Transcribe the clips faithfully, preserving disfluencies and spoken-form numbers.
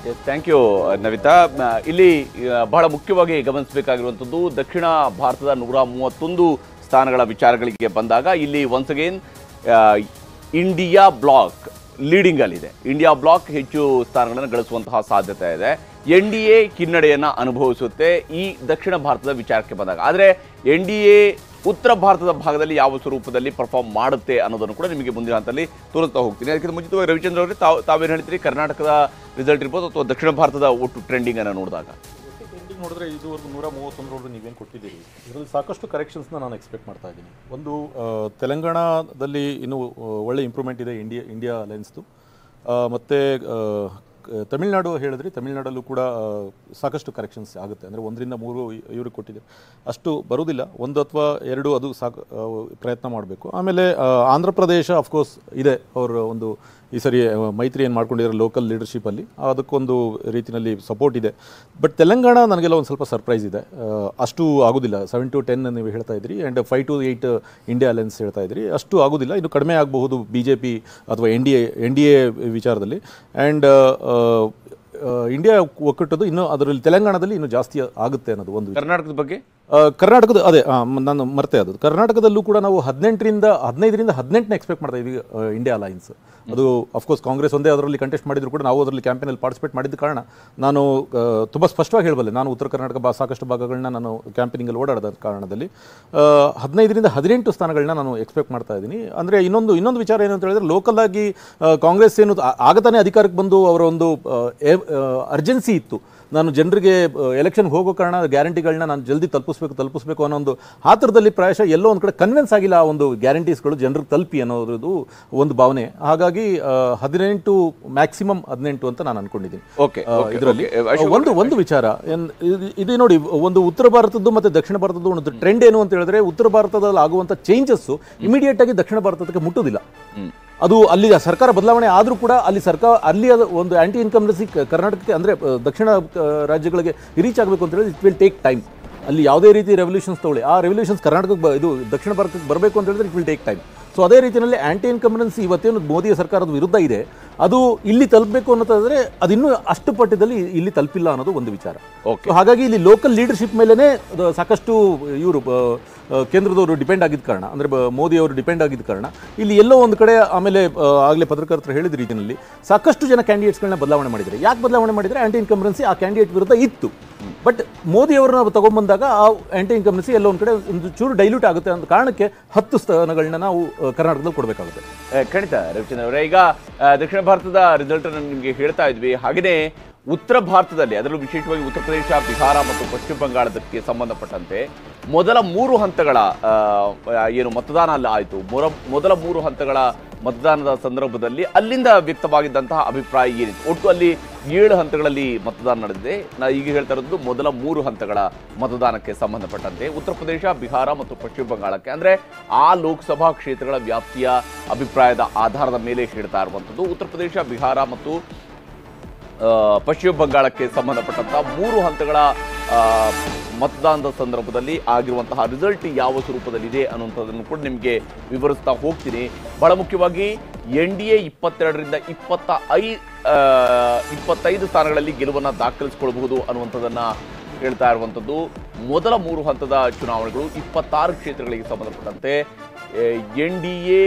Yes thank you Navita. ಇಲ್ಲಿ ಬಹಳ ಮುಖ್ಯವಾಗಿ ಗಮನಿಸಬೇಕಾಗಿರುವಂಥದ್ದು ದಕ್ಷಿಣ ಭಾರತದ ನೂರ ಮೂವತ್ತೊಂದು ಸ್ಥಾನಗಳ ವಿಚಾರಗಳಿಗೆ ಬಂದಾಗ ಇಲ್ಲಿ ಒನ್ಸ್ ಅಗೇನ್ ಇಂಡಿಯಾ ಬ್ಲಾಕ್ ಲೀಡಿಂಗಲ್ಲಿದೆ. ಇಂಡಿಯಾ ಬ್ಲಾಕ್ ಹೆಚ್ಚು ಸ್ಥಾನಗಳನ್ನು ಗಳಿಸುವಂತಹ ಸಾಧ್ಯತೆ ಇದೆ. ಎನ್ ಡಿ ಎ ಹಿನ್ನಡೆಯನ್ನು ಅನುಭವಿಸುತ್ತೆ ಈ ದಕ್ಷಿಣ ಭಾರತದ ವಿಚಾರಕ್ಕೆ ಬಂದಾಗ. ಆದರೆ ಎನ್ ಡಿ ಎ ಉತ್ತರ ಭಾರತದ ಭಾಗದಲ್ಲಿ ಯಾವ ಸ್ವರೂಪದಲ್ಲಿ ಪರ್ಫಾರ್ಮ್ ಮಾಡುತ್ತೆ ಅನ್ನೋದನ್ನು ಕೂಡ ನಿಮಗೆ ಮುಂದಿನ ಹಂತದಲ್ಲಿ ತೋರಿಸ್ತಾ ಹೋಗ್ತೀನಿ. ಅದಕ್ಕಿಂತ ಮುಂಚಿತವಾಗಿ ರವಿಚಂದ್ರ ಅವರೇ, ತಾವು ತಾವೇನು ಹೇಳ್ತೀರಿ? ಕರ್ನಾಟಕದ ರಿಸಲ್ಟ್ ಇರ್ಬೋದು ಅಥವಾ ದಕ್ಷಿಣ ಭಾರತದ ಒಟ್ಟು ಟ್ರೆಂಡಿಂಗ್ ಅನ್ನು ನೋಡಿದಾಗ ಟ್ರೆಂಡಿಂಗ್ ನೋಡಿದ್ರೆ ಇದುವರೆಗೂ ನೂರ ಮೂವತ್ತೊಂದರವರೆಗೂ ನೀವೇನು ಕೊಟ್ಟಿದ್ದೀರಿ, ಇದರಲ್ಲಿ ಸಾಕಷ್ಟು ಕರೆಕ್ಷನ್ಸ್ನ ನಾನು ಎಕ್ಸ್ಪೆಕ್ಟ್ ಮಾಡ್ತಾ ಇದ್ದೀನಿ. ಒಂದು ತೆಲಂಗಾಣದಲ್ಲಿ ಇನ್ನೂ ಒಳ್ಳೆ ಇಂಪ್ರೂವ್ಮೆಂಟ್ ಇದೆ ಇಂಡಿಯಾ ಇಂಡಿಯಾ ಅಲೈನ್ಸ್ದು. ಮತ್ತು ತಮಿಳ್ನಾಡು ಹೇಳಿದ್ರಿ, ತಮಿಳ್ನಾಡಲ್ಲೂ ಕೂಡ ಸಾಕಷ್ಟು ಕರೆಕ್ಷನ್ಸ್ ಆಗುತ್ತೆ. ಅಂದರೆ ಒಂದರಿಂದ ಮೂರು ಇವ್ರಿಗೆ ಕೊಟ್ಟಿದೆ, ಅಷ್ಟು ಬರೋದಿಲ್ಲ, ಒಂದು ಅಥವಾ ಎರಡು ಅದು ಸಾಕು ಪ್ರಯತ್ನ ಮಾಡಬೇಕು. ಆಮೇಲೆ ಆಂಧ್ರ ಪ್ರದೇಶ ಅಫ್ಕೋರ್ಸ್ ಇದೆ, ಅವರ ಒಂದು ಈ ಸರಿ ಮೈತ್ರಿ ಏನು ಮಾಡ್ಕೊಂಡಿದ್ದಾರೆ ಲೋಕಲ್ ಲೀಡರ್ಶಿಪ್ಪಲ್ಲಿ, ಅದಕ್ಕೊಂದು ರೀತಿಯಲ್ಲಿ ಸಪೋರ್ಟ್ ಇದೆ. ಬಟ್ ತೆಲಂಗಾಣ ನನಗೆಲ್ಲ ಒಂದು ಸ್ವಲ್ಪ ಸರ್ಪ್ರೈಸ್ ಇದೆ, ಅಷ್ಟು ಆಗೋದಿಲ್ಲ. ಸೆವೆನ್ ಟು ಟೆನ್ ನೀವು ಹೇಳ್ತಾ ಇದ್ರಿ, and five to eight India alliance ಹೇಳ್ತಾ ಇದ್ರಿ, ಅಷ್ಟು ಆಗೋದಿಲ್ಲ, ಇನ್ನು ಕಡಿಮೆ ಆಗಬಹುದು ಬಿ ಜೆ ಪಿ ಅಥವಾ N D A N D A ವಿಚಾರದಲ್ಲಿ. ಆ್ಯಂಡ್ ಇಂಡಿಯಾ ಒಕ್ಕೂಟದ್ದು ಇನ್ನೂ ಅದರಲ್ಲಿ ತೆಲಂಗಾಣದಲ್ಲಿ ಇನ್ನೂ ಜಾಸ್ತಿ ಆಗುತ್ತೆ ಅನ್ನೋದು ಒಂದು. ಕರ್ನಾಟಕದ ಬಗ್ಗೆ ಕರ್ನಾಟಕದ ಅದೇ ನಾನು ಮರ್ತೆ ಅದು ಕರ್ನಾಟಕದಲ್ಲೂ ಕೂಡ ನಾವು ಹದಿನೆಂಟರಿಂದ ಹದಿನೈದರಿಂದ ಹದಿನೆಂಟನ್ನ ಎಕ್ಸ್ಪೆಕ್ಟ್ ಮಾಡ್ತಾ ಇದ್ವಿ ಇಂಡಿಯಾ ಅಲೈನ್ಸ್. ಅದು ಅಫ್ಕೋರ್ಸ್ ಕಾಂಗ್ರೆಸ್ ಒಂದೇ ಅದರಲ್ಲಿ ಕಂಟೆಸ್ಟ್ ಮಾಡಿದ್ರು ಕೂಡ ನಾವು ಅದರಲ್ಲಿ ಕ್ಯಾಂಪೇನಲ್ಲಿ ಪಾರ್ಟಿಸಿಪೇಟ್ ಮಾಡಿದ ಕಾರಣ ನಾನು ತುಂಬ ಸ್ಪಷ್ಟವಾಗಿ ಹೇಳಬಲ್ಲೆ. ನಾನು ಉತ್ತರ ಕರ್ನಾಟಕ ಬಾ ಸಾಕಷ್ಟು ಭಾಗಗಳನ್ನ ನಾನು ಕ್ಯಾಂಪೇನಿಂಗಲ್ಲಿ ಓಡಾಡಿದ ಕಾರಣದಲ್ಲಿ ಹದಿನೈದರಿಂದ ಹದಿನೆಂಟು ಸ್ಥಾನಗಳನ್ನ ನಾನು ಎಕ್ಸ್ಪೆಕ್ಟ್ ಮಾಡ್ತಾ ಇದ್ದೀನಿ. ಅಂದರೆ ಇನ್ನೊಂದು ಇನ್ನೊಂದು ವಿಚಾರ ಏನು ಅಂತ ಹೇಳಿದ್ರೆ, ಲೋಕಲ್ ಆಗಿ ಕಾಂಗ್ರೆಸ್ ಏನು ಆಗತಾನೆ ಅಧಿಕಾರಕ್ಕೆ ಬಂದು ಅವರ ಒಂದು ಅರ್ಜೆನ್ಸಿ ಇತ್ತು, ನಾನು ಜನರಿಗೆ ಎಲೆಕ್ಷನ್ಗೆ ಹೋಗೋ ಕಾರಣ ಗ್ಯಾರಂಟಿಗಳನ್ನ ನಾನು ಜಲ್ದಿ ತಲುಪಿಸ್ಬೇಕು ತಲುಪಿಸ್ಬೇಕು ಅನ್ನೋ ಒಂದು ಆತರದಲ್ಲಿ ಪ್ರಾಯಶಃ ಎಲ್ಲೋ ಒಂದು ಕಡೆ ಕನ್ವಿನ್ಸ್ ಆಗಿಲ್ಲ ಆ ಒಂದು ಗ್ಯಾರಂಟೀಸ್ಗಳು ಜನರಿಗೆ ತಲುಪಿ ಅನ್ನೋದು ಒಂದು ಭಾವನೆ. ಹಾಗಾಗಿ ಹದಿನೆಂಟು ಮ್ಯಾಕ್ಸಿಮಮ್ ಹದಿನೆಂಟು ಅಂತ ನಾನು ಅನ್ಕೊಂಡಿದ್ದೀನಿ. ಇದರಲ್ಲಿ ಒಂದು ಒಂದು ವಿಚಾರ ಇದು ನೋಡಿ, ಒಂದು ಉತ್ತರ ಭಾರತದ್ದು ಮತ್ತು ದಕ್ಷಿಣ ಭಾರತದ್ದು ಒಂದು ಟ್ರೆಂಡ್ ಏನು ಅಂತ ಹೇಳಿದ್ರೆ, ಉತ್ತರ ಭಾರತದಲ್ಲಿ ಆಗುವಂಥ ಚೇಂಜಸ್ ಇಮಿಡಿಯೇಟ್ ಆಗಿ ದಕ್ಷಿಣ ಭಾರತಕ್ಕೆ ಮುಟ್ಟುವುದಿಲ್ಲ. ಅದು ಅಲ್ಲಿ ಸರ್ಕಾರ ಬದಲಾವಣೆ ಆದರೂ ಕೂಡ ಅಲ್ಲಿ ಸರ್ಕಾರ ಅಲ್ಲಿ ಒಂದು ಆಂಟಿ ಇನ್ಕಂಬೆನ್ಸಿ ಕರ್ನಾಟಕಕ್ಕೆ ಅಂದರೆ ದಕ್ಷಿಣ ರಾಜ್ಯಗಳಿಗೆ ರೀಚ್ ಆಗಬೇಕು ಅಂತ ಹೇಳಿದ್ರೆ ಇಟ್ ವಿಲ್ ಟೇಕ್ ಟೈಮ್. ಅಲ್ಲಿ ಯಾವುದೇ ರೀತಿ ರೆವಲ್ಯೂಷನ್ಸ್ ತಗೊಳ್ಳಿ, ಆ ರೆವಲ್ಯೂಷನ್ಸ್ ಕರ್ನಾಟಕಕ್ಕೆ ಇದು ದಕ್ಷಿಣ ಭಾರತಕ್ಕೆ ಬರಬೇಕು ಅಂತ ಹೇಳಿದ್ರೆ it will take time. So ಅದೇ ರೀತಿಯಲ್ಲಿ ಆಂಟಿ ಇನ್ಕಂಬೆನ್ಸಿ ಇವತ್ತೇನು ಮೋದಿ ಸರ್ಕಾರದ ವಿರುದ್ಧ ಇದೆ, ಅದು ಇಲ್ಲಿ ತಲುಪಬೇಕು ಅನ್ನೋದಾದರೆ ಅದಿನ್ನೂ ಅಷ್ಟು ಪಟ್ಟದಲ್ಲಿ ಇಲ್ಲಿ ತಲುಪಿಲ್ಲ ಅನ್ನೋದು ಒಂದು ವಿಚಾರ. ಹಾಗಾಗಿ ಇಲ್ಲಿ ಲೋಕಲ್ ಲೀಡರ್ಶಿಪ್ ಮೇಲೇ ಸಾಕಷ್ಟು ಇವರು ಕೇಂದ್ರದವರು ಡಿಪೆಂಡ್ ಆಗಿದ್ದ ಕಾರಣ, ಅಂದರೆ ಮೋದಿ ಅವರು ಡಿಪೆಂಡ್ ಆಗಿದ್ದ ಕಾರಣ ಇಲ್ಲಿ ಎಲ್ಲೋ ಒಂದು ಕಡೆ, ಆಮೇಲೆ ಆಗಲೇ ಪತ್ರಕರ್ತರು ಹೇಳಿದ ರೀತಿಯಲ್ಲಿ ಸಾಕಷ್ಟು ಜನ ಕ್ಯಾಂಡಿಡೇಟ್ಸ್ಗಳನ್ನ ಬದಲಾವಣೆ ಮಾಡಿದ್ದಾರೆ. ಯಾಕೆ ಬದಲಾವಣೆ ಮಾಡಿದರೆ, ಆಂಟಿ ಇನ್ಕಂಬೆನ್ಸಿ ಆ ಕ್ಯಾಂಡಿಡೇಟ್ ವಿರುದ್ಧ ಇತ್ತು. ಬಟ್ ಮೋದಿ ಅವರನ್ನ ತಗೊಂಡ್ಬಂದಾಗ ಆ ಆಂಟಿ ಇನ್ಕಂಬೆನ್ಸಿ ಎಲ್ಲೋ ಒಂದು ಕಡೆ ಒಂದು ಚೂರು ಡೈಲ್ಯೂಟ್ ಆಗುತ್ತೆ ಅನ್ನೋ ಕಾರಣಕ್ಕೆ ಹತ್ತು ಸ್ಥಾನಗಳನ್ನ ನಾವು ಕರ್ನಾಟಕದಲ್ಲಿ ಕೊಡಬೇಕಾಗುತ್ತೆ. ಖಂಡಿತ ರವಿಚಂದ್ರ ಅವರೇ, ಈಗ ದಕ್ಷಿಣ ಭಾರತದ ರಿಸಲ್ಟ್ ಅನ್ನು ನಿಮಗೆ ಹೇಳ್ತಾ ಇದ್ವಿ. ಹಾಗೆಯೇ ಉತ್ತರ ಭಾರತದಲ್ಲಿ, ಅದರಲ್ಲೂ ವಿಶೇಷವಾಗಿ ಉತ್ತರ ಪ್ರದೇಶ, ಬಿಹಾರ ಮತ್ತು ಪಶ್ಚಿಮ ಬಂಗಾಳದಕ್ಕೆ ಸಂಬಂಧಪಟ್ಟಂತೆ ಮೊದಲ ಮೂರು ಹಂತಗಳ ಏನು ಮತದಾನ ಅಲ್ಲಿ ಆಯಿತು, ಮೊರ ಮೊದಲ ಮೂರು ಹಂತಗಳ ಮತದಾನದ ಸಂದರ್ಭದಲ್ಲಿ ಅಲ್ಲಿಂದ ವ್ಯಕ್ತವಾಗಿದ್ದಂತಹ ಅಭಿಪ್ರಾಯ ಏನಿತ್ತು? ಒಟ್ಟು ಅಲ್ಲಿ ಏಳು ಹಂತಗಳಲ್ಲಿ ಮತದಾನ ನಡೆದಿದೆ. ನಾ ಈಗ ಹೇಳ್ತಾ ಇರೋದು ಮೊದಲ ಮೂರು ಹಂತಗಳ ಮತದಾನಕ್ಕೆ ಸಂಬಂಧಪಟ್ಟಂತೆ ಉತ್ತರ ಪ್ರದೇಶ, ಬಿಹಾರ ಮತ್ತು ಪಶ್ಚಿಮ ಬಂಗಾಳಕ್ಕೆ, ಅಂದರೆ ಆ ಲೋಕಸಭಾ ಕ್ಷೇತ್ರಗಳ ವ್ಯಾಪ್ತಿಯ ಅಭಿಪ್ರಾಯದ ಆಧಾರದ ಮೇಲೆ ಹೇಳ್ತಾ ಇರುವಂಥದ್ದು. ಉತ್ತರ ಪ್ರದೇಶ, ಬಿಹಾರ ಮತ್ತು ಪಶ್ಚಿಮ ಬಂಗಾಳಕ್ಕೆ ಸಂಬಂಧಪಟ್ಟಂತಹ ಮೂರು ಹಂತಗಳ ಮತದಾನದ ಸಂದರ್ಭದಲ್ಲಿ ಆಗಿರುವಂತಹ ರಿಸಲ್ಟ್ ಯಾವ ಸ್ವರೂಪದಲ್ಲಿದೆ ಅನ್ನುವಂಥದ್ದನ್ನು ಕೂಡ ನಿಮಗೆ ವಿವರಿಸ್ತಾ ಹೋಗ್ತೀನಿ. ಬಹಳ ಮುಖ್ಯವಾಗಿ ಎನ್ ಡಿ ಎ ಇಪ್ಪತ್ತೆರಡರಿಂದ ಇಪ್ಪತ್ತ ಐ ಇಪ್ಪತ್ತೈದು ಸ್ಥಾನಗಳಲ್ಲಿ ಗೆಲುವನ್ನು ದಾಖಲಿಸಿಕೊಳ್ಳಬಹುದು ಅನ್ನುವಂಥದ್ದನ್ನು ಹೇಳ್ತಾ ಇರುವಂಥದ್ದು. ಮೊದಲ ಮೂರು ಹಂತದ ಚುನಾವಣೆಗಳು ಇಪ್ಪತ್ತಾರು ಕ್ಷೇತ್ರಗಳಿಗೆ ಸಂಬಂಧಪಟ್ಟಂತೆ ಎನ್ ಡಿ ಎ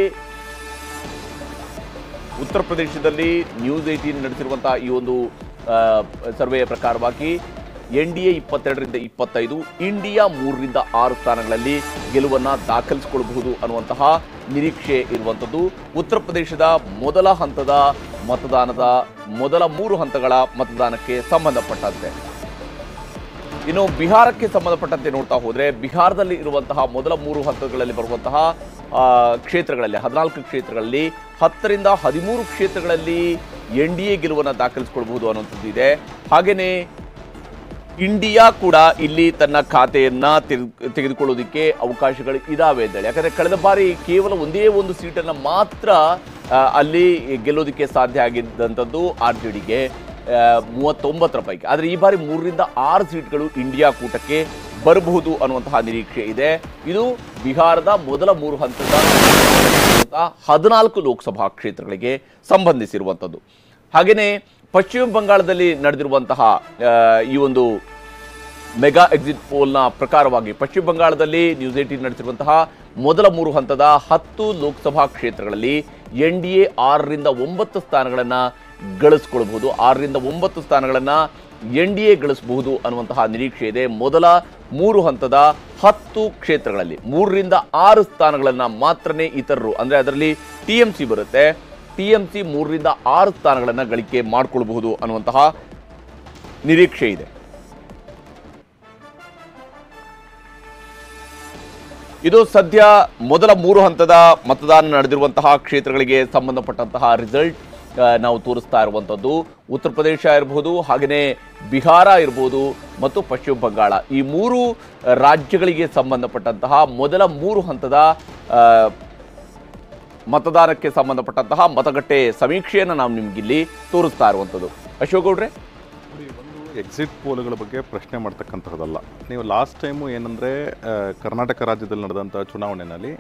ಉತ್ತರ ಪ್ರದೇಶದಲ್ಲಿ ನ್ಯೂಸ್ ಏಟೀನ್ ನಡೆಸಿರುವಂತಹ ಈ ಒಂದು ಸರ್ವೆಯ ಪ್ರಕಾರವಾಗಿ ಎನ್ ಡಿ ಎ ಇಪ್ಪತ್ತೆರಡರಿಂದ ಇಪ್ಪತ್ತೈದು, ಇಂಡಿಯಾ ಮೂರರಿಂದ ಆರು ಸ್ಥಾನಗಳಲ್ಲಿ ಗೆಲುವನ್ನು ದಾಖಲಿಸಿಕೊಳ್ಳಬಹುದು ಅನ್ನುವಂತಹ ನಿರೀಕ್ಷೆ ಇರುವಂಥದ್ದು. ಉತ್ತರ ಪ್ರದೇಶದ ಮೊದಲ ಹಂತದ ಮತದಾನದ ಮೊದಲ ಮೂರು ಹಂತಗಳ ಮತದಾನಕ್ಕೆ ಸಂಬಂಧಪಟ್ಟಂತೆ. ಇನ್ನು ಬಿಹಾರಕ್ಕೆ ಸಂಬಂಧಪಟ್ಟಂತೆ ನೋಡ್ತಾ ಹೋದರೆ, ಬಿಹಾರದಲ್ಲಿ ಇರುವಂತಹ ಮೊದಲ ಮೂರು ಹಂತಗಳಲ್ಲಿ ಬರುವಂತಹ ಕ್ಷೇತ್ರಗಳಲ್ಲಿ ಹದಿನಾಲ್ಕು ಕ್ಷೇತ್ರಗಳಲ್ಲಿ ಹತ್ತರಿಂದ ಹದಿಮೂರು ಕ್ಷೇತ್ರಗಳಲ್ಲಿ ಎನ್ ಡಿ ಎ ಗೆಲುವನ್ನು ದಾಖಲಿಸಿಕೊಳ್ಬಹುದು ಅನ್ನುವಂಥದ್ದು ಇದೆ. ಹಾಗೆಯೇ ಇಂಡಿಯಾ ಕೂಡ ಇಲ್ಲಿ ತನ್ನ ಖಾತೆಯನ್ನ ತೆಗೆದುಕೊಳ್ಳೋದಕ್ಕೆ ಅವಕಾಶಗಳು ಇದಾವೆ ಅಂತೇಳಿ. ಯಾಕಂದರೆ ಕಳೆದ ಬಾರಿ ಕೇವಲ ಒಂದೇ ಒಂದು ಸೀಟನ್ನು ಮಾತ್ರ ಅಲ್ಲಿ ಗೆಲ್ಲೋದಕ್ಕೆ ಸಾಧ್ಯ ಆಗಿದ್ದಂಥದ್ದು ಆರ್ ಜೆ ಡಿಗೆ ಮೂವತ್ತೊಂಬತ್ತರ ಪೈಕಿ. ಆದರೆ ಈ ಬಾರಿ ಮೂರರಿಂದ ಆರು ಸೀಟ್ಗಳು ಇಂಡಿಯಾ ಕೂಟಕ್ಕೆ ಬರಬಹುದು ಅನ್ನುವಂತಹ ನಿರೀಕ್ಷೆ ಇದೆ. ಇದು ಬಿಹಾರದ ಮೊದಲ ಮೂರು ಹಂತದ ಹದಿನಾಲ್ಕು ಲೋಕಸಭಾ ಕ್ಷೇತ್ರಗಳಿಗೆ ಸಂಬಂಧಿಸಿರುವಂಥದ್ದು. ಹಾಗೆಯೇ ಪಶ್ಚಿಮ ಬಂಗಾಳದಲ್ಲಿ ನಡೆದಿರುವಂತಹ ಈ ಒಂದು ಮೆಗಾ ಎಕ್ಸಿಟ್ ಪೋಲ್ನ ಪ್ರಕಾರವಾಗಿ ಪಶ್ಚಿಮ ಬಂಗಾಳದಲ್ಲಿ ನ್ಯೂಸ್ ಏಟೀನ್ ನಡೆಸಿರುವಂತಹ ಮೊದಲ ಮೂರು ಹಂತದ ಹತ್ತು ಲೋಕಸಭಾ ಕ್ಷೇತ್ರಗಳಲ್ಲಿ ಎನ್ ಡಿ ಎ ಆರರಿಂದ ಒಂಬತ್ತು ಸ್ಥಾನಗಳನ್ನು ಗಳಿಸ್ಕೊಳ್ಬಹುದು ಆರರಿಂದ ಒಂಬತ್ತು ಸ್ಥಾನಗಳನ್ನು ಎನ್ ಡಿ ಎ ಗಳಿಸಬಹುದು ಅನ್ನುವಂತಹ ನಿರೀಕ್ಷೆ ಇದೆ. ಮೊದಲ ಮೂರು ಹಂತದ ಹತ್ತು ಕ್ಷೇತ್ರಗಳಲ್ಲಿ ಮೂರರಿಂದ ಆರು ಸ್ಥಾನಗಳನ್ನು ಮಾತ್ರನೇ ಇತರರು ಅಂದರೆ ಅದರಲ್ಲಿ ಟಿ ಎಂ ಸಿ ಬರುತ್ತೆ. ಟಿ ಎಂ ಸಿ ಮೂರರಿಂದ ಆರು ಸ್ಥಾನಗಳನ್ನು ಗಳಿಕೆ ಮಾಡಿಕೊಳ್ಬಹುದು ಅನ್ನುವಂತಹ ನಿರೀಕ್ಷೆ ಇದೆ. ಇದು ಸದ್ಯ ಮೊದಲ ಮೂರು ಹಂತದ ಮತದಾನ ನಡೆದಿರುವಂತಹ ಕ್ಷೇತ್ರಗಳಿಗೆ ಸಂಬಂಧಪಟ್ಟಂತಹ ರಿಸಲ್ಟ್ ನಾವು ತೋರಿಸ್ತಾ ಇರುವಂಥದ್ದು. ಉತ್ತರ ಪ್ರದೇಶ ಇರಬಹುದು, ಹಾಗೆಯೇ ಬಿಹಾರ ಇರ್ಬೋದು ಮತ್ತು ಪಶ್ಚಿಮ ಬಂಗಾಳ, ಈ ಮೂರು ರಾಜ್ಯಗಳಿಗೆ ಸಂಬಂಧಪಟ್ಟಂತಹ ಮೊದಲ ಮೂರು ಹಂತದ ಮತದಾನಕ್ಕೆ ಸಂಬಂಧಪಟ್ಟಂತಹ ಮತಗಟ್ಟೆ ಸಮೀಕ್ಷೆಯನ್ನು ನಾವು ನಿಮಗಿಲ್ಲಿ ತೋರಿಸ್ತಾ ಇರುವಂಥದ್ದು. ಅಶೋಕ್ ಗೌಡ್ರೆ, ಎಕ್ಸಿಟ್ ಪೋಲ್ಗಳ ಬಗ್ಗೆ ಪ್ರಶ್ನೆ ಮಾಡ್ತಕ್ಕಂಥದ್ದಲ್ಲ. ನೀವು ಲಾಸ್ಟ್ ಟೈಮು ಏನಂದರೆ ಕರ್ನಾಟಕ ರಾಜ್ಯದಲ್ಲಿ ನಡೆದಂಥ ಚುನಾವಣೆಯಲ್ಲಿ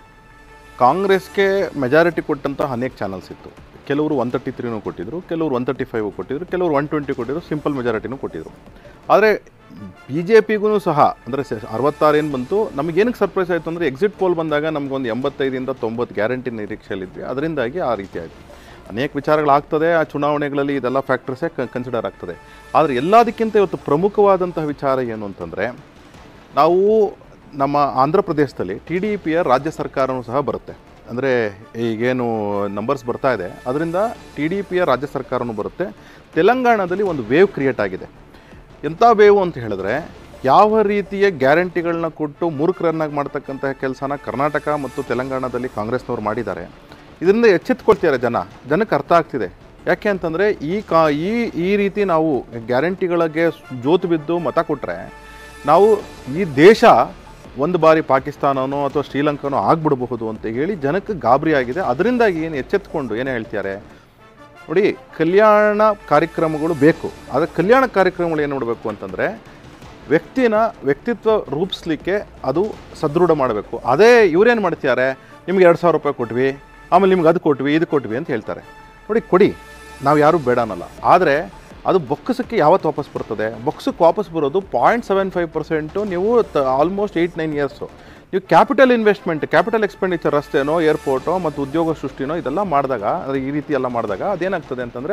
ಕಾಂಗ್ರೆಸ್ಗೆ ಮೆಜಾರಿಟಿ ಕೊಟ್ಟಂಥ ಅನೇಕ ಚಾನಲ್ಸ್ ಇತ್ತು. ಕೆಲವರು ಒನ್ ತರ್ಟಿ ತ್ರೀನೂ ಕೊಟ್ಟಿದ್ರು, ಕೆಲವರು ಒನ್ ತರ್ಟಿ ಫೈವ್ ಕೊಟ್ಟಿದ್ರು, ಕೆಲವರು ಒನ್ ಟ್ವೆಂಟಿ ಕೊಟ್ಟಿದ್ರು, ಸಿಂಪಲ್ ಮೆಜಾರಿಟಿನೂ ಕೊಟ್ಟಿದ್ರು. ಆದರೆ ಬಿ ಜೆ ಪಿಗೂ ಸಹ ಅಂದರೆ ಅರವತ್ತಾರು ಏನು ಬಂತು, ನಮಗೇನಕ್ಕೆ ಸರ್ಪ್ರೈಸ್ ಆಯಿತು ಅಂದರೆ ಎಕ್ಸಿಟ್ ಪೋಲ್ ಬಂದಾಗ ನಮಗೊಂದು ಎಂಬತ್ತೈದರಿಂದ ತೊಂಬತ್ತು ಗ್ಯಾರಂಟಿ ನಿರೀಕ್ಷೆಯಲ್ಲಿದ್ವಿ. ಅದರಿಂದಾಗಿ ಆ ರೀತಿ ಆಯಿತು. ಅನೇಕ ವಿಚಾರಗಳಾಗ್ತದೆ ಆ ಚುನಾವಣೆಗಳಲ್ಲಿ, ಇದೆಲ್ಲ ಫ್ಯಾಕ್ಟರ್ಸೇ ಕನ್ಸಿಡರ್ ಆಗ್ತದೆ. ಆದರೆ ಎಲ್ಲದಕ್ಕಿಂತ ಇವತ್ತು ಪ್ರಮುಖವಾದಂತಹ ವಿಚಾರ ಏನು ಅಂತಂದರೆ, ನಾವು ನಮ್ಮ ಆಂಧ್ರ ಪ್ರದೇಶದಲ್ಲಿ ಟಿ ಡಿ ಪಿಯ ರಾಜ್ಯ ಸರ್ಕಾರವೂ ಸಹ ಬರುತ್ತೆ. ಅಂದರೆ ಈಗೇನು ನಂಬರ್ಸ್ ಬರ್ತಾ ಇದೆ ಅದರಿಂದ ಟಿ ಡಿ ಪಿಯ ರಾಜ್ಯ ಸರ್ಕಾರವೂ ಬರುತ್ತೆ. ತೆಲಂಗಾಣದಲ್ಲಿ ಒಂದು ವೇವ್ ಕ್ರಿಯೇಟ್ ಆಗಿದೆ. ಎಂಥ ವೇವ್ ಅಂತ ಹೇಳಿದ್ರೆ, ಯಾವ ರೀತಿಯ ಗ್ಯಾರಂಟಿಗಳನ್ನ ಕೊಟ್ಟು ಮೂರ್ಖರನ್ನಾಗಿ ಮಾಡ್ತಕ್ಕಂಥ ಕೆಲಸನ ಕರ್ನಾಟಕ ಮತ್ತು ತೆಲಂಗಾಣದಲ್ಲಿ ಕಾಂಗ್ರೆಸ್ನವ್ರು ಮಾಡಿದ್ದಾರೆ. ಇದರಿಂದ ಎಚ್ಚೆತ್ಕೊಳ್ತಿದ್ದಾರೆ ಜನ, ಜನಕ್ಕೆ ಅರ್ಥ ಆಗ್ತಿದೆ. ಯಾಕೆ ಅಂತಂದರೆ ಈ ಕಾ ಈ ಈ ರೀತಿ ನಾವು ಗ್ಯಾರಂಟಿಗಳಿಗೆ ಜೋತು ಬಿದ್ದು ಮತ ಕೊಟ್ಟರೆ ನಾವು ಈ ದೇಶ ಒಂದು ಬಾರಿ ಪಾಕಿಸ್ತಾನನೋ ಅಥವಾ ಶ್ರೀಲಂಕಾನೋ ಆಗಿಬಿಡಬಹುದು ಅಂತ ಹೇಳಿ ಜನಕ್ಕೆ ಗಾಬರಿ ಆಗಿದೆ. ಅದರಿಂದಾಗಿ ಏನು ಎಚ್ಚೆತ್ಕೊಂಡು ಏನು ಹೇಳ್ತಾರೆ ನೋಡಿ, ಕಲ್ಯಾಣ ಕಾರ್ಯಕ್ರಮಗಳು ಬೇಕು. ಆದರೆ ಕಲ್ಯಾಣ ಕಾರ್ಯಕ್ರಮಗಳು ಏನು ಮಾಡಬೇಕು ಅಂತಂದರೆ ವ್ಯಕ್ತಿನ ವ್ಯಕ್ತಿತ್ವ ರೂಪಿಸ್ಲಿಕ್ಕೆ ಅದು ಸದೃಢ ಮಾಡಬೇಕು. ಅದೇ ಇವರೇನು ಮಾಡ್ತಿದ್ದಾರೆ, ನಿಮ್ಗೆ ಎರಡು ಸಾವಿರ ರೂಪಾಯಿ ಕೊಟ್ವಿ, ಆಮೇಲೆ ನಿಮ್ಗೆ ಅದು ಕೊಟ್ವಿ ಇದು ಕೊಟ್ವಿ ಅಂತ ಹೇಳ್ತಾರೆ. ನೋಡಿ, ಕೊಡಿ, ನಾವು ಯಾರೂ ಬೇಡ ಅನ್ನಲ್ಲ. ಆದರೆ ಅದು ಬೊಕ್ಕಸಕ್ಕೆ ಯಾವತ್ತು ವಾಪಸ್ ಬರ್ತದೆ? ಬೊಕ್ಕಸಕ್ಕೆ ವಾಪಸ್ ಬರೋದು ಪಾಯಿಂಟ್ ಸೆವೆನ್ ಫೈವ್ ಪರ್ಸೆಂಟು. ನೀವು ಆಲ್ಮೋಸ್ಟ್ ಏಯ್ಟ್ ನೈನ್ ಇಯರ್ಸು ನೀವು ಕ್ಯಾಪಿಟಲ್ ಇನ್ವೆಸ್ಟ್ಮೆಂಟ್, ಕ್ಯಾಪಿಟಲ್ ಎಕ್ಸ್ಪೆಂಡಿಚರ್, ರಸ್ತೆನೋ ಏರ್ಪೋರ್ಟೋ ಮತ್ತು ಉದ್ಯೋಗ ಸೃಷ್ಟಿನೋ ಇದೆಲ್ಲ ಮಾಡಿದಾಗ, ಅಂದರೆ ಈ ರೀತಿ ಎಲ್ಲ ಮಾಡಿದಾಗ ಅದೇನಾಗ್ತದೆ ಅಂತಂದರೆ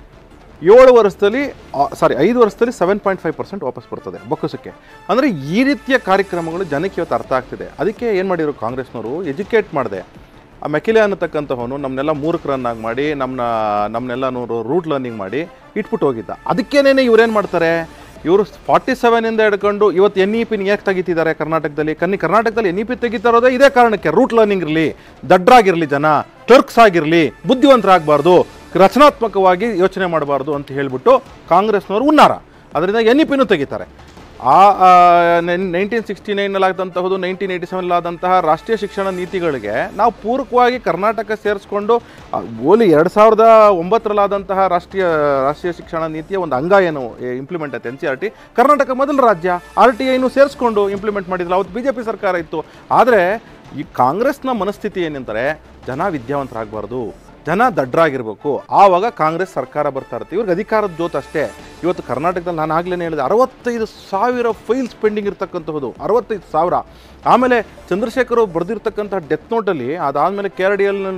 ಏಳು ವರ್ಷದಲ್ಲಿ ಸಾರಿ ಐದು ವರ್ಷದಲ್ಲಿ ಸೆವೆನ್ ಪಾಯಿಂಟ್ ಫೈವ್ ಪರ್ಸೆಂಟ್ ವಾಪಸ್ ಬರ್ತದೆ ಬೊಕ್ಕಸಕ್ಕೆ. ಅಂದರೆ ಈ ರೀತಿಯ ಕಾರ್ಯಕ್ರಮಗಳು ಜನಕ್ಕೆ ಇವತ್ತು ಅರ್ಥ ಆಗ್ತಿದೆ. ಅದಕ್ಕೆ ಏನು ಮಾಡಿದ್ರು ಕಾಂಗ್ರೆಸ್ನವರು, ಎಜುಕೇಟ್ ಮಾಡಿದೆ. ಆ ಮೆಕಿಲೆ ಅನ್ನತಕ್ಕಂಥವನು ನಮ್ಮನ್ನೆಲ್ಲ ಮೂರ್ಖರನ್ನಾಗಿ ಮಾಡಿ ನಮ್ಮನ್ನ ನಮ್ಮನ್ನೆಲ್ಲ ರೂಟ್ ಲರ್ನಿಂಗ್ ಮಾಡಿ ಇಟ್ಬಿಟ್ಟು ಹೋಗಿದ್ದ. ಅದಕ್ಕೇನೇ ಇವರೇನು ಮಾಡ್ತಾರೆ, ಇವರು ಫಾರ್ಟಿ ಸೆವೆನಿಂದ ಹಿಡ್ಕೊಂಡು ಇವತ್ತು ಎನ್ ಇ ಪಿನ ಯಾಕೆ ತೆಗಿತಿದ್ದಾರೆ ಕರ್ನಾಟಕದಲ್ಲಿ? ಕನ್ನಿ ಕರ್ನಾಟಕದಲ್ಲಿ ಎನ್ ಇ ಪಿ ತೆಗಿತಾರೋದೇ ಇದೇ ಕಾರಣಕ್ಕೆ, ರೂಟ್ ಲರ್ನಿಂಗ್ ಇರಲಿ, ದಡ್ರಾಗಿರಲಿ, ಜನ ಕ್ಲರ್ಕ್ಸ್ ಆಗಿರಲಿ, ಬುದ್ಧಿವಂತರಾಗಬಾರ್ದು, ರಚನಾತ್ಮಕವಾಗಿ ಯೋಚನೆ ಮಾಡಬಾರ್ದು ಅಂತ ಹೇಳಿಬಿಟ್ಟು ಕಾಂಗ್ರೆಸ್ನವರು ಉನ್ನಾರ. ಅದರಿಂದ ಎನ್ ಇ ಪಿನೂ ತೆಗಿತಾರೆ. ಆ ನೈನ್ಟೀನ್ ಸಿಕ್ಸ್ಟಿ ನೈನಲ್ಲಿ ಆದಂತಹದ್ದು ನೈನ್ಟೀನ್ ಏಯ್ಟಿ ಸೆವೆನ್ ಆದಂತಹ ರಾಷ್ಟ್ರೀಯ ಶಿಕ್ಷಣ ನೀತಿಗಳಿಗೆ ನಾವು ಪೂರಕವಾಗಿ ಕರ್ನಾಟಕ ಸೇರಿಸ್ಕೊಂಡು ಓಲಿ ಎರಡು ಸಾವಿರದ ಒಂಬತ್ತರಲ್ಲಾದಂತಹ ರಾಷ್ಟ್ರೀಯ ರಾಷ್ಟ್ರೀಯ ಶಿಕ್ಷಣ ನೀತಿಯ ಒಂದು ಅಂಗ ಏನು ಇಂಪ್ಲಿಮೆಂಟ್ ಆಯ್ತು N C R T, Karnataka ಮೊದಲ ರಾಜ್ಯ. ಆರ್ ಟಿ ಐನು ಸೇರಿಸ್ಕೊಂಡು ಇಂಪ್ಲಿಮೆಂಟ್ ಮಾಡಿದ್ರು. ಅವತ್ತು ಬಿ ಜೆ ಪಿ ಸರ್ಕಾರ ಇತ್ತು. ಆದರೆ ಈ ಕಾಂಗ್ರೆಸ್ನ ಮನಸ್ಥಿತಿ ಏನಂತಾರೆ, ಜನ ವಿದ್ಯಾವಂತರಾಗಬಾರ್ದು, ಜನ ದಡ್ಡರಾಗಿರ್ಬೇಕು, ಆವಾಗ ಕಾಂಗ್ರೆಸ್ ಸರ್ಕಾರ ಬರ್ತಾ ಇರುತ್ತೆ. ಇವ್ರಿಗೆ ಅಧಿಕಾರದ ಜೋತ್ ಅಷ್ಟೇ. ಇವತ್ತು ಕರ್ನಾಟಕದಲ್ಲಿ ನಾನು ಆಗಲೇ ಹೇಳಿದೆ, ಅರವತ್ತೈದು ಸಾವಿರ ಫೈಲ್ಸ್ ಪೆಂಡಿಂಗ್ ಇರ್ತಕ್ಕಂಥದ್ದು, ಅರವತ್ತೈದು ಸಾವಿರ. ಆಮೇಲೆ ಚಂದ್ರಶೇಖರ್ ಬರೆದಿರ್ತಕ್ಕಂಥ ಡೆತ್ ನೋಟಲ್ಲಿ ಅದಾದ್ಮೇಲೆ K R D L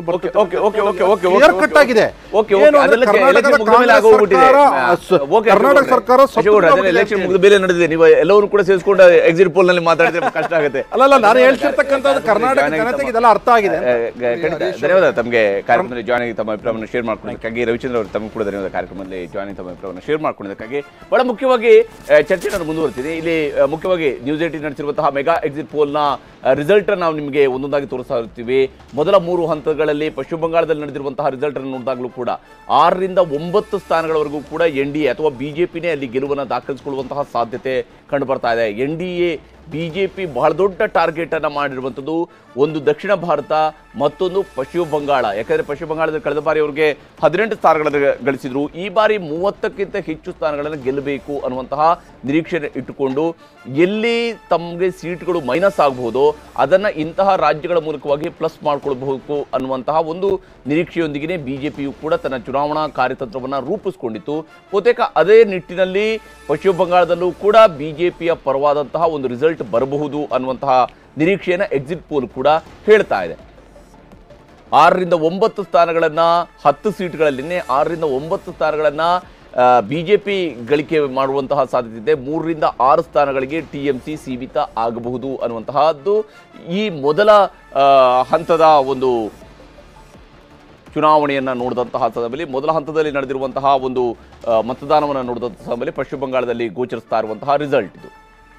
clear cut ಆಗಿದೆ. ಕರ್ನಾಟಕ ಸರ್ಕಾರ ಎಲೆಕ್ಷನ್ ಮುಗಿದ ಮೇಲೆ ನಡೆದಿದೆ. ನೀವು ಎಲ್ಲರೂ ಕೂಡ ಸೇರಿಸ್ಕೊಂಡು ಎಕ್ಸಿಟ್ ಪೋಲ್ ನಲ್ಲಿ ಮಾತಾಡಿದ್ರೆ ಕಷ್ಟ ಆಗುತ್ತೆ. ಅಲ್ಲ, ನಾನು ಹೇಳ್ತಿರ್ತಕ್ಕಂಥದ್ದು ಕರ್ನಾಟಕ ಜನತೆಗೆ ಇದೆಲ್ಲ ಅರ್ಥ ಆಗಿದೆ. ಧನ್ಯವಾದ ತಮಗೆ ಕಾರ್ಯಕ್ರಮದಲ್ಲಿ ಜಾಯ್ನ್ ಆಗಿ ತಮ್ಮ ಅಭಿಪ್ರಾಯವನ್ನು ಶೇರ್ ಮಾಡ್ಕೊಂಡಿದ್ದಕ್ಕಾಗಿ. ರವಿಚಂದ್ರ ಅವರು ತಮಗೆ ಕೂಡ ಧನ್ಯವಾದ ಕಾರ್ಯಕ್ರಮದಲ್ಲಿ ಜಾಯ್ನ್ ತಮ್ಮ ಅಭಿಪ್ರಾಯವನ್ನು ಶೇರ್ ಮಾಡ್ಕೊಂಡಿದ್ದಕ್ಕಾಗಿ. ಬಹಳ ಮುಖ್ಯವಾಗಿ ಚರ್ಚೆ ನಾನು ಮುಂದುವರಿತೀನಿ. ಇಲ್ಲಿ ಮುಖ್ಯವಾಗಿ ನ್ಯೂಸ್ ಏಟೀನ್ ನಡೆಸಿರುವಂತಹ ಮೆಗಾ ಎಕ್ಸಿಟ್ ಪೋಲ್ ನ ರಿಸಲ್ಟ್ ನಾವು ನಿಮಗೆ ಒಂದೊಂದಾಗಿ ತೋರಿಸ್ತಾ ಇರ್ತೀವಿ. ಮೊದಲ ಮೂರು ಹಂತಗಳಲ್ಲಿ ಪಶ್ಚಿಮ ಬಂಗಾಳದಲ್ಲಿ ನಡೆದಿರುವಂತಹ ರಿಸಲ್ಟ್ ಅನ್ನು ನೋಡಿದಾಗಲೂ ಕೂಡ ಆರರಿಂದ ಒಂಬತ್ತು ಸ್ಥಾನಗಳವರೆಗೂ ಕೂಡ ಎನ್ ಡಿ ಎ ಅಥವಾ ಬಿಜೆಪಿನೇ ಅಲ್ಲಿ ಗೆಲುವನ್ನು ದಾಖಲಿಸಿಕೊಳ್ಳುವಂತಹ ಸಾಧ್ಯತೆ ಕಂಡು ಬರ್ತಾ ಇದೆ. ಎನ್ ಡಿ ಎ ಬಿಜೆಪಿ ಬಹಳ ದೊಡ್ಡ ಟಾರ್ಗೆಟ್ ಅನ್ನ ಮಾಡಿರುವಂಥದ್ದು. ಒಂದು ದಕ್ಷಿಣ ಭಾರತ, ಮತ್ತೊಂದು ಪಶ್ಚಿಮ ಬಂಗಾಳ. ಯಾಕಂದ್ರೆ ಪಶ್ಚಿಮ ಬಂಗಾಳದಲ್ಲಿ ಕಳೆದ ಬಾರಿ ಅವರಿಗೆ ಹದಿನೆಂಟು ಸ್ಥಾನಗಳನ್ನು ಗಳಿಸಿದ್ರು. ಈ ಬಾರಿ ಮೂವತ್ತಕ್ಕಿಂತ ಹೆಚ್ಚು ಸ್ಥಾನಗಳನ್ನು ಗೆಲ್ಲಬೇಕು ಅನ್ನುವಂತಹ ನಿರೀಕ್ಷೆ ಇಟ್ಟುಕೊಂಡು ಎಲ್ಲಿ ತಮಗೆ ಸೀಟ್ಗಳು ಮೈನಸ್ ಆಗಬಹುದೋ ಅದನ್ನ ಇಂತಹ ರಾಜ್ಯಗಳ ಮೂಲಕವಾಗಿ ಪ್ಲಸ್ ಮಾಡ್ಕೊಳ್ಬಹುದು ಅನ್ನುವಂತಹ ಒಂದು ನಿರೀಕ್ಷೆಯೊಂದಿಗೆ ಬಿಜೆಪಿಯು ಕೂಡ ತನ್ನ ಚುನಾವಣಾ ಕಾರ್ಯತಂತ್ರವನ್ನು ರೂಪಿಸಿಕೊಂಡಿತ್ತು. ಬಹುತೇಕ ಅದೇ ನಿಟ್ಟಿನಲ್ಲಿ ಪಶ್ಚಿಮ ಬಂಗಾಳದಲ್ಲೂ ಕೂಡ ಬಿಜೆಪಿಯ ಪರವಾದಂತಹ ಒಂದು ರಿಸಲ್ಟ್ ಬರಬಹುದು ಅನ್ನುವಂತಹ ನಿರೀಕ್ಷೆಯನ್ನು ಎಕ್ಸಿಟ್ ಪೋಲ್ ಕೂಡ ಹೇಳ್ತಾ ಇದೆ. ಆರರಿಂದ ಒಂಬತ್ತು ಸ್ಥಾನಗಳನ್ನ ಹತ್ತು ಸೀಟ್ಗಳಲ್ಲಿ ಆರರಿಂದ ಒಂಬತ್ತು ಸ್ಥಾನಗಳನ್ನ ಬಿಜೆಪಿ ಗಳಿಕೆ ಮಾಡುವಂತಹ ಸಾಧ್ಯತೆ ಇದೆ. ಮೂರರಿಂದ ಆರು ಸ್ಥಾನಗಳಿಗೆ ಟಿ ಎಂ ಸಿ ಸೀಮಿತ ಆಗಬಹುದು ಅನ್ನುವಂತಹದ್ದು ಈ ಮೊದಲ ಹಂತದ ಒಂದು ಚುನಾವಣೆಯನ್ನು ನೋಡಿದಂತಹ ಸಂದರ್ಭದಲ್ಲಿ, ಮೊದಲ ಹಂತದಲ್ಲಿ ನಡೆದಿರುವಂತಹ ಒಂದು ಮತದಾನವನ್ನು ನೋಡಿದಂತಹ ಸಂದರ್ಭದಲ್ಲಿ ಪಶ್ಚಿಮ ಬಂಗಾಳದಲ್ಲಿ ಗೋಚರಿಸ್ತಾ ಇರುವಂತಹ ರಿಸಲ್ಟ್ ಇದು.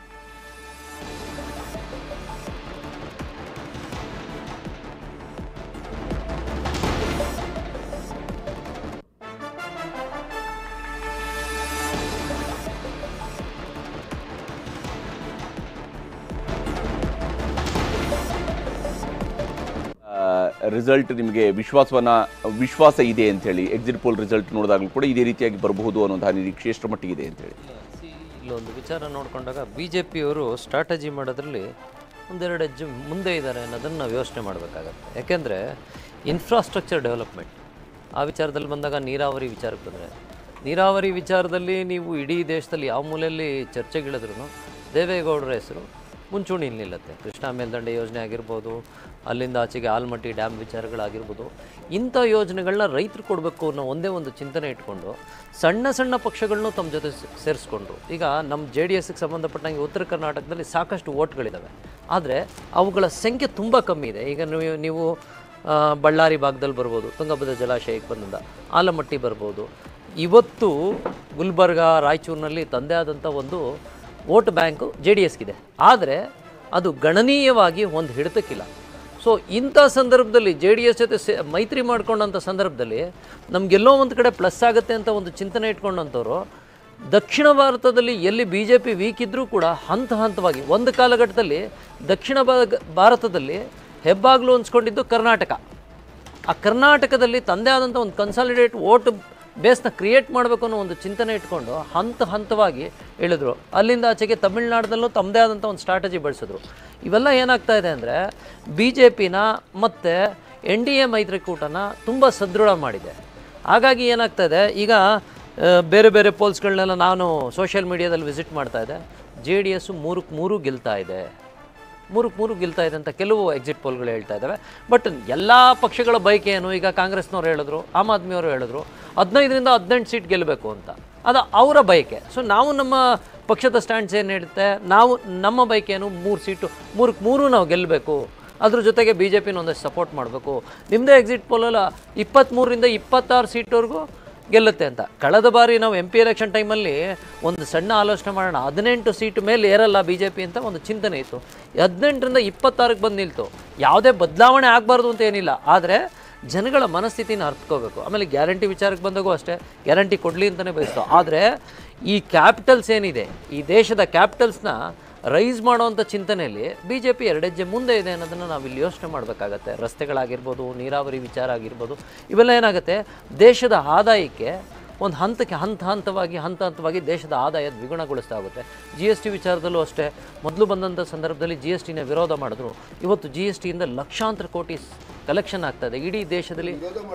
ರಿಸಲ್ಟ್ ನಿಮಗೆ ವಿಶ್ವಾಸವನ್ನ ವಿಶ್ವಾಸ ಇದೆ ಅಂತ ಹೇಳಿ ಎಕ್ಸಿಟ್ ಪೋಲ್ ರಿಸಲ್ಟ್ ನೋಡಿದಾಗಲೂ ಕೂಡ ಇದೇ ರೀತಿಯಾಗಿ ಬರಬಹುದು ಅನ್ನೋಂತಹ ನಿರೀಕ್ಷೆ ಎಷ್ಟರ ಮಟ್ಟಿಗೆ ಇದೆ ಅಂತ ಹೇಳಿ ಇಲ್ಲೊಂದು ವಿಚಾರ ನೋಡಿಕೊಂಡಾಗ ಬಿ ಜೆ ಪಿಯವರು ಸ್ಟ್ರಾಟಜಿ ಮಾಡೋದ್ರಲ್ಲಿ ಒಂದೆರಡು ಹೆಜ್ಜೆ ಮುಂದೆ ಇದ್ದಾರೆ ಅನ್ನೋದನ್ನು ನಾವು ಯೋಚನೆ ಮಾಡಬೇಕಾಗತ್ತೆ. ಯಾಕೆಂದರೆ ಇನ್ಫ್ರಾಸ್ಟ್ರಕ್ಚರ್ ಡೆವಲಪ್ಮೆಂಟ್ ಆ ವಿಚಾರದಲ್ಲಿ ಬಂದಾಗ ನೀರಾವರಿ ವಿಚಾರಕ್ಕೆ ಬಂದರೆ ನೀರಾವರಿ ವಿಚಾರದಲ್ಲಿ ನೀವು ಇಡೀ ದೇಶದಲ್ಲಿ ಯಾವ ಮೂಲೆಯಲ್ಲಿ ಚರ್ಚೆಗಿಳಿದ್ರೂ ದೇವೇಗೌಡರ ಹೆಸರು ಮುಂಚೂಣಿಯಲ್ಲಿ ನಿಲ್ಲುತ್ತೆ. ಕೃಷ್ಣಾ ಮೇಲ್ದಂಡೆ ಯೋಜನೆ ಆಗಿರ್ಬೋದು, ಅಲ್ಲಿಂದ ಆಚೆಗೆ ಆಲ್ಮಟ್ಟಿ ಡ್ಯಾಮ್ ವಿಚಾರಗಳಾಗಿರ್ಬೋದು. ಇಂಥ ಯೋಜನೆಗಳನ್ನ ರೈತರು ಕೊಡಬೇಕು ಅನ್ನೋ ಒಂದೇ ಒಂದು ಚಿಂತನೆ ಇಟ್ಕೊಂಡು ಸಣ್ಣ ಸಣ್ಣ ಪಕ್ಷಗಳನ್ನೂ ತಮ್ಮ ಜೊತೆ ಸೇರಿಸ್ಕೊಂಡ್ರು. ಈಗ ನಮ್ಮ ಜೆ ಡಿ ಎಸ್ಗೆ ಸಂಬಂಧಪಟ್ಟಂಗೆ ಉತ್ತರ ಕರ್ನಾಟಕದಲ್ಲಿ ಸಾಕಷ್ಟು ಓಟ್ಗಳಿದ್ದಾವೆ, ಆದರೆ ಅವುಗಳ ಸಂಖ್ಯೆ ತುಂಬ ಕಮ್ಮಿ ಇದೆ. ಈಗ ನೀವು ನೀವು ಬಳ್ಳಾರಿ ಭಾಗದಲ್ಲಿ ಬರ್ಬೋದು, ತುಂಗಭದ್ರಾ ಜಲಾಶಯಕ್ಕೆ ಬಂದಿಂದ ಆಲಮಟ್ಟಿ ಬರ್ಬೋದು. ಇವತ್ತು ಗುಲ್ಬರ್ಗ, ರಾಯಚೂರಿನಲ್ಲಿ ತಂದೆ ಆದಂಥ ಒಂದು ವೋಟ್ ಬ್ಯಾಂಕು ಜೆ ಡಿ ಎಸ್ಗಿದೆ, ಆದರೆ ಅದು ಗಣನೀಯವಾಗಿ ಒಂದು ಹಿಡಿತಕ್ಕಿಲ್ಲ. ಸೊ ಇಂಥ ಸಂದರ್ಭದಲ್ಲಿ ಜೆ ಡಿ ಎಸ್ ಜೊತೆ ಸೇ ಮೈತ್ರಿ ಮಾಡ್ಕೊಂಡಂಥ ಸಂದರ್ಭದಲ್ಲಿ ನಮಗೆಲ್ಲೋ ಒಂದು ಕಡೆ ಪ್ಲಸ್ ಆಗುತ್ತೆ ಅಂತ ಒಂದು ಚಿಂತನೆ ಇಟ್ಕೊಂಡಂಥವ್ರು ದಕ್ಷಿಣ ಭಾರತದಲ್ಲಿ ಎಲ್ಲಿ ಬಿ ಜೆ ಪಿ ವೀಕ್ ಇದ್ದರೂ ಕೂಡ ಹಂತ ಹಂತವಾಗಿ ಒಂದು ಕಾಲಘಟ್ಟದಲ್ಲಿ ದಕ್ಷಿಣ ಭಾರತದಲ್ಲಿ ಹೆಬ್ಬಾಗ್ಲು ಅನ್ಸ್ಕೊಂಡಿದ್ದು ಕರ್ನಾಟಕ. ಆ ಕರ್ನಾಟಕದಲ್ಲಿ ತಂದೆ ಆದಂಥ ಒಂದು ಕನ್ಸಾಲಿಡೇಟ್ ವೋಟ್ ಬೇಸ್ನ ಕ್ರಿಯೇಟ್ ಮಾಡಬೇಕು ಅನ್ನೋ ಒಂದು ಚಿಂತನೆ ಇಟ್ಕೊಂಡು ಹಂತ ಹಂತವಾಗಿ ಇಳಿದ್ರು. ಅಲ್ಲಿಂದ ಆಚೆಗೆ ತಮಿಳ್ನಾಡದಲ್ಲೂ ತಮ್ಮದೇ ಆದಂಥ ಒಂದು ಸ್ಟ್ರಾಟಜಿ ಬಳಸಿದ್ರು. ಇವೆಲ್ಲ ಏನಾಗ್ತಾ ಇದೆ ಅಂದರೆ ಬಿ ಜೆ ಪಿನ ಮತ್ತು ಎನ್ ಡಿ ಎ ಮೈತ್ರಿಕೂಟನ ತುಂಬ ಸದೃಢ ಮಾಡಿದೆ. ಹಾಗಾಗಿ ಏನಾಗ್ತಾ ಇದೆ, ಈಗ ಬೇರೆ ಬೇರೆ ಪೋಲ್ಸ್ಗಳನ್ನೆಲ್ಲ ನಾನು ಸೋಷಿಯಲ್ ಮೀಡಿಯಾದಲ್ಲಿ ವಿಸಿಟ್ ಮಾಡ್ತಾ ಇದ್ದೆ. ಜೆ ಡಿ ಎಸ್ಸು ಮೂರಕ್ಕೆ ಮೂರು ಗೆಲ್ತಾ ಇದೆ ಮೂರಕ್ಕೆ ಮೂರು ಗೆಲ್ತಾ ಇದೆ ಅಂತ ಕೆಲವು ಎಕ್ಸಿಟ್ ಪೋಲ್ಗಳು ಹೇಳ್ತಾ ಇದ್ದಾವೆ. ಬಟ್ ಎಲ್ಲ ಪಕ್ಷಗಳ ಬೈಕ್ ಏನು, ಈಗ ಕಾಂಗ್ರೆಸ್ನವ್ರು ಹೇಳಿದ್ರು, ಆಮ್ ಆದ್ಮಿಯವರು ಹೇಳಿದ್ರು ಹದಿನೈದರಿಂದ ಹದಿನೆಂಟು ಸೀಟ್ ಗೆಲ್ಲಬೇಕು ಅಂತ, ಅದು ಅವರ ಬೈಕೆ. ಸೊ ನಾವು ನಮ್ಮ ಪಕ್ಷದ ಸ್ಟ್ಯಾಂಡ್ಸ್ ಏನು ಹೇಳುತ್ತೆ, ನಾವು ನಮ್ಮ ಬೈಕ್ ಏನು ಮೂರು ಸೀಟು ಮೂರಕ್ಕೆ ಮೂರು ನಾವು ಗೆಲ್ಲಬೇಕು, ಅದ್ರ ಜೊತೆಗೆ ಬಿ ಜೆ ಪಿನ ಒಂದಷ್ಟು ಸಪೋರ್ಟ್ ಮಾಡಬೇಕು. ನಿಮ್ಮದೇ ಎಕ್ಸಿಟ್ ಪೋಲಲ್ಲ ಇಪ್ಪತ್ತ್ಮೂರರಿಂದ ಇಪ್ಪತ್ತಾರು ಸೀಟ್ವರೆಗೂ ಗೆಲ್ಲುತ್ತೆ ಅಂತ. ಕಳೆದ ಬಾರಿ ನಾವು ಎಂ ಪಿ ಎಲೆಕ್ಷನ್ ಟೈಮಲ್ಲಿ ಒಂದು ಸಣ್ಣ ಆಲೋಚನೆ ಮಾಡೋಣ, ಹದಿನೆಂಟು ಸೀಟು ಮೇಲೆ ಏರಲ್ಲ ಬಿ ಜೆ ಪಿ ಅಂತ ಒಂದು ಚಿಂತನೆ ಇತ್ತು. ಹದಿನೆಂಟರಿಂದ ಇಪ್ಪತ್ತಾರಕ್ಕೆ ಬಂದು ನಿಲ್ತು. ಯಾವುದೇ ಬದಲಾವಣೆ ಆಗಬಾರ್ದು ಅಂತ ಏನಿಲ್ಲ, ಆದರೆ ಜನಗಳ ಮನಸ್ಥಿತಿನ ಅರ್ಥಕೋಬೇಕು. ಆಮೇಲೆ ಗ್ಯಾರಂಟಿ ವಿಚಾರಕ್ಕೆ ಬಂದಾಗೂ ಅಷ್ಟೇ, ಗ್ಯಾರಂಟಿ ಕೊಡಲಿ ಅಂತಲೇ ಬಯಸ್ತು. ಆದರೆ ಈ ಕ್ಯಾಪಿಟಲ್ಸ್ ಏನಿದೆ, ಈ ದೇಶದ ಕ್ಯಾಪಿಟಲ್ಸ್ನ ರೈಸ್ ಮಾಡುವಂಥ ಚಿಂತನೆಯಲ್ಲಿ ಬಿ ಜೆ ಪಿ ಎರಡು ಹೆಜ್ಜೆ ಮುಂದೆ ಇದೆ ಅನ್ನೋದನ್ನು ನಾವು ಇಲ್ಲಿ ಯೋಚನೆ ಮಾಡಬೇಕಾಗತ್ತೆ. ರಸ್ತೆಗಳಾಗಿರ್ಬೋದು, ನೀರಾವರಿ ವಿಚಾರ ಆಗಿರ್ಬೋದು, ಇವೆಲ್ಲ ಏನಾಗುತ್ತೆ, ದೇಶದ ಆದಾಯಕ್ಕೆ ಒಂದು ಹಂತಕ್ಕೆ ಹಂತ ಹಂತವಾಗಿ ಹಂತ ಹಂತವಾಗಿ ದೇಶದ ಆದಾಯ ದ್ವಿಗುಣಗೊಳಿಸ್ತಾ ಹೋಗುತ್ತೆ. ಜಿ ಎಸ್ ಟಿ ವಿಚಾರದಲ್ಲೂ ಅಷ್ಟೇ, ಮೊದಲು ಬಂದಂಥ ಸಂದರ್ಭದಲ್ಲಿ ಜಿ ಎಸ್ ಟಿನ ವಿರೋಧ ಮಾಡಿದ್ರು. ಇವತ್ತು ಜಿ ಎಸ್ ಟಿಯಿಂದ ಲಕ್ಷಾಂತರ ಕೋಟಿ ಕಲೆಕ್ಷನ್ ಆಗ್ತಾ ಇದೆ ಇಡೀ ದೇಶದಲ್ಲಿ.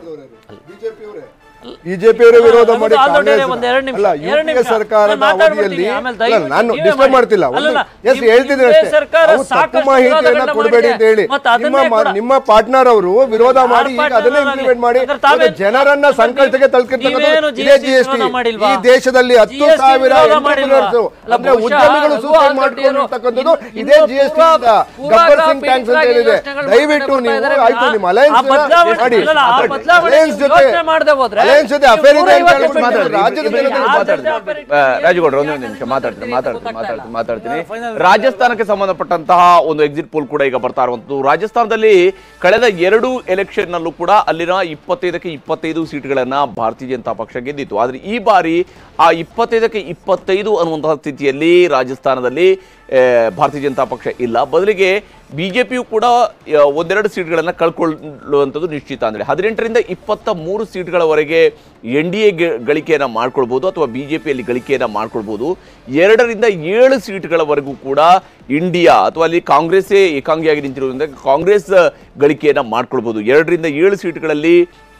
ಬಿಜೆಪಿಯವರೇ ವಿರೋಧ ಮಾಡಿ ಸರ್ಕಾರದ ಅವಧಿಯಲ್ಲಿ ನಾನು ಡಿಸ್ಟರ್ಬ್ ಮಾಡ್ತಿಲ್ಲ, ಎಸ್ ಹೇಳ್ತಿದ್ರೆ ತಪ್ಪು ಮಾಹಿತಿಯನ್ನ ಕೊಡಬೇಡಿ ಅಂತ ಹೇಳಿ ನಿಮ್ಮ ನಿಮ್ಮ ಪಾರ್ಟ್ನರ್ ಅವರು ವಿರೋಧ ಮಾಡಿ ಈಗ ಅದನ್ನೇ ಇಂಪ್ಲಿಮೆಂಟ್ ಮಾಡಿ ಜನರನ್ನ ಸಂಕಷ್ಟಕ್ಕೆ ತಲುಪಿರ್ತಕ್ಕಂಥ ಇದೇ ಜಿ ಎಸ್ ಟಿ. ಈ ದೇಶದಲ್ಲಿ ಹತ್ತು ಸಾವಿರ ಅಂದ್ರೆ ಉದ್ಯಮಿಗಳು ಸೂಸೈಡ್ ಮಾಡ್ಕೊಂಡಿರ್ತಕ್ಕಂಥದ್ದು ಇದೇ G S T Gabbar Singh tax ಅಂತ ಹೇಳಿದೆ. ದಯವಿಟ್ಟು ನೀವು ಆಯ್ತು ನಿಮ್ಮ ಅಲಯನ್ಸ್ ಮಾಡಿ, ಅಲಯನ್ಸ್ ಜೊತೆ ಅಲಯನ್ಸ್ ಜೊತೆ ಅಫೇರ್ ಇದೆ ಅಂತ ಹೇಳ್ಬಿಟ್ಟು ಮಾತಾಡ್ತಾರೆ. ರಾಜ್ಯದ ರಾಜಗೌಡ್ರು ಒಂದು ನಿಮಿಷ ಮಾತಾಡ್ತೀನಿ ಮಾತಾಡ್ತೀನಿ ಮಾತಾಡ್ತೀನಿ ಮಾತಾಡ್ತೀನಿ ರಾಜಸ್ಥಾನಕ್ಕೆ ಸಂಬಂಧಪಟ್ಟಂತಹ ಒಂದು ಎಕ್ಸಿಟ್ ಪೋಲ್ ಕೂಡ ಈಗ ಬರ್ತಾ ಇರುವಂತದ್ದು. ರಾಜಸ್ಥಾನದಲ್ಲಿ ಕಳೆದ ಎರಡು ಎಲೆಕ್ಷನ್ ನಲ್ಲೂ ಕೂಡ ಅಲ್ಲಿನ ಇಪ್ಪತ್ತೈದಕ್ಕೆ ಇಪ್ಪತ್ತೈದು ಸೀಟ್ಗಳನ್ನ ಭಾರತೀಯ ಜನತಾ ಪಕ್ಷ ಗೆದ್ದಿತ್ತು. ಆದ್ರೆ ಈ ಬಾರಿ ಆ ಇಪ್ಪತ್ತೈದಕ್ಕೆ ಇಪ್ಪತ್ತೈದು ಅನ್ನುವಂತಹ ಸ್ಥಿತಿಯಲ್ಲಿ ರಾಜಸ್ಥಾನದಲ್ಲಿ ಭಾರತೀಯ ಜನತಾ ಪಕ್ಷ ಇಲ್ಲ. ಬದಲಿಗೆ ಬಿ ಜೆ ಪಿಯು ಕೂಡ ಒಂದೆರಡು ಸೀಟ್ಗಳನ್ನು ಕಳ್ಕೊಳ್ಳುವಂಥದ್ದು ನಿಶ್ಚಿತ. ಅಂದರೆ ಹದಿನೆಂಟರಿಂದ ಇಪ್ಪತ್ತ ಮೂರು ಸೀಟ್ಗಳವರೆಗೆ ಎನ್ ಡಿ ಎ ಗಳಿಕೆಯನ್ನು ಮಾಡ್ಕೊಳ್ಬೋದು ಅಥವಾ ಬಿ ಜೆ ಪಿಯಲ್ಲಿ ಗಳಿಕೆಯನ್ನು ಮಾಡ್ಕೊಳ್ಬೋದು. ಎರಡರಿಂದ ಏಳು ಸೀಟ್ಗಳವರೆಗೂ ಕೂಡ ಇಂಡಿಯಾ ಅಥವಾ ಅಲ್ಲಿ ಕಾಂಗ್ರೆಸ್ಸೇ ಏಕಾಂಗಿಯಾಗಿ ನಿಂತಿರುವುದರಿಂದ ಕಾಂಗ್ರೆಸ್ ಗಳಿಕೆಯನ್ನು ಮಾಡ್ಕೊಳ್ಬೋದು. ಎರಡರಿಂದ ಏಳು ಸೀಟ್ಗಳಲ್ಲಿ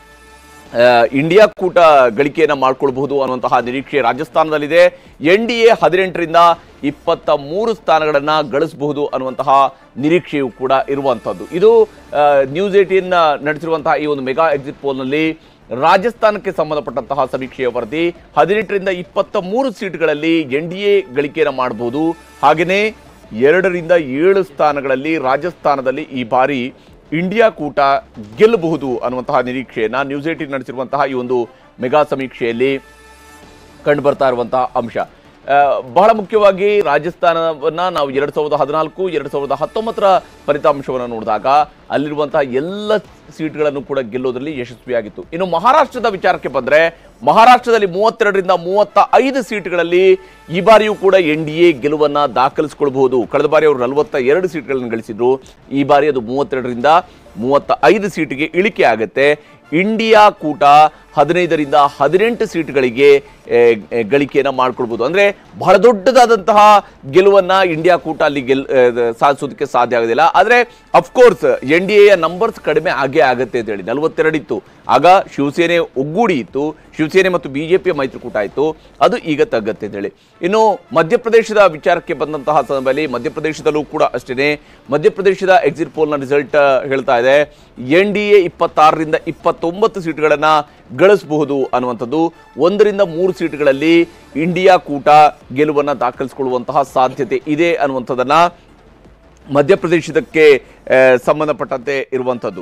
ಇಂಡಿಯಾ ಕೂಟ ಗಳಿಕೆಯನ್ನು ಮಾಡ್ಕೊಳ್ಬಹುದು ಅನ್ನುವಂತಹ ನಿರೀಕ್ಷೆ ರಾಜಸ್ಥಾನದಲ್ಲಿದೆ. ಎನ್ ಡಿ ಎ ಹದಿನೆಂಟರಿಂದ ಇಪ್ಪತ್ತ ಮೂರು ಸ್ಥಾನಗಳನ್ನು ಗಳಿಸಬಹುದು ಅನ್ನುವಂತಹ ನಿರೀಕ್ಷೆಯೂ ಕೂಡ ಇರುವಂಥದ್ದು. ಇದು ನ್ಯೂಸ್ ಏಟೀನ್ ನಡೆಸಿರುವಂತಹ ಈ ಒಂದು ಮೆಗಾ ಎಕ್ಸಿಟ್ ಪೋಲ್ನಲ್ಲಿ ರಾಜಸ್ಥಾನಕ್ಕೆ ಸಂಬಂಧಪಟ್ಟಂತಹ ಸಮೀಕ್ಷೆಯ ವರದಿ. ಹದಿನೆಂಟರಿಂದ ಇಪ್ಪತ್ತ ಮೂರು ಸೀಟ್ಗಳಲ್ಲಿ ಎನ್ ಡಿ ಎ ಗಳಿಕೆಯನ್ನು ಮಾಡಬಹುದು. ಹಾಗೆಯೇ ಎರಡರಿಂದ ಏಳು ಸ್ಥಾನಗಳಲ್ಲಿ ರಾಜಸ್ಥಾನದಲ್ಲಿ ಈ ಬಾರಿ ಇಂಡಿಯಾ ಕೂಟ ಗೆಲ್ಲಬಹುದು ಅನ್ನುವಂತಹ ನಿರೀಕ್ಷೆಯನ್ನು ನ್ಯೂಸ್ ಏಟೀನ್ ನಡೆಸಿರುವಂತಹ ಈ ಒಂದು ಮೆಗಾ ಸಮೀಕ್ಷೆಯಲ್ಲಿ ಕಂಡುಬರ್ತಾ ಇರುವಂತಹ ಅಂಶ. ಬಹಳ ಮುಖ್ಯವಾಗಿ ರಾಜಸ್ಥಾನವನ್ನು ನಾವು ಎರಡು ಸಾವಿರದ ಹದಿನಾಲ್ಕು ಎರಡು ಸಾವಿರದ ಹತ್ತೊಂಬತ್ತರ ಫಲಿತಾಂಶವನ್ನು ನೋಡಿದಾಗ ಅಲ್ಲಿರುವಂತಹ ಎಲ್ಲ ಸೀಟ್ಗಳನ್ನು ಕೂಡ ಗೆಲ್ಲೋದ್ರಲ್ಲಿ ಯಶಸ್ವಿಯಾಗಿತ್ತು. ಇನ್ನು ಮಹಾರಾಷ್ಟ್ರದ ವಿಚಾರಕ್ಕೆ ಬಂದರೆ ಮಹಾರಾಷ್ಟ್ರದಲ್ಲಿ ಮೂವತ್ತೆರಡರಿಂದ ಮೂವತ್ತ ಐದು ಸೀಟ್ಗಳಲ್ಲಿ ಈ ಬಾರಿಯೂ ಕೂಡ ಎನ್ ಡಿ ಎ ಗೆಲುವನ್ನು ದಾಖಲಿಸಿಕೊಳ್ಬಹುದು. ಕಳೆದ ಬಾರಿ ಅವರು ನಲವತ್ತ ಎರಡು ಸೀಟ್ಗಳನ್ನು ಗಳಿಸಿದ್ರು. ಈ ಬಾರಿ ಅದು ಮೂವತ್ತೆರಡರಿಂದ ಮೂವತ್ತ ಐದು ಸೀಟಿಗೆ ಇಳಿಕೆ ಆಗುತ್ತೆ. ಇಂಡಿಯಾ ಕೂಟ ಹದಿನೈದರಿಂದ ಹದಿನೆಂಟು ಸೀಟ್ಗಳಿಗೆ ಗಳಿಕೆಯನ್ನು ಮಾಡ್ಕೊಳ್ಬೋದು. ಅಂದರೆ ಬಹಳ ದೊಡ್ಡದಾದಂತಹ ಗೆಲುವನ್ನು ಇಂಡಿಯಾ ಕೂಟ ಅಲ್ಲಿ ಗೆಲ್ ಸಾಧಿಸೋದಕ್ಕೆ ಸಾಧ್ಯ ಆಗೋದಿಲ್ಲ. ಆದರೆ ಅಫ್ಕೋರ್ಸ್ ಎನ್ ಡಿ ಎಯ ನಂಬರ್ಸ್ ಕಡಿಮೆ ಆಗೇ ಆಗುತ್ತೆ ಅಂತ ಹೇಳಿ ನಲವತ್ತೆರಡು ಇತ್ತು. ಆಗ ಶಿವಸೇನೆ ಒಗ್ಗೂಡಿ ಇತ್ತು, ಶಿವಸೇನೆ ಮತ್ತು ಬಿ ಜೆ ಪಿಯ ಮೈತ್ರಿಕೂಟ ಇತ್ತು, ಅದು ಈಗ ತಗ್ಗತ್ತೆ ಅಂತೇಳಿ. ಇನ್ನು ಮಧ್ಯಪ್ರದೇಶದ ವಿಚಾರಕ್ಕೆ ಬಂದಂತಹ ಸಂದರ್ಭದಲ್ಲಿ ಮಧ್ಯಪ್ರದೇಶದಲ್ಲೂ ಕೂಡ ಅಷ್ಟೇ. ಮಧ್ಯಪ್ರದೇಶದ ಎಕ್ಸಿಟ್ ಪೋಲ್ನ ರಿಸಲ್ಟ್ ಹೇಳ್ತಾ ಇದೆ ಎನ್ ಡಿ ಎ ಇಪ್ಪತ್ತಾರರಿಂದ ಇಪ್ಪತ್ತೊಂಬತ್ತು ಸೀಟ್ಗಳನ್ನು ಗಳಿಸಬಹುದು ಅನ್ನುವಂಥದ್ದು. ಒಂದರಿಂದ ಮೂರು ಸೀಟ್ಗಳಲ್ಲಿ ಇಂಡಿಯಾ ಕೂಟ ಗೆಲುವನ್ನು ದಾಖಲಿಸಿಕೊಳ್ಳುವಂತಹ ಸಾಧ್ಯತೆ ಇದೆ ಅನ್ನುವಂಥದ್ದನ್ನು ಮಧ್ಯಪ್ರದೇಶಕ್ಕೆ ಸಂಬಂಧಪಟ್ಟಂತೆ ಇರುವಂಥದ್ದು.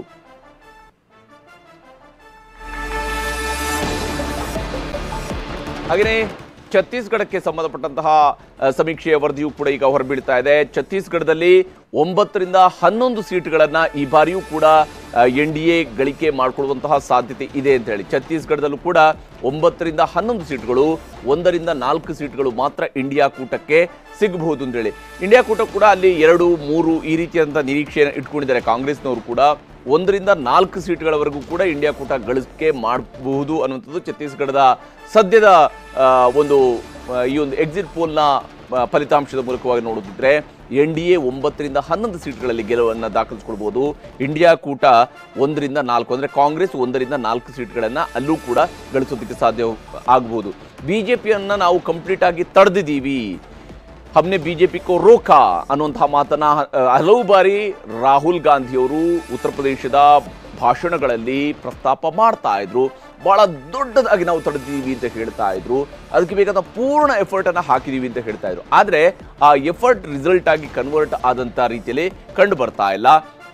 ಹಾಗೆಯೇ ಛತ್ತೀಸ್ಗಢಕ್ಕೆ ಸಂಬಂಧಪಟ್ಟಂತಹ ಸಮೀಕ್ಷೆಯ ವರದಿಯೂ ಕೂಡ ಈಗ ಹೊರಬೀಳ್ತಾ ಇದೆ. ಛತ್ತೀಸ್ಗಢದಲ್ಲಿ ಒಂಬತ್ತರಿಂದ ಹನ್ನೊಂದು ಸೀಟ್ಗಳನ್ನು ಈ ಬಾರಿಯೂ ಕೂಡ ಎನ್ ಡಿ ಎ ಗಳಿಕೆ ಮಾಡಿಕೊಳ್ಳುವಂತಹ ಸಾಧ್ಯತೆ ಇದೆ ಅಂತ ಹೇಳಿ. ಛತ್ತೀಸ್ಗಢದಲ್ಲೂ ಕೂಡ ಒಂಬತ್ತರಿಂದ ಹನ್ನೊಂದು ಸೀಟ್ಗಳು, ಒಂದರಿಂದ ನಾಲ್ಕು ಸೀಟ್ಗಳು ಮಾತ್ರ ಇಂಡಿಯಾ ಕೂಟಕ್ಕೆ ಸಿಗಬಹುದು ಅಂತೇಳಿ. ಇಂಡಿಯಾ ಕೂಟ ಕೂಡ ಅಲ್ಲಿ ಎರಡು ಮೂರು ಈ ರೀತಿಯಾದಂಥ ನಿರೀಕ್ಷೆಯನ್ನು ಇಟ್ಕೊಂಡಿದ್ದಾರೆ ಕಾಂಗ್ರೆಸ್ನವರು ಕೂಡ. ಒಂದರಿಂದ ನಾಲ್ಕು ಸೀಟ್ಗಳವರೆಗೂ ಕೂಡ ಇಂಡಿಯಾ ಕೂಟ ಗಳಿಕೆ ಮಾಡಬಹುದು ಅನ್ನುವಂಥದ್ದು ಛತ್ತೀಸ್ಗಢದ ಸದ್ಯದ ಒಂದು ಈ ಒಂದು ಎಕ್ಸಿಟ್ ಪೋಲ್ನ ಫಲಿತಾಂಶದ ಮೂಲಕವಾಗಿ ನೋಡಿದ್ರೆ ಎನ್ ಡಿ ಎ ಒಂಬತ್ತರಿಂದ ಹನ್ನೊಂದು ಸೀಟ್ಗಳಲ್ಲಿ ಗೆಲುವನ್ನು ದಾಖಲಿಸಿಕೊಳ್ಬೋದು. ಇಂಡಿಯಾ ಕೂಟ ಒಂದರಿಂದ ನಾಲ್ಕು ಅಂದರೆ ಕಾಂಗ್ರೆಸ್ ಒಂದರಿಂದ ನಾಲ್ಕು ಸೀಟ್ಗಳನ್ನು ಅಲ್ಲೂ ಕೂಡ ಗಳಿಸೋದಕ್ಕೆ ಸಾಧ್ಯ ಆಗಬಹುದು. ಬಿ ಜೆ ಪಿಯನ್ನು ನಾವು ಕಂಪ್ಲೀಟ್ ಆಗಿ ತಡೆದಿದ್ದೀವಿ, ಹಮ್ನೆ ಬಿಜೆಪಿ ಕೋ ರೋಕಾ ಅನ್ನುವಂತಹ ಮಾತನ್ನ ಹಲವು ಬಾರಿ ರಾಹುಲ್ ಗಾಂಧಿಯವರು ಉತ್ತರ ಪ್ರದೇಶದ ಭಾಷಣಗಳಲ್ಲಿ ಪ್ರಸ್ತಾಪ ಮಾಡ್ತಾ ಇದ್ರು. ಬಹಳ ದೊಡ್ಡದಾಗಿ ನಾವು ತಡೆದಿದ್ದೀವಿ ಅಂತ ಹೇಳ್ತಾ ಇದ್ರು, ಅದಕ್ಕೆ ಬೇಕಾದ ಪೂರ್ಣ ಎಫರ್ಟ್ ಅನ್ನ ಹಾಕಿದೀವಿ ಅಂತ ಹೇಳ್ತಾ ಇದ್ರು. ಆದರೆ ಆ ಎಫರ್ಟ್ ರಿಸಲ್ಟ್ ಆಗಿ ಕನ್ವರ್ಟ್ ಆದಂತ ರೀತಿಯಲ್ಲಿ ಕಂಡು ಬರ್ತಾ ಇಲ್ಲ.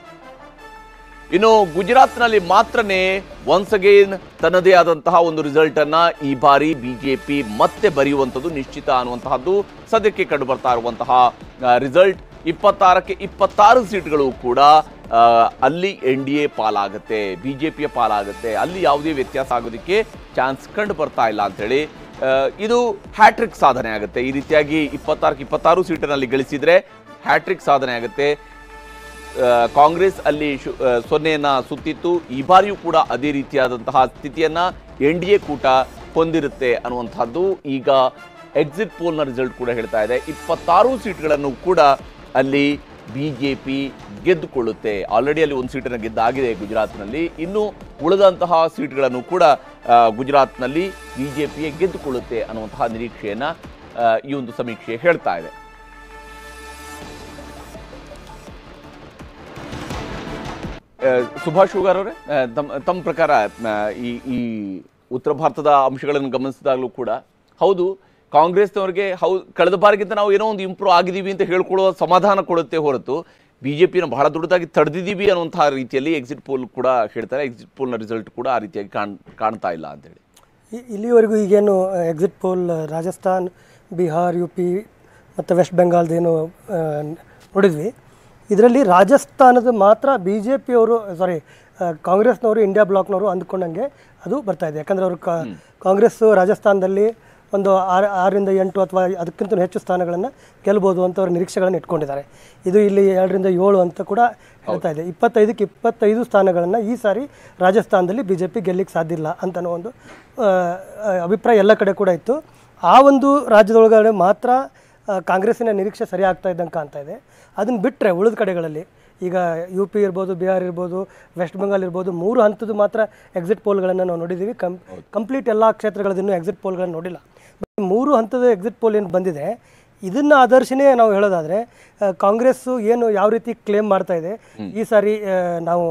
ಇನ್ನು ಗುಜರಾತ್ನಲ್ಲಿ ಮಾತ್ರನೇ ಒನ್ಸ್ ಅಗೇನ್ ತನ್ನದೇ ಆದಂತಹ ಒಂದು ರಿಸಲ್ಟ್ ಅನ್ನ ಈ ಬಾರಿ ಬಿಜೆಪಿ ಮತ್ತೆ ಬರೆಯುವಂಥದ್ದು ನಿಶ್ಚಿತ ಅನ್ನುವಂತಹದ್ದು ಸದ್ಯಕ್ಕೆ ಕಂಡು ಬರ್ತಾ ಇರುವಂತಹ ರಿಸಲ್ಟ್. ಇಪ್ಪತ್ತಾರಕ್ಕೆ ಇಪ್ಪತ್ತಾರು ಸೀಟ್ಗಳು ಕೂಡ ಅಲ್ಲಿ ಎನ್ ಡಿ ಎ ಪಾಲಾಗುತ್ತೆ, ಬಿಜೆಪಿಯ ಪಾಲಾಗುತ್ತೆ. ಅಲ್ಲಿ ಯಾವುದೇ ವ್ಯತ್ಯಾಸ ಆಗೋದಕ್ಕೆ ಚಾನ್ಸ್ ಕಂಡು ಬರ್ತಾ ಇಲ್ಲ ಅಂತೇಳಿ ಇದು ಹ್ಯಾಟ್ರಿಕ್ ಸಾಧನೆ ಆಗುತ್ತೆ. ಈ ರೀತಿಯಾಗಿ ಇಪ್ಪತ್ತಾರಕ್ಕೆ ಇಪ್ಪತ್ತಾರು ಸೀಟನಲ್ಲಿ ಗಳಿಸಿದ್ರೆ ಹ್ಯಾಟ್ರಿಕ್ ಸಾಧನೆ ಆಗುತ್ತೆ. ಕಾಂಗ್ರೆಸ್ ಅಲ್ಲಿ ಸೊನ್ನೆಯನ್ನ ಸುತ್ತಿತ್ತು, ಈ ಬಾರಿಯೂ ಕೂಡ ಅದೇ ರೀತಿಯಾದಂತಹ ಸ್ಥಿತಿಯನ್ನ ಎನ್ ಡಿ ಎ ಕೂಟ ಹೊಂದಿರುತ್ತೆ ಅನ್ನುವಂಥದ್ದು ಈಗ ಎಕ್ಸಿಟ್ ಪೋಲ್ನ ರಿಸಲ್ಟ್ ಕೂಡ ಹೇಳ್ತಾ ಇದೆ. ಇಪ್ಪತ್ತಾರು ಸೀಟ್ಗಳನ್ನು ಕೂಡ ಅಲ್ಲಿ ಬಿಜೆಪಿ ಗೆದ್ದುಕೊಳ್ಳುತ್ತೆ. ಆಲ್ರೆಡಿ ಅಲ್ಲಿ ಒಂದು ಸೀಟನ್ನು ಗೆದ್ದಾಗಿದೆ ಗುಜರಾತ್ನಲ್ಲಿ. ಇನ್ನು ಉಳಿದಂತಹ ಸೀಟ್ಗಳನ್ನು ಕೂಡ ಗುಜರಾತ್ನಲ್ಲಿ ಬಿಜೆಪಿಯೇ ಗೆದ್ದುಕೊಳ್ಳುತ್ತೆ ಅನ್ನುವಂತಹ ನಿರೀಕ್ಷೆಯನ್ನ ಈ ಒಂದು ಸಮೀಕ್ಷೆ ಹೇಳ್ತಾ ಇದೆ. ಸುಭಾಷ್ ಹುಗಾರ್ ಅವರೇ, ತಮ್ಮ ತಮ್ಮ ಪ್ರಕಾರ ಈ ಈ ಉತ್ತರ ಭಾರತದ ಅಂಶಗಳನ್ನು ಗಮನಿಸಿದಾಗಲೂ ಕೂಡ ಹೌದು ಕಾಂಗ್ರೆಸ್ನವ್ರಿಗೆ ಹೌದು ಕಳೆದ ಬಾರಿಗಿಂತ ನಾವು ಏನೋ ಒಂದು ಇಂಪ್ರೂವ್ ಆಗಿದ್ದೀವಿ ಅಂತ ಹೇಳ್ಕೊಳ್ಳೋ ಸಮಾಧಾನ ಕೊಡುತ್ತೆ ಹೊರತು ಬಿಜೆಪಿನ ಬಹಳ ದೊಡ್ಡದಾಗಿ ತಡೆದಿದ್ದೀವಿ ಅನ್ನುವಂತಹ ರೀತಿಯಲ್ಲಿ ಎಕ್ಸಿಟ್ ಪೋಲ್ ಕೂಡ ಹೇಳ್ತಾರೆ. ಎಕ್ಸಿಟ್ ಪೋಲ್ನ ರಿಸಲ್ಟ್ ಕೂಡ ಆ ರೀತಿಯಾಗಿ ಕಾಣ್ ಕಾಣ್ತಾ ಇಲ್ಲ ಅಂತೇಳಿ. ಇಲ್ಲಿವರೆಗೂ ಈಗೇನು exit poll Rajasthan, Bihar, U P ಮತ್ತು ವೆಸ್ಟ್ ಬೆಂಗಾಲ್ದೇನು ನೋಡಿದ್ವಿ, ಇದರಲ್ಲಿ ರಾಜಸ್ಥಾನದ ಮಾತ್ರ ಬಿ ಜೆ ಪಿಯವರು ಸಾರಿ ಕಾಂಗ್ರೆಸ್ನವರು ಇಂಡಿಯಾ ಬ್ಲಾಕ್ನವರು ಅಂದ್ಕೊಂಡಂಗೆ ಅದು ಬರ್ತಾಯಿದೆ. ಯಾಕಂದರೆ ಅವರು ಕಾಂಗ್ರೆಸ್ಸು ರಾಜಸ್ಥಾನದಲ್ಲಿ ಒಂದು ಆರು ಆರರಿಂದ ಎಂಟು ಅಥವಾ ಅದಕ್ಕಿಂತ ಹೆಚ್ಚು ಸ್ಥಾನಗಳನ್ನು ಗೆಲ್ಬೋದು ಅಂತ ಅವ್ರ ನಿರೀಕ್ಷೆಗಳನ್ನು ಇಟ್ಕೊಂಡಿದ್ದಾರೆ. ಇದು ಇಲ್ಲಿ ಎರಡರಿಂದ ಏಳು ಅಂತ ಕೂಡ ಹೇಳ್ತಾ ಇದೆ. ಇಪ್ಪತ್ತೈದಕ್ಕೆ ಇಪ್ಪತ್ತೈದು ಸ್ಥಾನಗಳನ್ನು ಈ ಸಾರಿ ರಾಜಸ್ಥಾನದಲ್ಲಿ ಬಿ ಜೆ ಪಿ ಗೆಲ್ಲಿಕ್ಕೆ ಸಾಧ್ಯ ಇಲ್ಲ ಅಂತನೋ ಒಂದು ಅಭಿಪ್ರಾಯ ಎಲ್ಲ ಕಡೆ ಕೂಡ ಇತ್ತು. ಆ ಒಂದು ರಾಜ್ಯದೊಳಗಡೆ ಮಾತ್ರ ಕಾಂಗ್ರೆಸ್ಸಿನ ನಿರೀಕ್ಷೆ ಸರಿ ಆಗ್ತಾ ಇದ್ದಂಗೆ ಕಾಣ್ತಾ ಇದೆ. ಅದನ್ನು ಬಿಟ್ಟರೆ ಉಳಿದ ಕಡೆಗಳಲ್ಲಿ ಈಗ ಯು ಪಿ ಇರ್ಬೋದು, ಬಿಹಾರ್ ಇರ್ಬೋದು, ವೆಸ್ಟ್ ಬೆಂಗಾಲ್ ಇರ್ಬೋದು, ಮೂರು ಹಂತದ ಮಾತ್ರ ಎಕ್ಸಿಟ್ ಪೋಲ್ಗಳನ್ನು ನಾವು ನೋಡಿದ್ದೀವಿ. ಕಂ ಕಂಪ್ಲೀಟ್ ಎಲ್ಲ ಕ್ಷೇತ್ರಗಳದಿನ್ನೂ ಎಕ್ಸಿಟ್ ಪೋಲ್ಗಳನ್ನು ನೋಡಿಲ್ಲ. ಮೂರು ಹಂತದ ಎಕ್ಸಿಟ್ ಪೋಲ್ ಏನು ಬಂದಿದೆ ಇದನ್ನು ಆಧರಿಸಿನೇ ನಾವು ಹೇಳೋದಾದರೆ ಕಾಂಗ್ರೆಸ್ಸು ಏನು ಯಾವ ರೀತಿ ಕ್ಲೇಮ್ ಮಾಡ್ತಾ ಇದೆ, ಈ ಸಾರಿ ನಾವು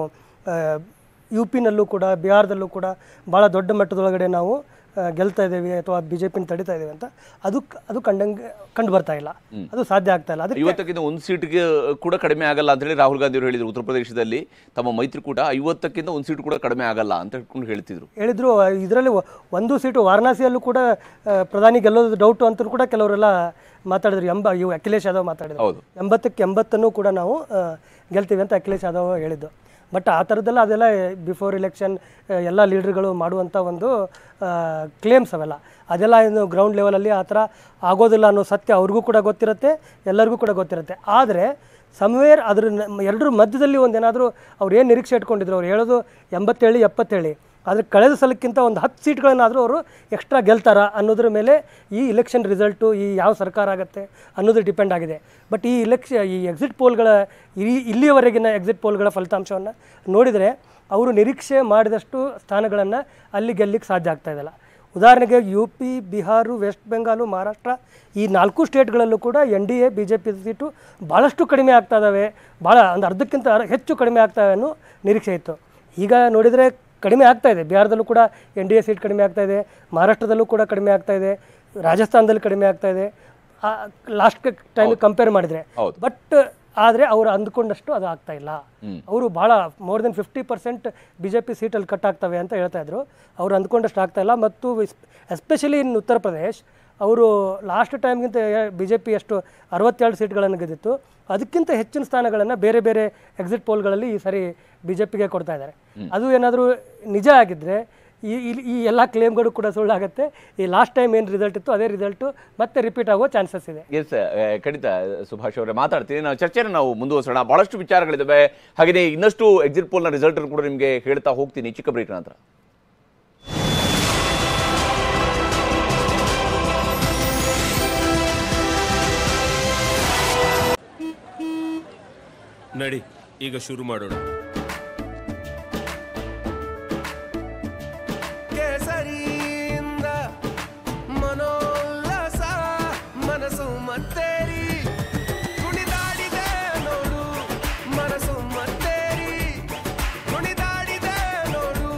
ಯು ಪಿನಲ್ಲೂ ಕೂಡ ಬಿಹಾರದಲ್ಲೂ ಕೂಡ ಭಾಳ ದೊಡ್ಡ ಮಟ್ಟದೊಳಗಡೆ ನಾವು ಗೆಲ್ತಾ ಇದ್ದೇವೆ ಅಥವಾ ಬಿ ಜೆ ಪಿನ ತಡಿತಾ ಇದ್ದೇವೆ ಅಂತ ಅದು ಅದು ಕಂಡಂಗೆ ಕಂಡು ಬರ್ತಾ ಇಲ್ಲ, ಅದು ಸಾಧ್ಯ ಆಗ್ತಾ ಇಲ್ಲ. ಅದಕ್ಕೆ ಐವತ್ತಕ್ಕಿಂತ ಒಂದು ಸೀಟ್ಗೆ ಕೂಡ ಕಡಿಮೆ ಆಗಲ್ಲ ಅಂತ ಹೇಳಿ ರಾಹುಲ್ ಗಾಂಧಿ ಅವರು ಹೇಳಿದ್ರು. ಉತ್ತರ ಪ್ರದೇಶದಲ್ಲಿ ತಮ್ಮ ಮೈತ್ರಿಕೂಟ ಐವತ್ತಕ್ಕಿಂತ ಒಂದು ಸೀಟ್ ಕೂಡ ಕಡಿಮೆ ಆಗಲ್ಲ ಅಂತ ಹೇಳ್ಕೊಂಡು ಹೇಳ್ತಿದ್ರು ಹೇಳಿದ್ರು ಇದರಲ್ಲಿ ಒಂದು ಸೀಟು ವಾರಣಾಸಿಯಲ್ಲೂ ಕೂಡ ಪ್ರಧಾನಿ ಗೆಲ್ಲೋದು ಡೌಟು ಅಂತ ಕೂಡ ಕೆಲವರೆಲ್ಲ ಮಾತಾಡಿದ್ರು. ಎಂಬ ಇವು ಅಖಿಲೇಶ್ ಯಾದವ್ ಮಾತಾಡಿದ್ರು ಎಂಬತ್ತಕ್ಕೆ ಎಂಬತ್ತನ್ನು ಕೂಡ ನಾವು ಗೆಲ್ತೀವಿ ಅಂತ ಅಖಿಲೇಶ್ ಯಾದವ್ ಹೇಳಿದ್ದು. ಬಟ್ ಆ ಥರದ್ದೆಲ್ಲ ಅದೆಲ್ಲ ಬಿಫೋರ್ ಇಲೆಕ್ಷನ್ ಎಲ್ಲ ಲೀಡರ್ಗಳು ಮಾಡುವಂಥ ಒಂದು ಕ್ಲೇಮ್ಸ್ ಅವೆಲ್ಲ ಅದೆಲ್ಲ ಏನು ಗ್ರೌಂಡ್ ಲೆವೆಲಲ್ಲಿ ಆ ಥರ ಆಗೋದಿಲ್ಲ ಅನ್ನೋ ಸತ್ಯ ಅವ್ರಿಗೂ ಕೂಡ ಗೊತ್ತಿರುತ್ತೆ, ಎಲ್ಲರಿಗೂ ಕೂಡ ಗೊತ್ತಿರುತ್ತೆ. ಆದರೆ ಸಮ್ವೇರ್ ಅದ್ರ ಎರಡರ ಮಧ್ಯದಲ್ಲಿ ಒಂದೇನಾದರೂ ಅವ್ರು ಏನು ನಿರೀಕ್ಷೆ ಇಟ್ಕೊಂಡಿದ್ರು, ಅವ್ರು ಹೇಳೋದು ಎಂಬತ್ತೇಳು ಎಪ್ಪತ್ತೇಳಿ, ಆದರೆ ಕಳೆದ ಸಲಕ್ಕಿಂತ ಒಂದು ಹತ್ತು ಸೀಟ್ಗಳನ್ನಾದರೂ ಅವರು ಎಕ್ಸ್ಟ್ರಾ ಗೆಲ್ತಾರ ಅನ್ನೋದ್ರ ಮೇಲೆ ಈ ಇಲೆಕ್ಷನ್ ರಿಸಲ್ಟು ಈ ಯಾವ ಸರ್ಕಾರ ಆಗುತ್ತೆ ಅನ್ನೋದು ಡಿಪೆಂಡ್ ಆಗಿದೆ. ಬಟ್ ಈ ಇಲೆಕ್ಷ ಈ ಎಕ್ಸಿಟ್ ಪೋಲ್ಗಳ ಈ ಇಲ್ಲಿಯವರೆಗಿನ ಎಕ್ಸಿಟ್ ಪೋಲ್ಗಳ ಫಲಿತಾಂಶವನ್ನು ನೋಡಿದರೆ ಅವರು ನಿರೀಕ್ಷೆ ಮಾಡಿದಷ್ಟು ಸ್ಥಾನಗಳನ್ನು ಅಲ್ಲಿ ಗೆಲ್ಲಿಕ್ಕೆ ಸಾಧ್ಯ ಆಗ್ತಾ ಇದೆಯಲ್ಲ. ಉದಾಹರಣೆಗೆ U P, Bihar, west Bengal, Maharashtra ಈ ನಾಲ್ಕು ಸ್ಟೇಟ್ಗಳಲ್ಲೂ ಕೂಡ N D A B J P seat ಭಾಳಷ್ಟು ಕಡಿಮೆ ಆಗ್ತಾ ಇದ್ದಾವೆ, ಭಾಳ ಒಂದು ಅರ್ಧಕ್ಕಿಂತ ಹೆಚ್ಚು ಕಡಿಮೆ ಆಗ್ತಾವೆ ಅನ್ನೋ ನಿರೀಕ್ಷೆ ಇತ್ತು. ಈಗ ನೋಡಿದರೆ ಕಡಿಮೆ ಆಗ್ತಾ ಇದೆ. ಬಿಹಾರದಲ್ಲೂ ಕೂಡ ಎನ್ ಡಿ ಎ ಸೀಟ್ ಕಡಿಮೆ ಆಗ್ತಾ ಇದೆ, ಮಹಾರಾಷ್ಟ್ರದಲ್ಲೂ ಕೂಡ ಕಡಿಮೆ ಆಗ್ತಾ ಇದೆ, ರಾಜಸ್ಥಾನದಲ್ಲಿ ಕಡಿಮೆ ಆಗ್ತಾ ಇದೆ ಲಾಸ್ಟ್ ಟೈಮ್ ಕಂಪೇರ್ ಮಾಡಿದರೆ. ಬಟ್ ಆದರೆ ಅವರು ಅಂದ್ಕೊಂಡಷ್ಟು ಅದು ಆಗ್ತಾ ಇಲ್ಲ. ಅವರು ಭಾಳ more than fifty percent B J P ಸೀಟಲ್ಲಿ ಕಟ್ ಆಗ್ತವೆ ಅಂತ ಹೇಳ್ತಾ ಇದ್ರು. ಅವರು ಅಂದ್ಕೊಂಡಷ್ಟು ಆಗ್ತಾ ಇಲ್ಲ. ಮತ್ತು ಎಸ್ಪೆಷಲಿ ಇನ್ ಉತ್ತರ ಪ್ರದೇಶ್ ಅವರು ಲಾಸ್ಟ್ ಟೈಮ್ಗಿಂತ ಬಿ ಜೆ ಪಿ ಎಷ್ಟು ಅರವತ್ತೆರಡು ಸೀಟ್ಗಳನ್ನು ಗೆದ್ದಿತ್ತು, ಅದಕ್ಕಿಂತ ಹೆಚ್ಚಿನ ಸ್ಥಾನಗಳನ್ನು ಬೇರೆ ಬೇರೆ ಎಕ್ಸಿಟ್ ಪೋಲ್ಗಳಲ್ಲಿ ಈ ಸಾರಿ ಬಿ ಜೆ ಪಿಗೆ ಕೊಡ್ತಾ ಇದ್ದಾರೆ. ಅದು ಏನಾದರೂ ನಿಜ ಆಗಿದ್ದರೆ ಈ ಈ ಎಲ್ಲ ಕ್ಲೇಮ್ಗಳು ಕೂಡ ಸುಳ್ಳಾಗುತ್ತೆ. ಈ ಲಾಸ್ಟ್ ಟೈಮ್ ಏನು ರಿಸಲ್ಟ್ ಇತ್ತು ಅದೇ ರಿಸಲ್ಟು ಮತ್ತೆ ರಿಪೀಟ್ ಆಗೋ ಚಾನ್ಸಸ್ ಇದೆ. ಎಸ್, ಖಂಡಿತ ಸುಭಾಷ್ ಅವರೇ ಮಾತಾಡ್ತೀನಿ. ನಾವು ಚರ್ಚೆನ ನಾವು ಮುಂದುವರಿಸೋಣ. ಬಹಳಷ್ಟು ವಿಚಾರಗಳಿದ್ದಾವೆ. ಹಾಗೆಯೇ ಇನ್ನಷ್ಟು ಎಕ್ಸಿಟ್ ಪೋಲ್ನ ರಿಸಲ್ಟ್ ಕೂಡ ನಿಮಗೆ ಹೇಳ್ತಾ ಹೋಗ್ತೀನಿ ಚಿಕ್ಕ ಬ್ರೇಕ್ ನಂತರ. ನಡಿ ಈಗ ಶುರು ಮಾಡೋಣ. ಕೇಸರಿಯಿಂದ ಮನೋಲ್ಲಾಸ ಮನಸ್ಸು ಮತ್ತೇರಿ ಕುಣಿದಾಡಿದೆ ನೋಡು, ಮನಸ್ಸು ಮತ್ತೇರಿ ಕುಣಿದಾಡಿದೆ ನೋಡು.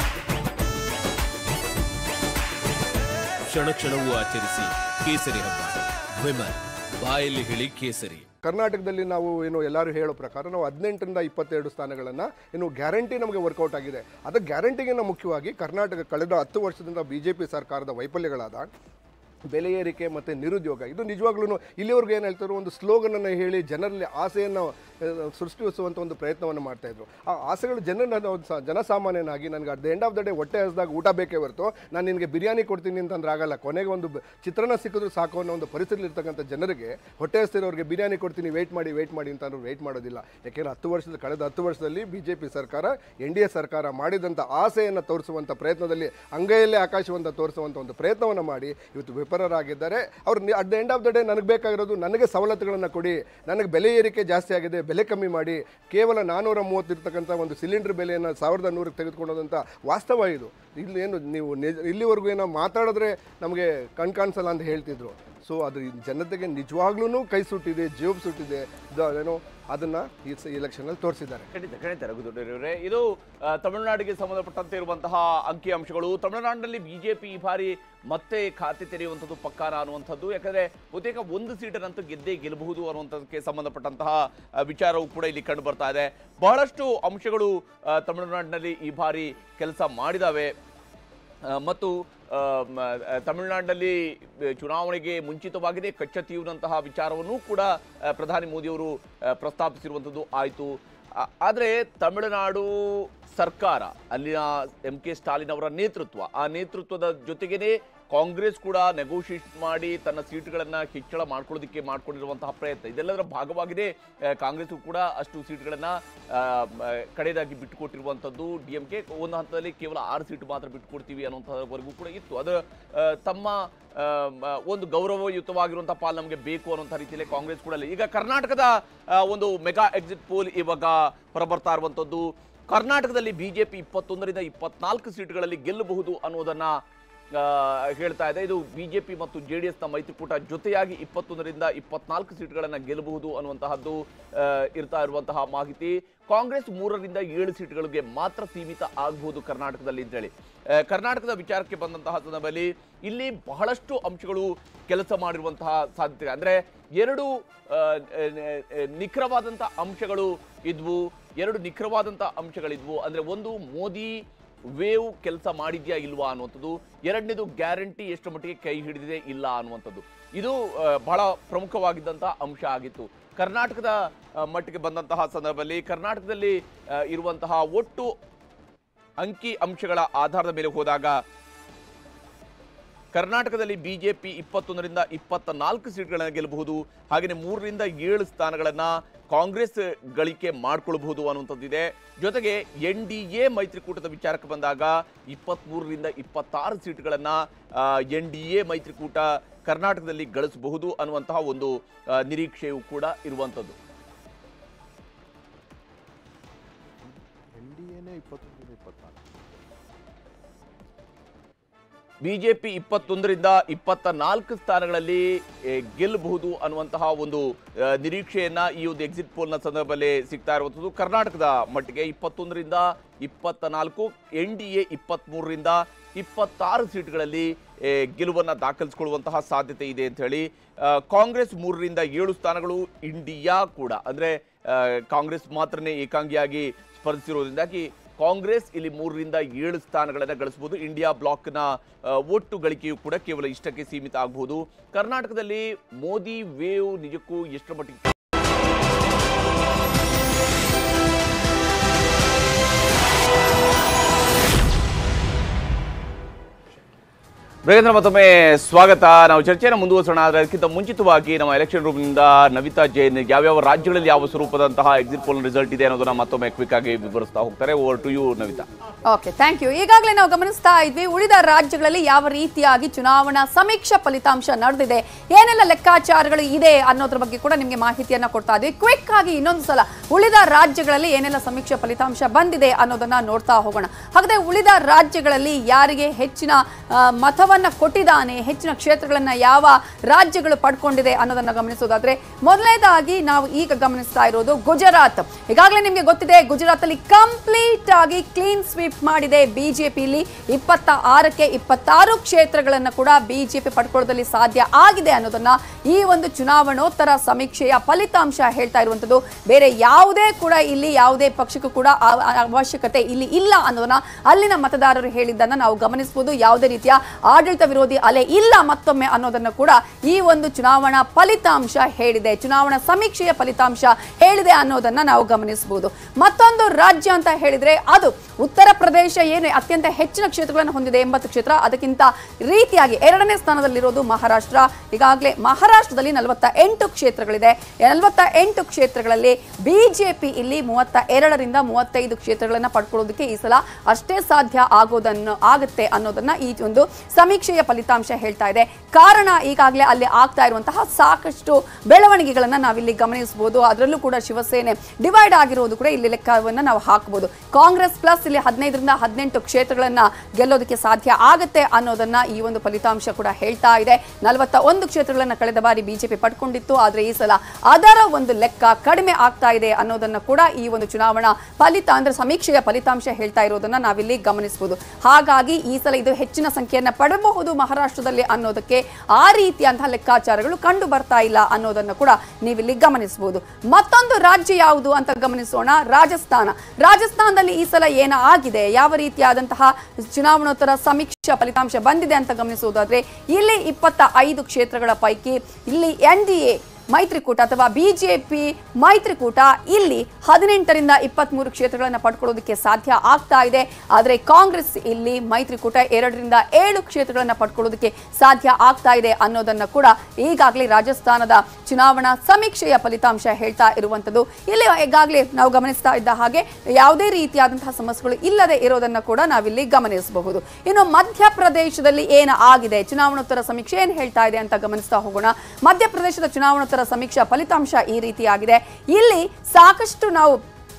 ಕ್ಷಣ ಕ್ಷಣವೂ ಆಚರಿಸಿ ಕೇಸರಿ ಹಬ್ಬ. ವಿಮಲ್ ಬಾಯಲ್ಲಿ ಹೇಳಿ ಕೇಸರಿ. ಕರ್ನಾಟಕದಲ್ಲಿ ನಾವು ಏನು ಎಲ್ಲರೂ ಹೇಳೋ ಪ್ರಕಾರ ನಾವು ಹದಿನೆಂಟರಿಂದ ಇಪ್ಪತ್ತೆರಡು ಸ್ಥಾನಗಳನ್ನು ಏನು ಗ್ಯಾರಂಟಿ ನಮಗೆ ವರ್ಕೌಟ್ ಆಗಿದೆ. ಅದಕ್ಕೆ ಗ್ಯಾರಂಟಿಗಿಂತ ಮುಖ್ಯವಾಗಿ ಕರ್ನಾಟಕ ಕಳೆದ ಹತ್ತು ವರ್ಷದಿಂದ ಬಿ ಜೆ ಪಿ ಸರ್ಕಾರದ ವೈಫಲ್ಯಗಳಾದ ಬೆಲೆ ಏರಿಕೆ ಮತ್ತು ನಿರುದ್ಯೋಗ, ಇದು ನಿಜವಾಗ್ಲೂ ಇಲ್ಲಿವರೆಗೂ ಏನು ಹೇಳ್ತಾರೋ ಒಂದು ಸ್ಲೋಗನನ್ನು ಹೇಳಿ ಜನರಲ್ಲಿ ಆಸೆಯನ್ನು ಸೃಷ್ಟಿಸುವಂಥ ಒಂದು ಪ್ರಯತ್ನವನ್ನು ಮಾಡ್ತಾಯಿದ್ರು. ಆ ಆಸೆಗಳು ಜನನ ಜನಸಾಮಾನ್ಯನಾಗಿ ನನಗೆ at the end of the day ಹೊಟ್ಟೆ ಹಸಿದಾಗ ಊಟ ಬೇಕೇ ಹೊರತು ನಾನು ನಿನಗೆ ಬಿರಿಯಾನಿ ಕೊಡ್ತೀನಿ ಅಂತಂದ್ರೆ ಆಗಲ್ಲ, ಕೊನೆಗೆ ಒಂದು ಚಿತ್ರಾನ್ನ ಸಿಕ್ಕಿದ್ರು ಸಾಕು ಅನ್ನೋ ಒಂದು ಪರಿಸ್ಥಿತಿ ಇರ್ತಕ್ಕಂಥ ಜನರಿಗೆ ಹೊಟ್ಟೆ ಹಸಿರೋರಿಗೆ ಬಿರಿಯಾನಿ ಕೊಡ್ತೀನಿ ವೆಯ್ಟ್ ಮಾಡಿ ವೆಯ್ಟ್ ಮಾಡಿ ಅಂತ ಅವರು ವೆಯ್ಟ್ ಮಾಡೋದಿಲ್ಲ. ಯಾಕೆಂದರೆ ಹತ್ತು ವರ್ಷದ ಕಳೆದ ಹತ್ತು ವರ್ಷದಲ್ಲಿ ಬಿ ಜೆ ಪಿ ಸರ್ಕಾರ ಎನ್ ಡಿ ಎ ಸರ್ಕಾರ ಮಾಡಿದಂಥ ಆಸೆಯನ್ನು ತೋರಿಸುವಂಥ ಪ್ರಯತ್ನದಲ್ಲಿ ಅಂಗೈಯಲ್ಲೇ ಆಕಾಶವಂತ ತೋರಿಸುವಂಥ ಒಂದು ಪ್ರಯತ್ನವನ್ನು ಮಾಡಿ ಇವತ್ತು ವಿಫಲರಾಗಿದ್ದಾರೆ. ಅವ್ರು at the end of the day ನನಗೆ ಬೇಕಾಗಿರೋದು ನನಗೆ ಸವಲತ್ತುಗಳನ್ನು ಕೊಡಿ, ನನಗೆ ಬೆಲೆ ಏರಿಕೆ ಜಾಸ್ತಿ ಆಗಿದೆ ಬೆಲೆ ಕಮ್ಮಿ ಮಾಡಿ, ಕೇವಲ ನಾನ್ನೂರ ಮೂವತ್ತಿರ್ತಕ್ಕಂಥ ಒಂದು ಸಿಲಿಂಡರ್ ಬೆಲೆಯನ್ನು ಸಾವಿರದ ನೂರಕ್ಕೆ ತೆಗೆದುಕೊಳ್ಳೋದಂಥ ವಾಸ್ತವ ಇದು. ಇಲ್ಲಿ ಏನು ನೀವು ಇಲ್ಲಿವರೆಗೂ ಏನೋ ಮಾತಾಡಿದ್ರೆ ನಮಗೆ ಕಣ್ ಕಾಣಿಸಲ್ಲ ಅಂತ ಹೇಳ್ತಿದ್ರು. ಸೊ ಅದು ಜನತೆಗೆ ನಿಜವಾಗ್ಲೂ ಕೈ ಸುಟ್ಟಿದೆ, ಜೇಬು ಸುಟ್ಟಿದೆ, ಏನೋ ಅದನ್ನು ಈ ಎಲೆಕ್ಷನಲ್ಲಿ ತೋರಿಸಿದ್ದಾರೆ. ಖಂಡಿತ ಖಂಡಿತ ರಘುದೊಡ್ಡರವರೇ, ಇದು ತಮಿಳುನಾಡಿಗೆ ಸಂಬಂಧಪಟ್ಟಂತೆ ಇರುವಂತಹ ಅಂಕಿಅಂಶಗಳು. ತಮಿಳುನಾಡಿನಲ್ಲಿ ಬಿಜೆಪಿ ಈ ಬಾರಿ ಮತ್ತೆ ಖಾತೆ ತೆರೆಯುವಂಥದ್ದು ಪಕ್ಕಾನ ಅನ್ನುವಂಥದ್ದು. ಯಾಕಂದರೆ ಬಹುತೇಕ ಒಂದು ಸೀಟನ್ನಂತೂ ಗೆದ್ದೇ ಗೆಲ್ಲಬಹುದು ಅನ್ನುವಂಥದ್ದಕ್ಕೆ ಸಂಬಂಧಪಟ್ಟಂತಹ ವಿಚಾರವೂ ಕೂಡ ಇಲ್ಲಿ ಕಂಡು ಬರ್ತಾ ಇದೆ. ಬಹಳಷ್ಟು ಅಂಶಗಳು ತಮಿಳುನಾಡಿನಲ್ಲಿ ಈ ಬಾರಿ ಕೆಲಸ ಮಾಡಿದಾವೆ ಮತ್ತು ತಮಿಳುನಾಡಿನಲ್ಲಿ ಚುನಾವಣೆಗೆ ಮುಂಚಿತವಾಗಿಯೇ ಕಚ್ಚತೀಯುವಂತಹ ವಿಚಾರವನ್ನು ಕೂಡ ಪ್ರಧಾನಿ ಮೋದಿಯವರು ಪ್ರಸ್ತಾಪಿಸಿರುವಂಥದ್ದು ಆಯಿತು. ಆದರೆ ತಮಿಳುನಾಡು ಸರ್ಕಾರ, ಅಲ್ಲಿನ ಎಂ ಕೆ ಸ್ಟಾಲಿನ್ ಅವರ ನೇತೃತ್ವ, ಆ ನೇತೃತ್ವದ ಜೊತೆಗೇ ಕಾಂಗ್ರೆಸ್ ಕೂಡ ನೆಗೋಷಿಯೇಟ್ ಮಾಡಿ ತನ್ನ ಸೀಟ್ಗಳನ್ನು ಹೆಚ್ಚಳ ಮಾಡ್ಕೊಳ್ಳೋದಕ್ಕೆ ಮಾಡ್ಕೊಂಡಿರುವಂತಹ ಪ್ರಯತ್ನ, ಇದೆಲ್ಲದರ ಭಾಗವಾಗಿದೆ ಕಾಂಗ್ರೆಸ್ ಕೂಡ ಅಷ್ಟು ಸೀಟ್ಗಳನ್ನು ಕಡೆಯದಾಗಿ ಬಿಟ್ಟುಕೊಟ್ಟಿರುವಂಥದ್ದು. ಡಿ ಎಂ ಕೆ ಒಂದು ಹಂತದಲ್ಲಿ ಕೇವಲ ಆರು ಸೀಟು ಮಾತ್ರ ಬಿಟ್ಟುಕೊಡ್ತೀವಿ ಅನ್ನೋಂಥವರೆಗೂ ಕೂಡ ಇತ್ತು. ಅದು ತಮ್ಮ ಒಂದು ಗೌರವಯುತವಾಗಿರುವಂತಹ ಪಾಲ್ ನಮಗೆ ಬೇಕು ಅನ್ನುವಂಥ ರೀತಿಯಲ್ಲಿ ಕಾಂಗ್ರೆಸ್ ಕೂಡ ಈಗ ಕರ್ನಾಟಕದ ಒಂದು ಮೆಗಾ ಎಕ್ಸಿಟ್ ಪೋಲ್ ಇವಾಗ ಹೊರಬರ್ತಾ ಇರುವಂಥದ್ದು. ಕರ್ನಾಟಕದಲ್ಲಿ ಬಿಜೆಪಿ ಇಪ್ಪತ್ತೊಂದರಿಂದ ಇಪ್ಪತ್ನಾಲ್ಕು ಸೀಟ್ಗಳಲ್ಲಿ ಗೆಲ್ಲಬಹುದು ಅನ್ನೋದನ್ನ ಹೇಳ್ತಾ ಇದೆ. ಇದು ಬಿಜೆಪಿ ಮತ್ತು ಜೆ ಡಿ ಎಸ್ನ ಮೈತ್ರಿಕೂಟ ಜೊತೆಯಾಗಿ ಇಪ್ಪತ್ತೊಂದರಿಂದ ಇಪ್ಪತ್ನಾಲ್ಕು ಸೀಟ್ಗಳನ್ನು ಗೆಲ್ಲಬಹುದು ಅನ್ನುವಂತಹದ್ದು ಇರ್ತಾ ಇರುವಂತಹ ಮಾಹಿತಿ. ಕಾಂಗ್ರೆಸ್ ಮೂರರಿಂದ ಏಳು ಸೀಟ್ಗಳಿಗೆ ಮಾತ್ರ ಸೀಮಿತ ಆಗಬಹುದು ಕರ್ನಾಟಕದಲ್ಲಿ ಅಂತೇಳಿ. ಕರ್ನಾಟಕದ ವಿಚಾರಕ್ಕೆ ಬಂದಂತಹ ಸಂದರ್ಭದಲ್ಲಿ ಇಲ್ಲಿ ಬಹಳಷ್ಟು ಅಂಶಗಳು ಕೆಲಸ ಮಾಡಿರುವಂತಹ ಸಾಧ್ಯತೆ, ಅಂದ್ರೆ ಎರಡು ನಿಖರವಾದಂಥ ಅಂಶಗಳು ಇದ್ವು ಎರಡು ನಿಖರವಾದಂಥ ಅಂಶಗಳಿದ್ವು ಅಂದ್ರೆ ಒಂದು ಮೋದಿ ವೇವ್ ಕೆಲಸ ಮಾಡಿದ್ಯಾ ಇಲ್ವಾ ಅನ್ನುವಂಥದ್ದು, ಎರಡನೇದು ಗ್ಯಾರಂಟಿ ಎಷ್ಟು ಮಟ್ಟಿಗೆ ಕೈ ಹಿಡಿದಿದೆ ಇಲ್ಲ ಅನ್ನುವಂಥದ್ದು. ಇದು ಬಹಳ ಪ್ರಮುಖವಾಗಿದ್ದಂಥ ಅಂಶ ಆಗಿತ್ತು. ಕರ್ನಾಟಕದ ಮಟ್ಟಿಗೆ ಬಂದಂತಹ ಸಂದರ್ಭದಲ್ಲಿ ಕರ್ನಾಟಕದಲ್ಲಿ ಇರುವಂತಹ ಒಟ್ಟು ಅಂಕಿ ಅಂಶಗಳ ಆಧಾರದ ಮೇಲೆ ಹೋದಾಗ ಕರ್ನಾಟಕದಲ್ಲಿ ಬಿಜೆಪಿ ಇಪ್ಪತ್ತೊಂದರಿಂದ ಇಪ್ಪತ್ತ ನಾಲ್ಕು ಸೀಟ್ಗಳನ್ನು ಗೆಲ್ಲಬಹುದು. ಹಾಗೆಯೇ ಮೂರರಿಂದ ಏಳು ಸ್ಥಾನಗಳನ್ನು ಕಾಂಗ್ರೆಸ್ ಗಳಿಕೆ ಮಾಡಿಕೊಳ್ಳಬಹುದು ಅನ್ನುವಂಥದ್ದಿದೆ. ಜೊತೆಗೆ ಎನ್ ಡಿ ಎ ಮೈತ್ರಿಕೂಟದ ವಿಚಾರಕ್ಕೆ ಬಂದಾಗ ಇಪ್ಪತ್ತ್ಮೂರರಿಂದ ಇಪ್ಪತ್ತಾರು ಸೀಟ್ಗಳನ್ನು ಎನ್ ಡಿ ಎ ಮೈತ್ರಿಕೂಟ ಕರ್ನಾಟಕದಲ್ಲಿ ಗಳಿಸಬಹುದು ಅನ್ನುವಂತಹ ಒಂದು ನಿರೀಕ್ಷೆಯೂ ಕೂಡ ಇರುವಂಥದ್ದು. ಎನ್ ಡಿ ಎನೇ ಇಪ್ಪತ್ತೊಂದರಿಂದ ಇಪ್ಪತ್ತಾರು ಬಿಜೆಪಿ ಇಪ್ಪತ್ತೊಂದರಿಂದ ಇಪ್ಪತ್ತ ನಾಲ್ಕು ಸ್ಥಾನಗಳಲ್ಲಿ ಗೆಲ್ಲಬಹುದು ಅನ್ನುವಂತಹ ಒಂದು ನಿರೀಕ್ಷೆಯನ್ನ ಈ ಒಂದು ಎಕ್ಸಿಟ್ ಪೋಲ್ನ ಸಂದರ್ಭದಲ್ಲಿ ಸಿಗ್ತಾ ಇರುವಂಥದ್ದು. ಕರ್ನಾಟಕದ ಮಟ್ಟಿಗೆ ಇಪ್ಪತ್ತೊಂದರಿಂದ ಇಪ್ಪತ್ತ ನಾಲ್ಕು, ಎನ್ ಡಿ ಎ ಇಪ್ಪತ್ತ್ಮೂರರಿಂದ ಇಪ್ಪತ್ತಾರು ಸೀಟ್ಗಳಲ್ಲಿ ಗೆಲುವನ್ನು ದಾಖಲಿಸಿಕೊಳ್ಳುವಂತಹ ಸಾಧ್ಯತೆ ಇದೆ ಅಂತ ಹೇಳಿ. ಕಾಂಗ್ರೆಸ್ ಮೂರರಿಂದ ಏಳು ಸ್ಥಾನಗಳು, ಇಂಡಿಯಾ ಕೂಡ ಅಂದರೆ ಕಾಂಗ್ರೆಸ್ ಮಾತ್ರನೇ ಏಕಾಂಗಿಯಾಗಿ ಸ್ಪರ್ಧಿಸಿರೋದ್ರಿಂದಾಗಿ ಕಾಂಗ್ರೆಸ್ ಇಲ್ಲಿ ಮೂರರಿಂದ ಏಳು ಸ್ಥಾನಗಳನ್ನು ಗಳಿಸಬಹುದು. ಇಂಡಿಯಾ ಬ್ಲಾಕ್ನ ಒಟ್ಟು ಗಳಿಕೆಯು ಕೂಡ ಕೇವಲ ಇಷ್ಟಕ್ಕೆ ಸೀಮಿತ ಆಗಬಹುದು. ಕರ್ನಾಟಕದಲ್ಲಿ ಮೋದಿ ವೇವ್ ನಿಜಕ್ಕೂ ಎಷ್ಟು ಮಟ್ಟಿಗೆ ಬೇಗೇಂದ್ರ ಮತ್ತೊಮ್ಮೆ ಸ್ವಾಗತ. ನಾವು ಚರ್ಚೆಯನ್ನು ಮುಂದುವರಿಸೋಣ. ಆದರೆ ಅದಕ್ಕಿಂತ ಮುಂಚಿತವಾಗಿ ನಮ್ಮ ಎಲೆಕ್ಷನ್ ರೂಮ್ನಿಂದ ನವಿತಾ ಜೈನ್ ಯಾವ್ಯಾವ ರಾಜ್ಯಗಳಲ್ಲಿ ಯಾವ ಸ್ವರೂಪದಂತಹ ಎಕ್ಸಿಟ್ ಪೋಲ್ ರಿಸಲ್ಟ್ ಇದೆ ಅನ್ನೋದನ್ನ ಮತ್ತೊಮ್ಮೆ ಕ್ವಿಕ್ ಆಗಿ ವಿವರಿಸ್ತಾ ಹೋಗ್ತಾರೆ. Over to you Navita. Okay, thank you. ಈಗಾಗಲೇ ನಾವು ಗಮನಿಸ್ತಾ ಇದ್ವಿ ಉಳಿದ ರಾಜ್ಯಗಳಲ್ಲಿ ಯಾವ ರೀತಿಯಾಗಿ ಚುನಾವಣಾ ಸಮೀಕ್ಷಾ ಫಲಿತಾಂಶ ನಡೆದಿದೆ, ಏನೆಲ್ಲ ಲೆಕ್ಕಾಚಾರಗಳು ಇದೆ ಅನ್ನೋದ್ರ ಬಗ್ಗೆ ಕೂಡ ನಿಮಗೆ ಮಾಹಿತಿಯನ್ನ ಕೊಡ್ತಾ ಇದ್ವಿ. ಕ್ವಿಕ್ ಆಗಿ ಇನ್ನೊಂದು ಸಲ ಉಳಿದ ರಾಜ್ಯಗಳಲ್ಲಿ ಏನೆಲ್ಲ ಸಮೀಕ್ಷಾ ಫಲಿತಾಂಶ ಬಂದಿದೆ ಅನ್ನೋದನ್ನ ನೋಡ್ತಾ ಹೋಗೋಣ. ಹಾಗಾದ್ರೆ ಉಳಿದ ರಾಜ್ಯಗಳಲ್ಲಿ ಯಾರಿಗೆ ಹೆಚ್ಚಿನ ಮತವನ್ನ ಕೊಟ್ಟಿದ್ದಾನೆ, ಹೆಚ್ಚಿನ ಕ್ಷೇತ್ರಗಳನ್ನ ಯಾವ ರಾಜ್ಯಗಳು ಪಡ್ಕೊಂಡಿದೆ ಅನ್ನೋದನ್ನ ಗಮನಿಸೋದಾದ್ರೆ ಮೊದಲನೇದಾಗಿ ನಾವು ಈಗ ಗಮನಿಸ್ತಾ ಇರೋದು ಗುಜರಾತ್. ಈಗಾಗಲೇ ನಿಮಗೆ ಗೊತ್ತಿದೆ ಗುಜರಾತ್ ಅಲ್ಲಿ ಕಂಪ್ಲೀಟ್ ಆಗಿ ಕ್ಲೀನ್ ಸ್ವೀಪ್ ಮಾಡಿದೆ ಬಿಜೆಪಿ. ಇಲ್ಲಿ ಇಪ್ಪತ್ತ ಆರಕ್ಕೆ ಇಪ್ಪತ್ತಾರು ಕ್ಷೇತ್ರಗಳನ್ನ ಕೂಡ ಬಿಜೆಪಿ ಪಡ್ಕೊಳ್ಳೋದಲ್ಲಿ ಸಾಧ್ಯ ಆಗಿದೆ ಅನ್ನೋದನ್ನ ಈ ಒಂದು ಚುನಾವಣೋತ್ತರ ಸಮೀಕ್ಷೆಯ ಫಲಿತಾಂಶ ಹೇಳ್ತಾ ಇರುವಂತದ್ದು. ಬೇರೆ ಯಾವುದೇ ಕೂಡ ಇಲ್ಲಿ ಯಾವುದೇ ಪಕ್ಷಕ್ಕೂ ಕೂಡ ಅವಶ್ಯಕತೆ ಇಲ್ಲಿ ಇಲ್ಲ ಅನ್ನೋದನ್ನ ಅಲ್ಲಿನ ಮತದಾರರು ಹೇಳಿದ್ದನ್ನ ನಾವು ಗಮನಿಸಬಹುದು. ಯಾವುದೇ ರೀತಿಯ ಆಡಳಿತ ವಿರೋಧಿ ಅಲೆ ಇಲ್ಲ ಮತ್ತೊಮ್ಮೆ ಅನ್ನೋದನ್ನು ಕೂಡ ಈ ಒಂದು ಚುನಾವಣಾ ಫಲಿತಾಂಶ ಹೇಳಿದೆ, ಚುನಾವಣಾ ಸಮೀಕ್ಷೆಯ ಫಲಿತಾಂಶ ಹೇಳಿದೆ ಅನ್ನೋದನ್ನ ನಾವು ಗಮನಿಸಬಹುದು. ಮತ್ತೊಂದು ರಾಜ್ಯ ಅಂತ ಹೇಳಿದ್ರೆ ಅದು ಉತ್ತರ ಪ್ರದೇಶ. ಏನು ಅತ್ಯಂತ ಹೆಚ್ಚಿನ ಕ್ಷೇತ್ರಗಳನ್ನು ಹೊಂದಿದೆ, ಎಂಬತ್ತು ಕ್ಷೇತ್ರ. ಅದಕ್ಕಿಂತ ರೀತಿಯಾಗಿ ಎರಡನೇ ಸ್ಥಾನದಲ್ಲಿರೋದು ಮಹಾರಾಷ್ಟ್ರ. ಈಗಾಗಲೇ ಮಹಾರಾಷ್ಟ್ರದಲ್ಲಿ ನಲವತ್ತ ಎಂಟು ಕ್ಷೇತ್ರಗಳಿದೆ. ನಲವತ್ತ ಎಂಟು ಕ್ಷೇತ್ರಗಳಲ್ಲಿ ಬಿಜೆಪಿ ಇಲ್ಲಿ ಮೂವತ್ತ ಎರಡರಿಂದ ಮೂವತ್ತೈದು ಕ್ಷೇತ್ರಗಳನ್ನ ಪಡ್ಕೊಳ್ಳೋದಕ್ಕೆ ಈ ಸಲ ಅಷ್ಟೇ ಸಾಧ್ಯ ಆಗೋದನ್ನು ಆಗುತ್ತೆ ಅನ್ನೋದನ್ನ ಈ ಒಂದು ಸಮೀಕ್ಷೆಯ ಫಲಿತಾಂಶ ಹೇಳ್ತಾ ಇದೆ. ಕಾರಣ ಈಗಾಗಲೇ ಅಲ್ಲಿ ಆಗ್ತಾ ಇರುವಂತಹ ಸಾಕಷ್ಟು ಬೆಳವಣಿಗೆಗಳನ್ನ ನಾವಿಲ್ಲಿ ಗಮನಿಸಬಹುದು. ಅದರಲ್ಲೂ ಕೂಡ ಶಿವಸೇನೆ ಡಿವೈಡ್ ಆಗಿರೋದು ಕೂಡ ಇಲ್ಲಿ ಲೆಕ್ಕವನ್ನ ನಾವು ಹಾಕಬಹುದು. ಕಾಂಗ್ರೆಸ್ ಪ್ಲಸ್ ಇಲ್ಲಿ ಹದಿನೈದರಿಂದ ಹದಿನೆಂಟು ಕ್ಷೇತ್ರಗಳನ್ನ ಗೆಲ್ಲೋದಕ್ಕೆ ಸಾಧ್ಯ ಆಗುತ್ತೆ ಅನ್ನೋದನ್ನ ಈ ಒಂದು ಫಲಿತಾಂಶ ಕೂಡ ಹೇಳ್ತಾ ಇದೆ. ನಲವತ್ತ ಒಂದು ಕ್ಷೇತ್ರಗಳನ್ನ ಕಳೆದ ಬಾರಿ ಬಿಜೆಪಿ ಪಡ್ಕೊಂಡಿತ್ತು, ಆದ್ರೆ ಈ ಸಲ ಅದರ ಒಂದು ಲೆಕ್ಕ ಕಡಿಮೆ ಆಗ್ತಾ ಇದೆ ಅನ್ನೋದನ್ನ ಕೂಡ ಈ ಒಂದು ಚುನಾವಣಾ ಫಲಿತಾಂಶ ಅಂದ್ರೆ ಸಮೀಕ್ಷೆಯ ಫಲಿತಾಂಶ ಹೇಳ್ತಾ ಇರೋದನ್ನ ನಾವಿಲ್ಲಿ ಗಮನಿಸಬಹುದು. ಹಾಗಾಗಿ ಈ ಸಲ ಇದು ಹೆಚ್ಚಿನ ಸಂಖ್ಯೆಯನ್ನ ಪಡಬಹುದು ಮಹಾರಾಷ್ಟ್ರದಲ್ಲಿ ಅನ್ನೋದಕ್ಕೆ ಆ ರೀತಿಯಂತಹ ಲೆಕ್ಕಾಚಾರಗಳು ಕಂಡು ಬರ್ತಾ ಇಲ್ಲ ಅನ್ನೋದನ್ನು ಕೂಡ ನೀವಿಲ್ಲಿ ಗಮನಿಸಬಹುದು. ಮತ್ತೊಂದು ರಾಜ್ಯ ಯಾವುದು ಅಂತ ಗಮನಿಸೋಣ, ರಾಜಸ್ಥಾನ. ರಾಜಸ್ಥಾನದಲ್ಲಿ ಈ ಸಲ ಏನ ಆಗಿದೆ, ಯಾವ ರೀತಿಯಾದಂತಹ ಚುನಾವಣೋತ್ತರ ಸಮೀಕ್ಷಾ ಫಲಿತಾಂಶ ಬಂದಿದೆ ಅಂತ ಗಮನಿಸುವುದಾದ್ರೆ ಇಲ್ಲಿ ಇಪ್ಪತ್ತ ಐದು ಕ್ಷೇತ್ರಗಳ ಪೈಕಿ ಇಲ್ಲಿ ಎನ್ ಡಿ ಎ ಮೈತ್ರಿಕೂಟ ಅಥವಾ ಬಿಜೆಪಿ ಮೈತ್ರಿಕೂಟ ಇಲ್ಲಿ ಹದಿನೆಂಟರಿಂದ ಇಪ್ಪತ್ಮೂರು ಕ್ಷೇತ್ರಗಳನ್ನು ಪಡ್ಕೊಳ್ಳೋದಕ್ಕೆ ಸಾಧ್ಯ ಆಗ್ತಾ ಇದೆ. ಆದರೆ ಕಾಂಗ್ರೆಸ್ ಇಲ್ಲಿ ಮೈತ್ರಿಕೂಟ ಎರಡರಿಂದ ಏಳು ಕ್ಷೇತ್ರಗಳನ್ನು ಪಡ್ಕೊಳ್ಳೋದಕ್ಕೆ ಸಾಧ್ಯ ಆಗ್ತಾ ಇದೆ ಅನ್ನೋದನ್ನ ಕೂಡ ಈಗಾಗಲೇ ರಾಜಸ್ಥಾನದ ಚುನಾವಣಾ ಸಮೀಕ್ಷೆಯ ಫಲಿತಾಂಶ ಹೇಳ್ತಾ ಇರುವಂತದ್ದು. ಇಲ್ಲಿ ಈಗಾಗಲೇ ನಾವು ಗಮನಿಸ್ತಾ ಇದ್ದ ಹಾಗೆ ಯಾವುದೇ ರೀತಿಯಾದಂತಹ ಸಮಸ್ಯೆಗಳು ಇಲ್ಲದೆ ಇರೋದನ್ನ ಕೂಡ ನಾವಿಲ್ಲಿ ಗಮನಿಸಬಹುದು. ಇನ್ನು ಮಧ್ಯಪ್ರದೇಶದಲ್ಲಿ ಏನು ಆಗಿದೆ, ಚುನಾವಣೋತ್ತರ ಸಮೀಕ್ಷೆ ಏನು ಹೇಳ್ತಾ ಇದೆ ಅಂತ ಗಮನಿಸ್ತಾ ಹೋಗೋಣ. ಮಧ್ಯಪ್ರದೇಶದ ಚುನಾವಣೋತ್ತರ ಸಮೀಕ್ಷಾ ಫಲಿತಾಂಶ ಈ ರೀತಿಯಾಗಿದೆ. ಇಲ್ಲಿ ಸಾಕಷ್ಟು ನಾವು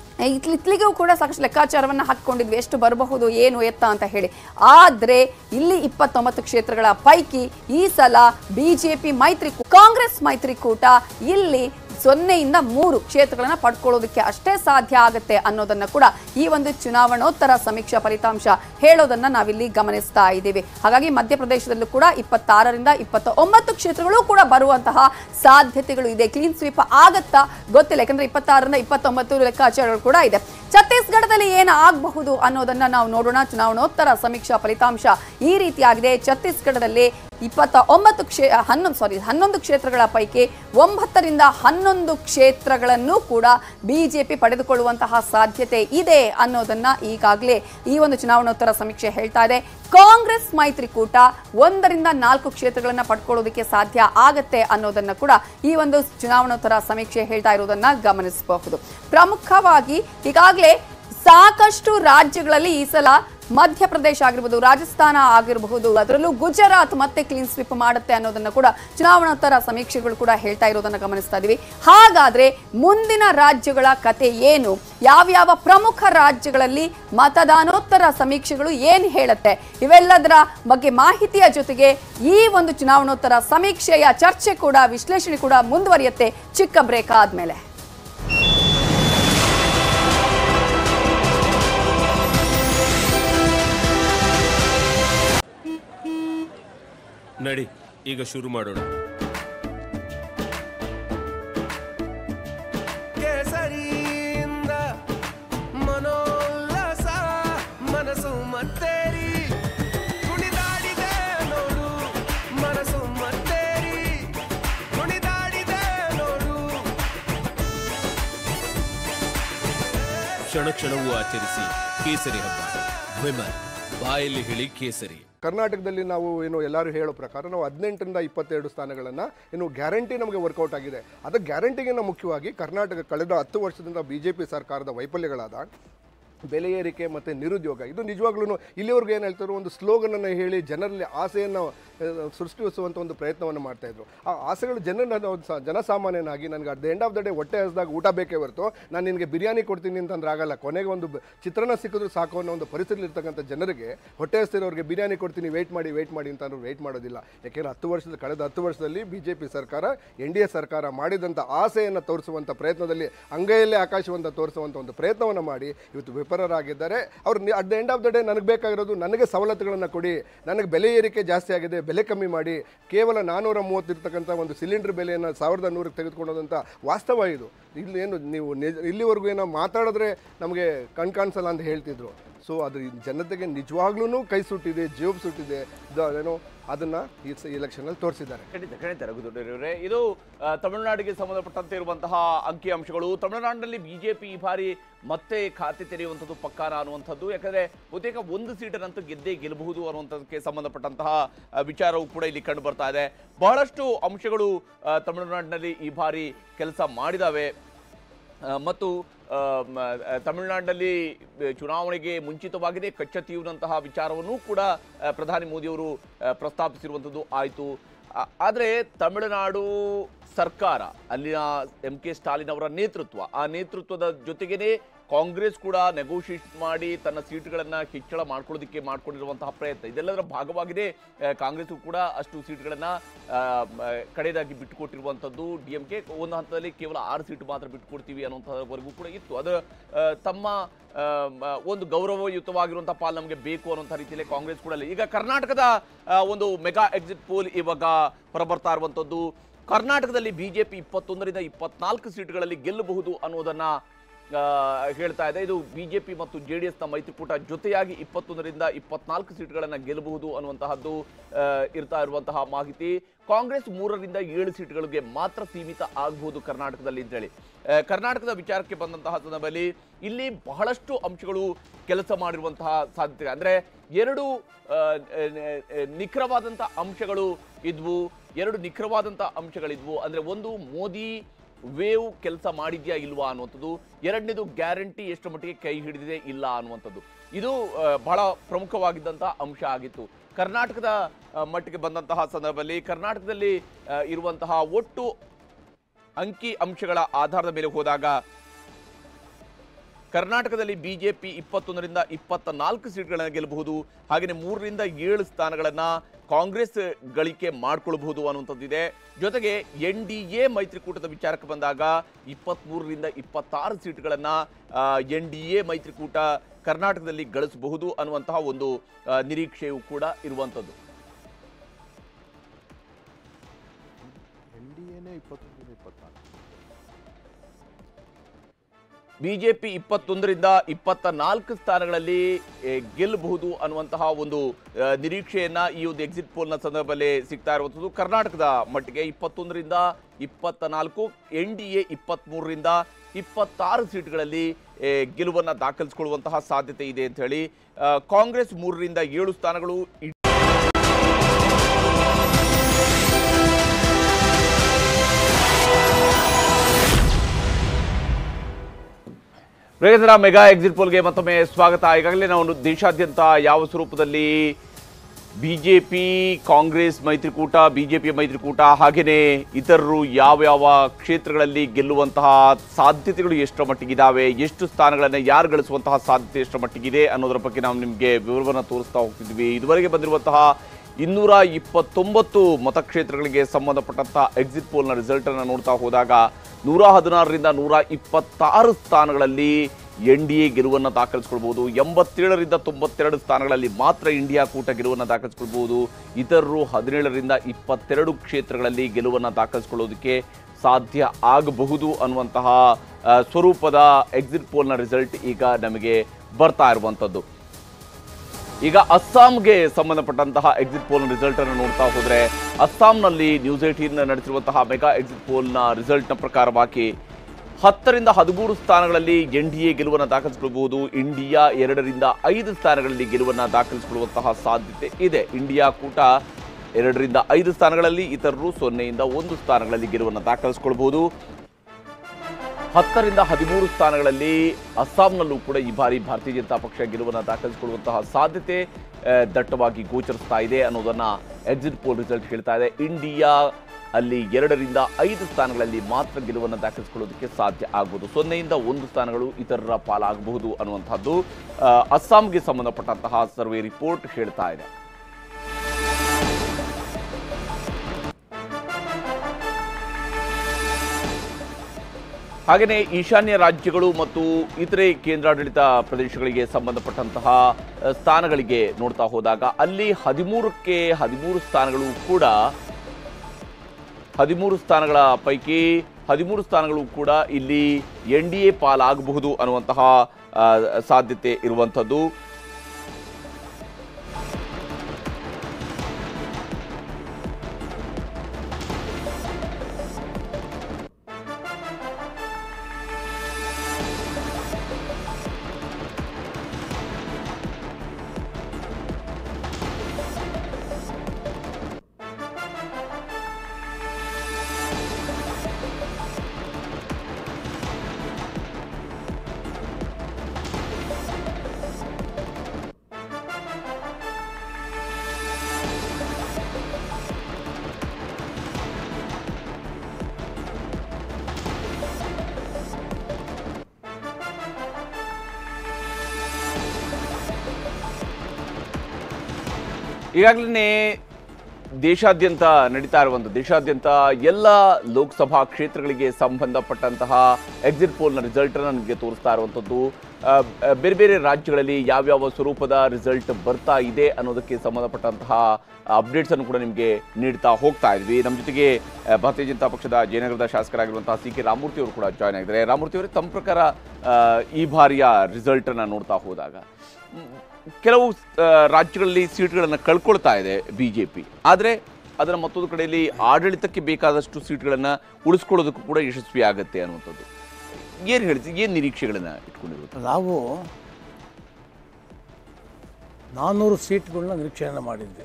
ಇತ್ಲಿಗೂ ಕೂಡ ಸಾಕಷ್ಟು ಲೆಕ್ಕಾಚಾರವನ್ನು ಹಾಕಿಕೊಂಡಿದ್ವಿ, ಎಷ್ಟು ಬರಬಹುದು ಏನು ಎತ್ತ ಅಂತ ಹೇಳಿ. ಆದರೆ ಇಲ್ಲಿ ಇಪ್ಪತ್ತೊಂಬತ್ತು ಕ್ಷೇತ್ರಗಳ ಪೈಕಿ ಈ ಸಲ ಬಿಜೆಪಿ ಮೈತ್ರಿಕೂಟ ಕಾಂಗ್ರೆಸ್ ಮೈತ್ರಿಕೂಟ ಇಲ್ಲಿ ಸೊನ್ನೆಯಿಂದ ಮೂರು ಕ್ಷೇತ್ರಗಳನ್ನ ಪಡ್ಕೊಳ್ಳೋದಕ್ಕೆ ಅಷ್ಟೇ ಸಾಧ್ಯ ಆಗುತ್ತೆ ಅನ್ನೋದನ್ನ ಕೂಡ ಈ ಒಂದು ಚುನಾವಣೋತ್ತರ ಸಮೀಕ್ಷಾ ಫಲಿತಾಂಶ ಹೇಳೋದನ್ನ ನಾವಿಲ್ಲಿ ಗಮನಿಸ್ತಾ ಇದ್ದೀವಿ. ಹಾಗಾಗಿ ಮಧ್ಯಪ್ರದೇಶದಲ್ಲೂ ಕೂಡ ಇಪ್ಪತ್ತಾರರಿಂದ ಇಪ್ಪತ್ತ ಒಂಬತ್ತು ಕ್ಷೇತ್ರಗಳು ಕೂಡ ಬರುವಂತಹ ಸಾಧ್ಯತೆಗಳು ಇದೆ. ಕ್ಲೀನ್ ಸ್ವೀಪ್ ಆಗತ್ತಾ ಗೊತ್ತಿಲ್ಲ, ಯಾಕಂದ್ರೆ ಇಪ್ಪತ್ತಾರರಿಂದ ಇಪ್ಪತ್ತೊಂಬತ್ತು ಲೆಕ್ಕಾಚಾರಗಳು ಕೂಡ ಇದೆ. ಛತ್ತೀಸ್ಗಢದಲ್ಲಿ ಏನು ಆಗಬಹುದು ಅನ್ನೋದನ್ನ ನಾವು ನೋಡೋಣ. ಚುನಾವಣೋತ್ತರ ಸಮೀಕ್ಷಾ ಫಲಿತಾಂಶ ಈ ರೀತಿಯಾಗಿದೆ. ಛತ್ತೀಸ್ಗಢದಲ್ಲಿ ಇಪ್ಪತ್ತ ಒಂಬತ್ತು ಕ್ಷೇ ಹನ್ನೊಂದು ಸಾರಿ ಹನ್ನೊಂದು ಕ್ಷೇತ್ರಗಳ ಪೈಕಿ ಒಂಬತ್ತರಿಂದ ಹನ್ನೊಂದು ಕ್ಷೇತ್ರಗಳನ್ನು ಕೂಡ ಬಿಜೆಪಿ ಪಡೆದುಕೊಳ್ಳುವಂತಹ ಸಾಧ್ಯತೆ ಇದೆ ಅನ್ನೋದನ್ನ ಈಗಾಗಲೇ ಈ ಒಂದು ಚುನಾವಣೋತ್ತರ ಸಮೀಕ್ಷೆ ಹೇಳ್ತಾ ಇದೆ. ಕಾಂಗ್ರೆಸ್ ಮೈತ್ರಿಕೂಟ ಒಂದರಿಂದ ನಾಲ್ಕು ಕ್ಷೇತ್ರಗಳನ್ನ ಪಡ್ಕೊಳ್ಳೋದಕ್ಕೆ ಸಾಧ್ಯ ಆಗತ್ತೆ ಅನ್ನೋದನ್ನ ಕೂಡ ಈ ಒಂದು ಚುನಾವಣೋತ್ತರ ಸಮೀಕ್ಷೆ ಹೇಳ್ತಾ ಇರೋದನ್ನ ಗಮನಿಸಬಹುದು. ಪ್ರಮುಖವಾಗಿ ಈಗಾಗಲೇ ಸಾಕಷ್ಟು ರಾಜ್ಯಗಳಲ್ಲಿ ಈ ಸಲ ಮಧ್ಯಪ್ರದೇಶ ಆಗಿರಬಹುದು, ರಾಜಸ್ಥಾನ ಆಗಿರಬಹುದು, ಅದರಲ್ಲೂ ಗುಜರಾತ್ ಮತ್ತೆ ಕ್ಲೀನ್ ಸ್ವೀಪ್ ಮಾಡುತ್ತೆ ಅನ್ನೋದನ್ನ ಕೂಡ ಚುನಾವಣೋತ್ತರ ಸಮೀಕ್ಷೆಗಳು ಕೂಡ ಹೇಳ್ತಾ ಇರೋದನ್ನ ಗಮನಿಸ್ತಾ ಇದೀವಿ. ಹಾಗಾದ್ರೆ ಮುಂದಿನ ರಾಜ್ಯಗಳ ಕತೆ ಏನು, ಯಾವ್ಯಾವ ಪ್ರಮುಖ ರಾಜ್ಯಗಳಲ್ಲಿ ಮತದಾನೋತ್ತರ ಸಮೀಕ್ಷೆಗಳು ಏನ್ ಹೇಳುತ್ತೆ, ಇವೆಲ್ಲದರ ಬಗ್ಗೆ ಮಾಹಿತಿಯ ಜೊತೆಗೆ ಈ ಒಂದು ಚುನಾವಣೋತ್ತರ ಸಮೀಕ್ಷೆಯ ಚರ್ಚೆ ಕೂಡ ವಿಶ್ಲೇಷಣೆ ಕೂಡ ಮುಂದುವರಿಯುತ್ತೆ ಚಿಕ್ಕ ಬ್ರೇಕ್ ಆದ್ಮೇಲೆ. ನಡಿ ಈಗ ಶುರು ಮಾಡೋಣ. ಕೇಸರಿಯಿಂದ ಮನೋಲ್ಲಾಸ ಮನಸ್ಸು ಮತ್ತೇರಿ ಕುಣಿದಾಡಿದೆ ನೋಡು, ಮನಸ್ಸು ಮತ್ತೇರಿ ಕುಣಿದಾಡಿದೆ ನೋಡು. ಕ್ಷಣ ಕ್ಷಣವೂ ಆಚರಿಸಿ ಕೇಸರಿ ಹಬ್ಬ. ವಿಮಲ್ ಬಾಯಲ್ಲಿ ಹೇಳಿ ಕೇಸರಿ. ಕರ್ನಾಟಕದಲ್ಲಿ ನಾವು ಏನು ಎಲ್ಲರೂ ಹೇಳೋ ಪ್ರಕಾರ ನಾವು ಹದಿನೆಂಟರಿಂದ ಇಪ್ಪತ್ತೆರಡು ಸ್ಥಾನಗಳನ್ನು ಏನು ಗ್ಯಾರಂಟಿ ನಮಗೆ ವರ್ಕೌಟ್ ಆಗಿದೆ. ಅದು ಗ್ಯಾರಂಟಿಗಿಂತ ಮುಖ್ಯವಾಗಿ ಕರ್ನಾಟಕ ಕಳೆದ ಹತ್ತು ವರ್ಷದಿಂದ ಬಿ ಜೆ ಪಿ ಸರ್ಕಾರದ ವೈಫಲ್ಯಗಳಾದ ಬೆಲೆ ಏರಿಕೆ ಮತ್ತು ನಿರುದ್ಯೋಗ, ಇದು ನಿಜವಾಗ್ಲೂ ಇಲ್ಲಿವರೆಗೂ ಏನು ಹೇಳ್ತಾರೋ ಒಂದು ಸ್ಲೋಗನನ್ನು ಹೇಳಿ ಜನರಲ್ಲಿ ಆಸೆಯನ್ನು ಸೃಷ್ಟಿಸುವಂಥ ಒಂದು ಪ್ರಯತ್ನವನ್ನು ಮಾಡ್ತಾಯಿದ್ರು. ಆ ಆಸೆಗಳು ಜನರ ಜನಸಾಮಾನ್ಯನಾಗಿ ನನಗೆ at the end of the day ಹೊಟ್ಟೆ ಹಸಿದಾಗ ಊಟ ಬೇಕೇ ಹೊರತು ನಾನು ನಿನಗೆ ಬಿರಿಯಾನಿ ಕೊಡ್ತೀನಿ ಅಂತಂದ್ರೆ ಆಗಲ್ಲ, ಕೊನೆಗೆ ಒಂದು ಚಿತ್ರಾನ್ನ ಸಿಕ್ಕಿದ್ರು ಸಾಕು ಅನ್ನೋ ಒಂದು ಪರಿಸ್ಥಿತಿಲಿ ಇರ್ತಕ್ಕಂಥ ಜನರಿಗೆ ಹೊಟ್ಟೆ ಹಸಿರೋರಿಗೆ ಬಿರಿಯಾನಿ ಕೊಡ್ತೀನಿ ವೆಯ್ಟ್ ಮಾಡಿ ವೆಯ್ಟ್ ಮಾಡಿ ಅಂತಂದ್ರೆ ವೆಯ್ಟ್ ಮಾಡೋದಿಲ್ಲ. ಯಾಕೆಂದರೆ ಹತ್ತು ವರ್ಷದ ಕಳೆದ ಹತ್ತು ವರ್ಷದಲ್ಲಿ ಬಿ ಜೆ ಪಿ ಸರ್ಕಾರ ಎನ್ ಡಿ ಎ ಸರ್ಕಾರ ಮಾಡಿದಂಥ ಆಸೆಯನ್ನು ತೋರಿಸುವಂಥ ಪ್ರಯತ್ನದಲ್ಲಿ ಅಂಗೈಯಲ್ಲೇ ಆಕಾಶವಂತ ತೋರಿಸುವಂಥ ಒಂದು ಪ್ರಯತ್ನವನ್ನು ಮಾಡಿ ಇವತ್ತು ವಿಫಲರಾಗಿದ್ದಾರೆ. ಅವ್ರು at the end of the day ನನಗೆ ಬೇಕಾಗಿರೋದು ನನಗೆ ಸವಲತ್ತುಗಳನ್ನು ಕೊಡಿ, ನನಗೆ ಬೆಲೆ ಏರಿಕೆ ಜಾಸ್ತಿ ಆಗಿದೆ ಬೆಲೆ ಕಮ್ಮಿ ಮಾಡಿ, ಕೇವಲ ನಾನ್ನೂರ ಮೂವತ್ತಿರ್ತಕ್ಕಂಥ ಒಂದು ಸಿಲಿಂಡರ್ ಬೆಲೆಯನ್ನು ಸಾವಿರದ ನೂರಕ್ಕೆ ತೆಗೆದುಕೊಳ್ಳೋದಂಥ ವಾಸ್ತವ ಇದು. ಇಲ್ಲಿ ಏನು ನೀವು ಇಲ್ಲಿವರೆಗೂ ಏನೋ ಮಾತಾಡಿದ್ರೆ ನಮಗೆ ಕಣ್ ಕಾಣಿಸಲ್ಲ ಅಂತ ಹೇಳ್ತಿದ್ರು. ಸೊ ಅದು ಜನತೆಗೆ ನಿಜವಾಗ್ಲೂ ಕೈ ಸುಟ್ಟಿದೆ, ಜೀವ ಸುಟ್ಟಿದೆ, ಏನೋ ಅದನ್ನ ಈ ಎಲೆಕ್ಷನಲ್ಲಿ ತೋರಿಸಿದ್ದಾರೆ. ಖಂಡಿತ ಖಂಡಿತ ರಘುದೊಡ್ಡರವರೇ, ಇದು ತಮಿಳುನಾಡಿಗೆ ಸಂಬಂಧಪಟ್ಟಂತೆ ಇರುವಂತಹ ಅಂಕಿ ಅಂಶಗಳು. ತಮಿಳುನಾಡಿನಲ್ಲಿ ಬಿಜೆಪಿ ಈ ಬಾರಿ ಮತ್ತೆ ಖಾತೆ ತೆರೆಯುವಂಥದ್ದು ಪಕ್ಕಾನ ಅನ್ನುವಂಥದ್ದು, ಯಾಕಂದ್ರೆ ಬಹುತೇಕ ಒಂದು ಸೀಟನ್ನಂತೂ ಗೆದ್ದೇ ಗೆಲ್ಲಬಹುದು ಅನ್ನುವಂಥದ್ದಕ್ಕೆ ಸಂಬಂಧಪಟ್ಟಂತಹ ವಿಚಾರವೂ ಕೂಡ ಇಲ್ಲಿ ಕಂಡು ಬರ್ತಾ ಇದೆ. ಬಹಳಷ್ಟು ಅಂಶಗಳು ತಮಿಳುನಾಡಿನಲ್ಲಿ ಈ ಬಾರಿ ಕೆಲಸ ಮಾಡಿದಾವೆ ಮತ್ತು ತಮಿಳುನಾಡಿನಲ್ಲಿ ಚುನಾವಣೆಗೆ ಮುಂಚಿತವಾಗಿಯೇ ಕಚ್ಚತೀವ್ರಂತಹ ವಿಚಾರವನ್ನು ಕೂಡ ಪ್ರಧಾನಿ ಮೋದಿಯವರು ಪ್ರಸ್ತಾಪಿಸಿರುವಂಥದ್ದು ಆಯಿತು. ಆದರೆ ತಮಿಳುನಾಡು ಸರ್ಕಾರ, ಅಲ್ಲಿನ ಎಂ ಕೆ ಸ್ಟಾಲಿನ್ ಅವರ ನೇತೃತ್ವ, ಆ ನೇತೃತ್ವದ ಜೊತೆಗೇನೆ ಕಾಂಗ್ರೆಸ್ ಕೂಡ ನೆಗೋಷಿಯೇಟ್ ಮಾಡಿ ತನ್ನ ಸೀಟ್ಗಳನ್ನು ಹೆಚ್ಚಳ ಮಾಡ್ಕೊಳ್ಳೋದಕ್ಕೆ ಮಾಡ್ಕೊಂಡಿರುವಂತಹ ಪ್ರಯತ್ನ, ಇದೆಲ್ಲದರ ಭಾಗವಾಗಿದೆ. ಕಾಂಗ್ರೆಸ್ ಕೂಡ ಅಷ್ಟು ಸೀಟ್ಗಳನ್ನು ಕಡೆಯದಾಗಿ ಬಿಟ್ಟುಕೊಟ್ಟಿರುವಂಥದ್ದು. ಡಿ ಎಂ ಕೆ ಒಂದು ಹಂತದಲ್ಲಿ ಕೇವಲ ಆರು ಸೀಟು ಮಾತ್ರ ಬಿಟ್ಟುಕೊಡ್ತೀವಿ ಅನ್ನೋಂಥವರೆಗೂ ಕೂಡ ಇತ್ತು. ಅದು ತಮ್ಮ ಒಂದು ಗೌರವಯುತವಾಗಿರುವಂಥ ಪಾಲ್ ನಮಗೆ ಬೇಕು ಅನ್ನುವಂಥ ರೀತಿಯಲ್ಲಿ ಕಾಂಗ್ರೆಸ್ ಕೂಡ ಈಗ ಕರ್ನಾಟಕದ ಒಂದು ಮೆಗಾ ಎಕ್ಸಿಟ್ ಪೋಲ್ ಇವಾಗ ಹೊರಬರ್ತಾ ಇರುವಂಥದ್ದು. ಕರ್ನಾಟಕದಲ್ಲಿ ಬಿಜೆಪಿ ಇಪ್ಪತ್ತೊಂದರಿಂದ ಇಪ್ಪತ್ನಾಲ್ಕು ಸೀಟ್ಗಳಲ್ಲಿ ಗೆಲ್ಲಬಹುದು ಅನ್ನೋದನ್ನ ಹೇಳ್ತಾ ಇದೆ. ಇದು ಬಿಜೆಪಿ ಮತ್ತು ಜೆ ಡಿ ಎಸ್ನ ಮೈತ್ರಿಕೂಟ ಜೊತೆಯಾಗಿ ಇಪ್ಪತ್ತೊಂದರಿಂದ ಇಪ್ಪತ್ನಾಲ್ಕು ಸೀಟ್ಗಳನ್ನು ಗೆಲ್ಲಬಹುದು ಅನ್ನುವಂತಹದ್ದು ಇರ್ತಾ ಇರುವಂತಹ ಮಾಹಿತಿ. ಕಾಂಗ್ರೆಸ್ ಮೂರರಿಂದ ಏಳು ಸೀಟ್ಗಳಿಗೆ ಮಾತ್ರ ಸೀಮಿತ ಆಗಬಹುದು ಕರ್ನಾಟಕದಲ್ಲಿ ಅಂತೇಳಿ. ಕರ್ನಾಟಕದ ವಿಚಾರಕ್ಕೆ ಬಂದಂತಹ ಸಂದರ್ಭದಲ್ಲಿ ಇಲ್ಲಿ ಬಹಳಷ್ಟು ಅಂಶಗಳು ಕೆಲಸ ಮಾಡಿರುವಂತಹ ಸಾಧ್ಯತೆ, ಅಂದರೆ ಎರಡು ನಿಖರವಾದಂಥ ಅಂಶಗಳು ಇದ್ವು ಎರಡು ನಿಖರವಾದಂಥ ಅಂಶಗಳಿದ್ವು ಅಂದರೆ ಒಂದು ಮೋದಿ ವೇವ್ ಕೆಲಸ ಮಾಡಿದ್ಯಾ ಇಲ್ವಾ ಅನ್ನುವಂಥದ್ದು, ಎರಡನೇದು ಗ್ಯಾರಂಟಿ ಎಷ್ಟು ಮಟ್ಟಿಗೆ ಕೈ ಹಿಡಿದಿದೆ ಇಲ್ಲ ಅನ್ನುವಂಥದ್ದು. ಇದು ಬಹಳ ಪ್ರಮುಖವಾಗಿದ್ದಂಥ ಅಂಶ ಆಗಿತ್ತು. ಕರ್ನಾಟಕದ ಮಟ್ಟಿಗೆ ಬಂದಂತಹ ಸಂದರ್ಭದಲ್ಲಿ ಕರ್ನಾಟಕದಲ್ಲಿ ಇರುವಂತಹ ಒಟ್ಟು ಅಂಕಿ ಅಂಶಗಳ ಆಧಾರದ ಮೇಲೆ ಹೋದಾಗ ಕರ್ನಾಟಕದಲ್ಲಿ ಬಿಜೆಪಿ ಇಪ್ಪತ್ತೊಂದರಿಂದ ಇಪ್ಪತ್ತ ನಾಲ್ಕು ಸೀಟ್ಗಳನ್ನು ಗೆಲ್ಲಬಹುದು. ಹಾಗೆಯೇ ಮೂರರಿಂದ ಏಳು ಸ್ಥಾನಗಳನ್ನು ಕಾಂಗ್ರೆಸ್ ಗಳಿಕೆ ಮಾಡಿಕೊಳ್ಳಬಹುದು ಅನ್ನುವಂಥದ್ದಿದೆ. ಜೊತೆಗೆ ಎನ್ ಡಿ ಎ ಮೈತ್ರಿಕೂಟದ ವಿಚಾರಕ್ಕೆ ಬಂದಾಗ ಇಪ್ಪತ್ತ್ಮೂರರಿಂದ ಇಪ್ಪತ್ತಾರು ಸೀಟ್ಗಳನ್ನು ಎನ್ ಡಿ ಎ ಮೈತ್ರಿಕೂಟ ಕರ್ನಾಟಕದಲ್ಲಿ ಗಳಿಸಬಹುದು ಅನ್ನುವಂತಹ ಒಂದು ನಿರೀಕ್ಷೆಯೂ ಕೂಡ ಇರುವಂಥದ್ದು. ಎನ್ ಡಿ ಎನೇ ಇಪ್ಪತ್ತೊಂದರಿಂದ ಇಪ್ಪತ್ತಾರು ಬಿಜೆಪಿ ಇಪ್ಪತ್ತೊಂದರಿಂದ ಇಪ್ಪತ್ತ ನಾಲ್ಕು ಸ್ಥಾನಗಳಲ್ಲಿ ಗೆಲ್ಲಬಹುದು ಅನ್ನುವಂತಹ ಒಂದು ನಿರೀಕ್ಷೆಯನ್ನ ಈ ಒಂದು ಎಕ್ಸಿಟ್ ಪೋಲ್ನ ಸಂದರ್ಭದಲ್ಲಿ ಸಿಗ್ತಾ ಇರುವಂಥದ್ದು. ಕರ್ನಾಟಕದ ಮಟ್ಟಿಗೆ ಇಪ್ಪತ್ತೊಂದರಿಂದ ಇಪ್ಪತ್ತ ನಾಲ್ಕು, ಎನ್ ಡಿ ಎ ಇಪ್ಪತ್ತ್ಮೂರರಿಂದ ಇಪ್ಪತ್ತಾರು ಸೀಟ್ಗಳಲ್ಲಿ ಗೆಲುವನ್ನು ದಾಖಲಿಸಿಕೊಳ್ಳುವಂತಹ ಸಾಧ್ಯತೆ ಇದೆ ಅಂತ ಹೇಳಿ, ಕಾಂಗ್ರೆಸ್ ಮೂರರಿಂದ ಏಳು ಸ್ಥಾನಗಳು, ಪ್ರೇಕ್ಷಕರ ಮೆಗಾ ಎಕ್ಸಿಟ್ ಪೋಲ್ಗೆ ಮತ್ತೊಮ್ಮೆ ಸ್ವಾಗತ. ಈಗಾಗಲೇ ನಾವು ದೇಶಾದ್ಯಂತ ಯಾವ ಸ್ವರೂಪದಲ್ಲಿ ಬಿಜೆಪಿ ಕಾಂಗ್ರೆಸ್ ಮೈತ್ರಿಕೂಟ, ಬಿಜೆಪಿ ಮೈತ್ರಿಕೂಟ ಹಾಗೆಯೇ ಇತರರು ಯಾವ ಯಾವ ಕ್ಷೇತ್ರಗಳಲ್ಲಿ ಗೆಲ್ಲುವಂತಹ ಸಾಧ್ಯತೆಗಳು ಎಷ್ಟರ ಮಟ್ಟಿಗಿದ್ದಾವೆ, ಎಷ್ಟು ಸ್ಥಾನಗಳನ್ನು ಯಾರು ಗಳಿಸುವಂತಹ ಸಾಧ್ಯತೆ ಎಷ್ಟರ ಮಟ್ಟಿಗಿದೆ ಅನ್ನೋದರ ಬಗ್ಗೆ ನಾವು ನಿಮಗೆ ವಿವರವನ್ನು ತೋರಿಸ್ತಾ ಹೋಗ್ತಿದ್ವಿ. ಇದುವರೆಗೆ ಬಂದಿರುವಂತಹ ಇನ್ನೂರ ಇಪ್ಪತ್ತೊಂಬತ್ತು ಮತಕ್ಷೇತ್ರಗಳಿಗೆ ಸಂಬಂಧಪಟ್ಟಂತಹ ಎಕ್ಸಿಟ್ ಪೋಲ್ನ ರಿಸಲ್ಟನ್ನು ನೋಡ್ತಾ ಹೋದಾಗ ನೂರ ಹದಿನಾರರಿಂದ ನೂರ ಇಪ್ಪತ್ತಾರು ಸ್ಥಾನಗಳಲ್ಲಿ ಎನ್ ಡಿ ಎ ಗೆಲುವನ್ನು ದಾಖಲಿಸ್ಕೊಳ್ಬಹುದು. ಎಂಬತ್ತೇಳರಿಂದ ತೊಂಬತ್ತೆರಡು ಸ್ಥಾನಗಳಲ್ಲಿ ಮಾತ್ರ ಇಂಡಿಯಾ ಕೂಟ ಗೆಲುವನ್ನು ದಾಖಲಿಸ್ಕೊಳ್ಬಹುದು. ಇತರರು ಹದಿನೇಳರಿಂದ ಇಪ್ಪತ್ತೆರಡು ಕ್ಷೇತ್ರಗಳಲ್ಲಿ ಗೆಲುವನ್ನು ದಾಖಲಿಸ್ಕೊಳ್ಳೋದಕ್ಕೆ ಸಾಧ್ಯ ಆಗಬಹುದು ಅನ್ನುವಂತಹ ಸ್ವರೂಪದ ಎಕ್ಸಿಟ್ ಪೋಲ್ನ ರಿಸಲ್ಟ್ ಈಗ ನಮಗೆ ಬರ್ತಾ ಇರುವಂಥದ್ದು. ಈಗ ಅಸ್ಸಾಂಗೆ ಸಂಬಂಧಪಟ್ಟಂತಹ ಎಕ್ಸಿಟ್ ಪೋಲ್ನ ರಿಸಲ್ಟ್ ಅನ್ನು ನೋಡ್ತಾ ಹೋದರೆ ಅಸ್ಸಾಂನಲ್ಲಿ ನ್ಯೂಸ್ ಏಟೀನ್ ನಡೆಸಿರುವಂತಹ ಮೆಗಾ ಎಕ್ಸಿಟ್ ಪೋಲ್ನ ರಿಸಲ್ಟ್ನ ಪ್ರಕಾರವಾಗಿ ಹತ್ತರಿಂದ ಹದಿಮೂರು ಸ್ಥಾನಗಳಲ್ಲಿ ಎನ್ ಡಿ ಎ ಗೆಲುವನ್ನು ದಾಖಲಿಸಿಕೊಳ್ಳಬಹುದು. ಇಂಡಿಯಾ ಎರಡರಿಂದ ಐದು ಸ್ಥಾನಗಳಲ್ಲಿ ಗೆಲುವನ್ನು ದಾಖಲಿಸಿಕೊಳ್ಳುವಂತಹ ಸಾಧ್ಯತೆ ಇದೆ. ಇಂಡಿಯಾ ಕೂಟ ಎರಡರಿಂದ ಐದು ಸ್ಥಾನಗಳಲ್ಲಿ, ಇತರರು ಸೊನ್ನೆಯಿಂದ ಒಂದು ಸ್ಥಾನಗಳಲ್ಲಿ ಗೆಲುವನ್ನು ದಾಖಲಿಸಿಕೊಳ್ಳಬಹುದು. ಹತ್ತರಿಂದ ಹದಿಮೂರು ಸ್ಥಾನಗಳಲ್ಲಿ ಅಸ್ಸಾಂನಲ್ಲೂ ಕೂಡ ಈ ಬಾರಿ ಭಾರತೀಯ ಜನತಾ ಪಕ್ಷ ಗೆಲುವನ್ನು ದಾಖಲಿಸಿಕೊಳ್ಳುವಂತಹ ಸಾಧ್ಯತೆ ದಟ್ಟವಾಗಿ ಗೋಚರಿಸ್ತಾ ಇದೆ ಅನ್ನೋದನ್ನು ಎಕ್ಸಿಟ್ ಪೋಲ್ ರಿಸಲ್ಟ್ ಹೇಳ್ತಾ ಇದೆ. ಇಂಡಿಯಾ ಅಲ್ಲಿ ಎರಡರಿಂದ ಐದು ಸ್ಥಾನಗಳಲ್ಲಿ ಮಾತ್ರ ಗೆಲುವನ್ನು ದಾಖಲಿಸಿಕೊಳ್ಳೋದಕ್ಕೆ ಸಾಧ್ಯ ಆಗಬಹುದು. ಸೊನ್ನೆಯಿಂದ ಒಂದು ಸ್ಥಾನಗಳು ಇತರರ ಪಾಲಾಗಬಹುದು ಅನ್ನುವಂಥದ್ದು ಅಸ್ಸಾಂಗೆ ಸಂಬಂಧಪಟ್ಟಂತಹ ಸರ್ವೆ ರಿಪೋರ್ಟ್ ಹೇಳ್ತಾ ಇದೆ. ಹಾಗೆಯೇ ಈಶಾನ್ಯ ರಾಜ್ಯಗಳು ಮತ್ತು ಇತರೆ ಕೇಂದ್ರಾಡಳಿತ ಪ್ರದೇಶಗಳಿಗೆ ಸಂಬಂಧಪಟ್ಟಂತಹ ಸ್ಥಾನಗಳಿಗೆ ನೋಡ್ತಾ ಹೋದಾಗ ಅಲ್ಲಿ ಹದಿಮೂರಕ್ಕೆ ಹದಿಮೂರು ಸ್ಥಾನಗಳು ಕೂಡ ಹದಿಮೂರು ಸ್ಥಾನಗಳ ಪೈಕಿ ಹದಿಮೂರು ಸ್ಥಾನಗಳು ಕೂಡ ಇಲ್ಲಿ ಎನ್ ಡಿ ಎ ಪಾಲಾಗಬಹುದು ಅನ್ನುವಂತಹ ಸಾಧ್ಯತೆ ಇರುವಂಥದ್ದು. ಈಗಾಗಲೇ ದೇಶಾದ್ಯಂತ ನಡೀತಾ ಇರುವಂಥ ದೇಶಾದ್ಯಂತ ಎಲ್ಲ ಲೋಕಸಭಾ ಕ್ಷೇತ್ರಗಳಿಗೆ ಸಂಬಂಧಪಟ್ಟಂತಹ ಎಕ್ಸಿಟ್ ಪೋಲ್ನ ರಿಸಲ್ಟನ್ನು ನಿಮಗೆ ತೋರಿಸ್ತಾ ಇರುವಂಥದ್ದು. ಬೇರೆ ಬೇರೆ ರಾಜ್ಯಗಳಲ್ಲಿ ಯಾವ್ಯಾವ ಸ್ವರೂಪದ ರಿಸಲ್ಟ್ ಬರ್ತಾ ಇದೆ ಅನ್ನೋದಕ್ಕೆ ಸಂಬಂಧಪಟ್ಟಂತಹ ಅಪ್ಡೇಟ್ಸನ್ನು ಕೂಡ ನಿಮಗೆ ನೀಡ್ತಾ ಹೋಗ್ತಾ ಇದ್ವಿ. ನಮ್ಮ ಜೊತೆಗೆ ಭಾರತೀಯ ಜನತಾ ಪಕ್ಷದ ಜಯನಗರದ ಶಾಸಕರಾಗಿರುವಂತಹ ಸಿ ಕೆ ರಾಮಮೂರ್ತಿ ಅವರು ಕೂಡ ಜಾಯ್ನ್ ಆಗಿದ್ದಾರೆ. ರಾಮಮೂರ್ತಿ ಅವರೇ, ತಮ್ಮ ಪ್ರಕಾರ ಈ ಬಾರಿಯ ರಿಸಲ್ಟನ್ನು ನೋಡ್ತಾ ಹೋದಾಗ ಕೆಲವು ರಾಜ್ಯಗಳಲ್ಲಿ ಸೀಟ್ಗಳನ್ನು ಕಳ್ಕೊಳ್ತಾ ಇದೆ ಬಿಜೆಪಿ, ಆದರೆ ಅದರ ಮತ್ತೊಂದು ಕಡೆಯಲ್ಲಿ ಆಡಳಿತಕ್ಕೆ ಬೇಕಾದಷ್ಟು ಸೀಟ್ಗಳನ್ನು ಉಳಿಸ್ಕೊಳ್ಳೋದಕ್ಕೂ ಕೂಡ ಯಶಸ್ವಿ ಆಗುತ್ತೆ ಅನ್ನುವಂಥದ್ದು. ಏನು ಹೇಳ್ತೀವಿ, ಏನು ನಿರೀಕ್ಷೆಗಳನ್ನ ಇಟ್ಕೊಂಡಿರುತ್ತೆ? ನಾವು ನಾನ್ನೂರು ಸೀಟ್ಗಳನ್ನ ನಿರೀಕ್ಷೆಯನ್ನು ಮಾಡಿದ್ವಿ.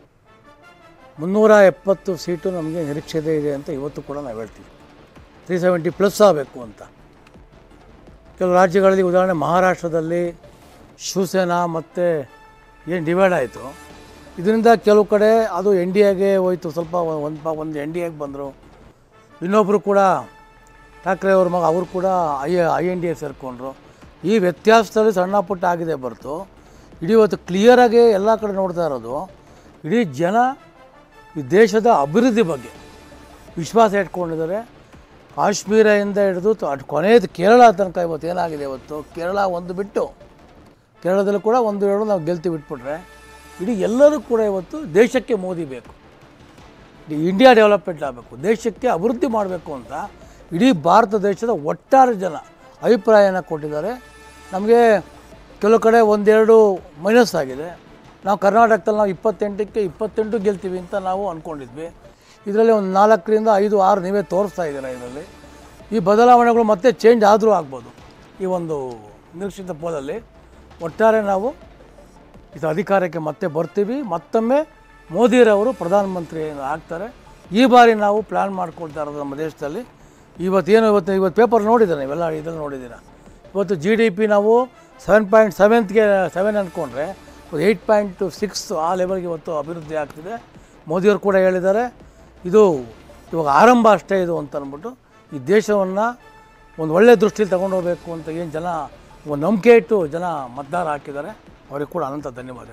ಮುನ್ನೂರ ಎಪ್ಪತ್ತು ಸೀಟು ನಮಗೆ ನಿರೀಕ್ಷೆ ಇದೆ ಅಂತ ಇವತ್ತು ಕೂಡ ನಾವು ಹೇಳ್ತೀವಿ. ತ್ರೀ ಸೆವೆಂಟಿ ಪ್ಲಸ್ ಆಗಬೇಕು ಅಂತ. ಕೆಲವು ರಾಜ್ಯಗಳಲ್ಲಿ ಉದಾಹರಣೆ ಮಹಾರಾಷ್ಟ್ರದಲ್ಲಿ ಶಿವಸೇನಾ ಮತ್ತು ಏನು ಡಿವೈಡ್ ಆಯಿತು, ಇದರಿಂದ ಕೆಲವು ಕಡೆ ಅದು ಎನ್ ಡಿ ಎಗೆ ಹೋಯಿತು, ಸ್ವಲ್ಪ ಒಂದು ಒಂದು ಎನ್ ಡಿ ಎಗೆ ಬಂದರು. ಇನ್ನೊಬ್ಬರು ಕೂಡ ಠಾಕ್ರೆ ಅವ್ರ ಮಗ ಅವರು ಕೂಡ I I N D A ಸೇರಿಕೊಂಡ್ರು. ಈ ವ್ಯತ್ಯಾಸದಲ್ಲಿ ಸಣ್ಣ ಪುಟ್ಟ ಆಗಿದೆ ಹೊರತು ಇಡೀ ಇವತ್ತು ಕ್ಲಿಯರಾಗಿ ಎಲ್ಲ ಕಡೆ ನೋಡ್ತಾ ಇರೋದು ಇಡೀ ಜನ ಈ ದೇಶದ ಅಭಿವೃದ್ಧಿ ಬಗ್ಗೆ ವಿಶ್ವಾಸ ಇಟ್ಕೊಂಡಿದ್ದಾರೆ. ಕಾಶ್ಮೀರದಿಂದ ಹಿಡಿದು ಕೊನೆಯದು ಕೇರಳ ತನಕ ಇವತ್ತು ಏನಾಗಿದೆ, ಇವತ್ತು ಕೇರಳ ಒಂದು ಬಿಟ್ಟು ಕೇರಳದಲ್ಲೂ ಕೂಡ ಒಂದು ಎರಡು ನಾವು ಗೆಲ್ತಿ ಬಿಟ್ಬಿಟ್ರೆ ಇಡೀ ಎಲ್ಲರೂ ಕೂಡ ಇವತ್ತು ದೇಶಕ್ಕೆ ಮೋದಿ ಬೇಕು, ಇಡೀ ಇಂಡಿಯಾ ಡೆವಲಪ್ಮೆಂಟ್ ಆಗಬೇಕು, ದೇಶಕ್ಕೆ ಅಭಿವೃದ್ಧಿ ಮಾಡಬೇಕು ಅಂತ ಇಡೀ ಭಾರತ ದೇಶದ ಒಟ್ಟಾರೆ ಜನ ಅಭಿಪ್ರಾಯನ ಕೊಟ್ಟಿದ್ದಾರೆ. ನಮಗೆ ಕೆಲವು ಕಡೆ ಒಂದೆರಡು ಮೈನಸ್ ಆಗಿದೆ. ನಾವು ಕರ್ನಾಟಕದಲ್ಲಿ ನಾವು ಇಪ್ಪತ್ತೆಂಟಕ್ಕೆ ಇಪ್ಪತ್ತೆಂಟು ಗೆಲ್ತೀವಿ ಅಂತ ನಾವು ಅಂದ್ಕೊಂಡಿದ್ವಿ. ಇದರಲ್ಲಿ ಒಂದು ನಾಲ್ಕರಿಂದ ಐದು ಆರು ನೀವೇ ತೋರಿಸ್ತಾ ಇದ್ದೀರಾ. ಇದರಲ್ಲಿ ಈ ಬದಲಾವಣೆಗಳು ಮತ್ತೆ ಚೇಂಜ್ ಆದರೂ ಆಗ್ಬೋದು. ಈ ಒಂದು ನಿರೀಕ್ಷಿತ ಪೋಲಲ್ಲಿ ಒಟ್ಟಾರೆ ನಾವು ಇದು ಅಧಿಕಾರಕ್ಕೆ ಮತ್ತೆ ಬರ್ತೀವಿ, ಮತ್ತೊಮ್ಮೆ ಮೋದಿರವರು ಪ್ರಧಾನಮಂತ್ರಿ ಆಗ್ತಾರೆ. ಈ ಬಾರಿ ನಾವು ಪ್ಲ್ಯಾನ್ ಮಾಡ್ಕೊಳ್ತಾ ಇರೋದು ನಮ್ಮ ದೇಶದಲ್ಲಿ. ಇವತ್ತೇನು ಇವತ್ತು ಇವತ್ತು ಪೇಪರ್ ನೋಡಿದ್ದಾರೆ, ಇವೆಲ್ಲ ಇದನ್ನು ನೋಡಿದ್ದೀರ. ಇವತ್ತು ಜಿ ಡಿ ಪಿ ನಾವು ಸೆವೆನ್ ಪಾಯಿಂಟ್ ಸೆವೆಂತ್ಗೆ ಸೆವೆನ್ ಅಂದ್ಕೊಂಡ್ರೆ ಏಯ್ಟ್ ಪಾಯಿಂಟ್ ಸಿಕ್ಸ್ ಆ ಲೆವೆಲ್ಗೆ ಇವತ್ತು ಅಭಿವೃದ್ಧಿ ಆಗ್ತಿದೆ. ಮೋದಿಯವರು ಕೂಡ ಹೇಳಿದ್ದಾರೆ ಇದು ಇವಾಗ ಆರಂಭ ಅಷ್ಟೇ ಇದು ಅಂತ ಅಂದ್ಬಿಟ್ಟು ಈ ದೇಶವನ್ನು ಒಂದು ಒಳ್ಳೆಯ ದೃಷ್ಟಿಯಲ್ಲಿ ತಗೊಂಡು ಹೋಗಬೇಕು ಅಂತ ಏನು ಜನ ಒಂದು ನಂಬಿಕೆ ಇಟ್ಟು ಜನ ಮತದಾರ ಹಾಕಿದ್ದಾರೆ. ಅವರಿಗೆ ಕೂಡ ಅನಂತ ಧನ್ಯವಾದ.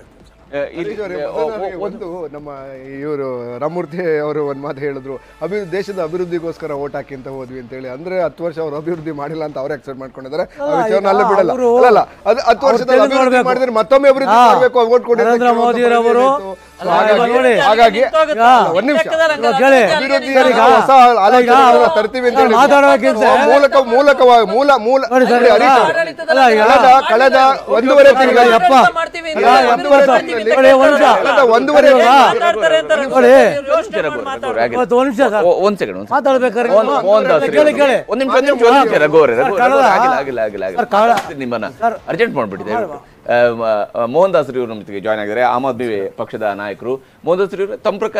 ಒಂದು ನಮ್ಮ ಇವರು ರಾಮಮೂರ್ತಿ ಅವರು ಒಂದು ಮಾತು ಹೇಳಿದ್ರು, ಅಭಿ ದೇಶದ ಅಭಿವೃದ್ಧಿಗೋಸ್ಕರ ಓಟ್ ಹಾಕಿ ಅಂತ ಹೋದ್ವಿ ಅಂತ ಹೇಳಿ. ಅಂದ್ರೆ ಹತ್ತು ವರ್ಷ ಅವ್ರು ಅಭಿವೃದ್ಧಿ ಮಾಡಿಲ್ಲ ಅಂತ ಅವ್ರು ಅಕ್ಸೆಪ್ಟ್ ಮಾಡ್ಕೊಂಡಿದ್ದಾರೆ. ಅಲ್ಲೇ ಬಿಡಲ್ಲ, ಅಲ್ಲ ಅದು ಹತ್ತು ವರ್ಷದಲ್ಲಿ ಅಭಿವೃದ್ಧಿ ಮಾಡಿದ್ರೆ ಮತ್ತೊಮ್ಮೆ ಅಭಿವೃದ್ಧಿ ಮಾಡಬೇಕು, ಓಟ್ ಕೊಡಿ ನರೇಂದ್ರ ಮೋದಿ ಅವರು. ಹಾಗಾಗಿ ಒಂದ್ ನಿಮಿಷ ತರ್ತೀವಿ ಅಂತ ಹೇಳಿ ಮೂಲಕ ಮೂಲಕವಾಗಿ ಮೂಲ ಮೂಲ ಕಳೆದ ಒಂದೂವರೆ ತಿಂಗಳ ಒಂದೂವರೆ ಒಂದ್ ಸೆಕೆಂಡ್ ಮಾತಾಡ್ಬೇಕಾದ್ರೆ ನಿಮ್ಮನ್ನ ಅರ್ಜೆಂಟ್ ಮಾಡ್ಬಿಟ್ಟಿದೆ. ಮೋಹನ್ ದಾಸರಿ ಅವರು ನಮ್ಮ ಜೊತೆಗೆ ಜಾಯ್ನ್ ಆಗಿದ್ದಾರೆ, ಆಮ್ ಆದ್ಮಿ ಪಕ್ಷದ ನಾಯಕರು. ಮೋಹನ್ ದಾಸರಿ ಅವರು, ತಮ್ಮ ಪ್ರಕಾರ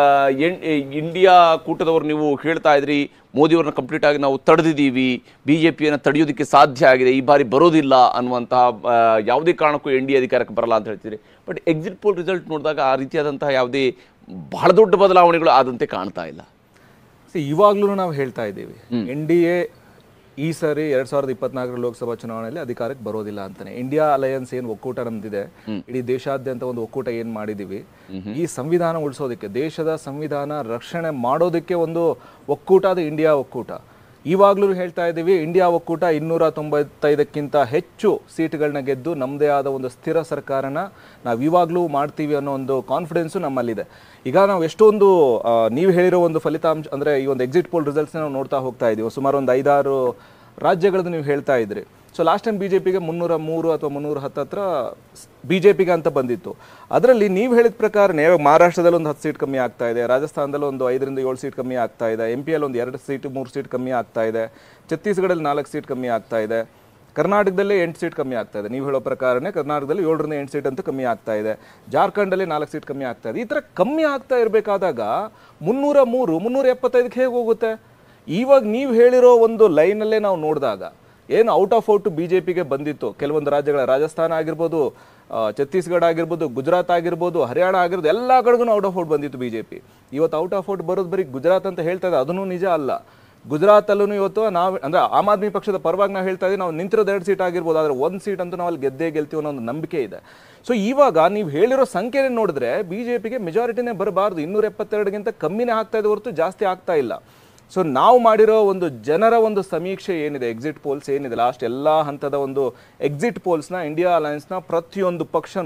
ಇಂಡಿಯಾ ಕೂಟದವರು ನೀವು ಹೇಳ್ತಾ ಇದ್ರಿ ಮೋದಿಯವ್ರನ್ನ ಕಂಪ್ಲೀಟ್ ಆಗಿ ನಾವು ತಡೆದಿದ್ದೀವಿ, ಬಿ ಜೆ ಪಿಯನ್ನು ತಡೆಯೋದಕ್ಕೆ ಸಾಧ್ಯ ಆಗಿದೆ, ಈ ಬಾರಿ ಬರೋದಿಲ್ಲ ಅನ್ನುವಂತಹ ಯಾವುದೇ ಕಾರಣಕ್ಕೂ ಎನ್ ಡಿ ಎ ಅಧಿಕಾರಕ್ಕೆ ಬರಲ್ಲ ಅಂತ ಹೇಳ್ತಿದ್ರಿ. ಬಟ್ ಎಕ್ಸಿಟ್ ಪೋಲ್ ರಿಸಲ್ಟ್ ನೋಡಿದಾಗ ಆ ರೀತಿಯಾದಂತಹ ಯಾವುದೇ ಬಹಳ ದೊಡ್ಡ ಬದಲಾವಣೆಗಳು ಆದಂತೆ ಕಾಣ್ತಾ ಇಲ್ಲ. ಇವಾಗ್ಲೂ ನಾವು ಹೇಳ್ತಾ ಇದ್ದೀವಿ ಎನ್ ಡಿ ಎ ಈ ಸಾರಿ ಎರಡ್ ಸಾವಿರದ ಇಪ್ಪತ್ನಾಲ್ಕರ ಲೋಕಸಭಾ ಚುನಾವಣೆಯಲ್ಲಿ ಅಧಿಕಾರಕ್ಕೆ ಬರೋದಿಲ್ಲ ಅಂತಾನೆ. ಇಂಡಿಯಾ ಅಲಯನ್ಸ್ ಏನ್ ಒಕ್ಕೂಟ ನಮ್ದಿದೆ, ಇಡೀ ದೇಶಾದ್ಯಂತ ಒಂದು ಒಕ್ಕೂಟ ಏನ್ ಮಾಡಿದೀವಿ, ಈ ಸಂವಿಧಾನ ಉಳಿಸೋದಕ್ಕೆ, ದೇಶದ ಸಂವಿಧಾನ ರಕ್ಷಣೆ ಮಾಡೋದಕ್ಕೆ ಒಂದು ಒಕ್ಕೂಟ, ಅದು ಇಂಡಿಯಾ ಒಕ್ಕೂಟ. ಇವಾಗ್ಲೂ ಹೇಳ್ತಾ ಇದ್ದೀವಿ, ಇಂಡಿಯಾ ಒಕ್ಕೂಟ ಇನ್ನೂರ ತೊಂಬತ್ತೈದಕ್ಕಿಂತ ಹೆಚ್ಚು ಸೀಟ್ಗಳನ್ನ ಗೆದ್ದು ನಮ್ಮದೇ ಆದ ಒಂದು ಸ್ಥಿರ ಸರ್ಕಾರನ ನಾವು ಇವಾಗಲೂ ಮಾಡ್ತೀವಿ ಅನ್ನೋ ಒಂದು ಕಾನ್ಫಿಡೆನ್ಸು ನಮ್ಮಲ್ಲಿದೆ. ಈಗ ನಾವು ಎಷ್ಟೊಂದು ನೀವು ಹೇಳಿರೋ ಒಂದು ಫಲಿತಾಂಶ ಅಂದರೆ ಈ ಒಂದು ಎಕ್ಸಿಟ್ ಪೋಲ್ ರಿಸಲ್ಟ್ಸ್ನ ನಾವು ನೋಡ್ತಾ ಹೋಗ್ತಾ ಇದ್ದೀವಿ. ಸುಮಾರು ಒಂದು ಐದಾರು ರಾಜ್ಯಗಳದ್ದು ನೀವು ಹೇಳ್ತಾ ಇದ್ರಿ. So last time B J ಪಿಗೆ ಮುನ್ನೂರ ಮೂರು ಅಥವಾ ಮುನ್ನೂರ ಹತ್ತತ್ರ ಬಿ ಜೆ ಪಿಗೆ ಅಂತ ಬಂದಿತ್ತು. ಅದರಲ್ಲಿ ನೀವು ಹೇಳಿದ ಪ್ರಕಾರನೇ ಮಹಾರಾಷ್ಟ್ರದಲ್ಲಿ ಒಂದು ಹತ್ತು ಸೀಟ್ ಕಮ್ಮಿ ಆಗ್ತಾ ಇದೆ, ರಾಜಸ್ಥಾನದಲ್ಲಿ ಒಂದು ಐದರಿಂದ ಏಳು ಸೀಟ್ ಕಮ್ಮಿ ಆಗ್ತಾ ಇದೆ, ಎಂ ಪಿಯಲ್ಲಿ ಒಂದು ಎರಡು ಸೀಟ್ ಮೂರು ಸೀಟ್ ಕಮ್ಮಿ ಆಗ್ತಾ ಇದೆ, ಛತ್ತೀಸ್ಗಢಲ್ಲಿ ನಾಲ್ಕು ಸೀಟ್ ಕಮ್ಮಿ ಆಗ್ತಾ ಇದೆ, ಕರ್ನಾಟಕದಲ್ಲೇ ಎಂಟು ಸೀಟ್ ಕಮ್ಮಿ ಆಗ್ತಾ ಇದೆ. ನೀವು ಹೇಳೋ ಪ್ರಕಾರನೇ ಕರ್ನಾಟಕದಲ್ಲಿ ಏಳರಿಂದ ಎಂಟು ಸೀಟ್ ಅಂತೂ ಕಮ್ಮಿ ಆಗ್ತಾ ಇದೆ, ಜಾರ್ಖಂಡಲ್ಲಿ ನಾಲ್ಕು ಸೀಟ್ ಕಮ್ಮಿ ಆಗ್ತಾ ಇದೆ. ಈ ಥರ ಕಮ್ಮಿ ಆಗ್ತಾ ಇರಬೇಕಾದಾಗ ಮುನ್ನೂರ ಮೂರು ಮುನ್ನೂರ ಎಪ್ಪತ್ತೈದಕ್ಕೆ ಹೇಗೆ ಹೋಗುತ್ತೆ? ಇವಾಗ ನೀವು ಹೇಳಿರೋ ಒಂದು ಲೈನಲ್ಲೇ ನಾವು ನೋಡಿದಾಗ ಏನು out of out B J ಪಿಗೆ ಬಂದಿತ್ತು ಕೆಲವೊಂದು ರಾಜ್ಯಗಳ, ರಾಜಸ್ಥಾನ ಆಗಿರ್ಬೋದು, ಛತ್ತೀಸ್ಗಢ ಆಗಿರ್ಬೋದು, ಗುಜರಾತ್ ಆಗಿರ್ಬೋದು, ಹರಿಯಾಣ ಆಗಿರ್ಬೋದು, ಎಲ್ಲ ಕಡೆಗೂ ಔಟ್ ಆಫ್ ಔಟ್ ಬಂದಿತ್ತು ಬಿ ಜೆ ಪಿ. ಇವತ್ತು ಔಟ್ ಆಫ್ ಔಟ್ ಬರೋದು ಬರೀ ಗುಜರಾತ್ ಅಂತ ಹೇಳ್ತಾ ಇದೆ, ಅದನ್ನು ನಿಜ ಅಲ್ಲ. ಗುಜರಾತಲ್ಲೂ ಇವತ್ತು ನಾವು ಅಂದರೆ ಆಮ್ ಆದ್ಮಿ ಪಕ್ಷದ ಪರವಾಗಿ ನಾವು ಹೇಳ್ತಾ ಇದ್ದೀವಿ, ನಾವು ನಿಂತಿರೋದು ಎರಡು ಸೀಟ್ ಆಗಿರ್ಬೋದು, ಆದರೆ ಒಂದು ಸೀಟ್ ಅಂತೂ ನಾವು ಅಲ್ಲಿ ಗೆದ್ದೇ ಗೆಲ್ತೀವಿ ಅನ್ನೋ ಒಂದು ನಂಬಿಕೆ ಇದೆ. ಸೊ ಇವಾಗ ನೀವು ಹೇಳಿರೋ ಸಂಖ್ಯೆ ನೋಡಿದ್ರೆ ಬಿ ಜೆ ಪಿಗೆ ಮೆಜಾರಿಟಿನೇ ಬರಬಾರ್ದು, ಇನ್ನೂರ ಎಪ್ಪತ್ತೆರಡಕ್ಕಿಂತ ಕಮ್ಮಿನೇ ಆಗ್ತಾ ಇದೆ ಹೊರತು ಜಾಸ್ತಿ ಆಗ್ತಾ ಇಲ್ಲ. ಸೊ ನಾವು ಮಾಡಿರೋ ಒಂದು ಜನರ ಒಂದು ಸಮೀಕ್ಷೆ ಏನಿದೆ, ಎಕ್ಸಿಟ್ ಪೋಲ್ಸ್ ಏನಿದೆ, ಲಾಸ್ಟ್ ಎಲ್ಲ ಹಂತದ ಒಂದು ಎಕ್ಸಿಟ್ ಪೋಲ್ಸ್ನ ಇಂಡಿಯಾ ಅಲಯನ್ಸ್ನ ಪ್ರತಿಯೊಂದು ಪಕ್ಷನೂ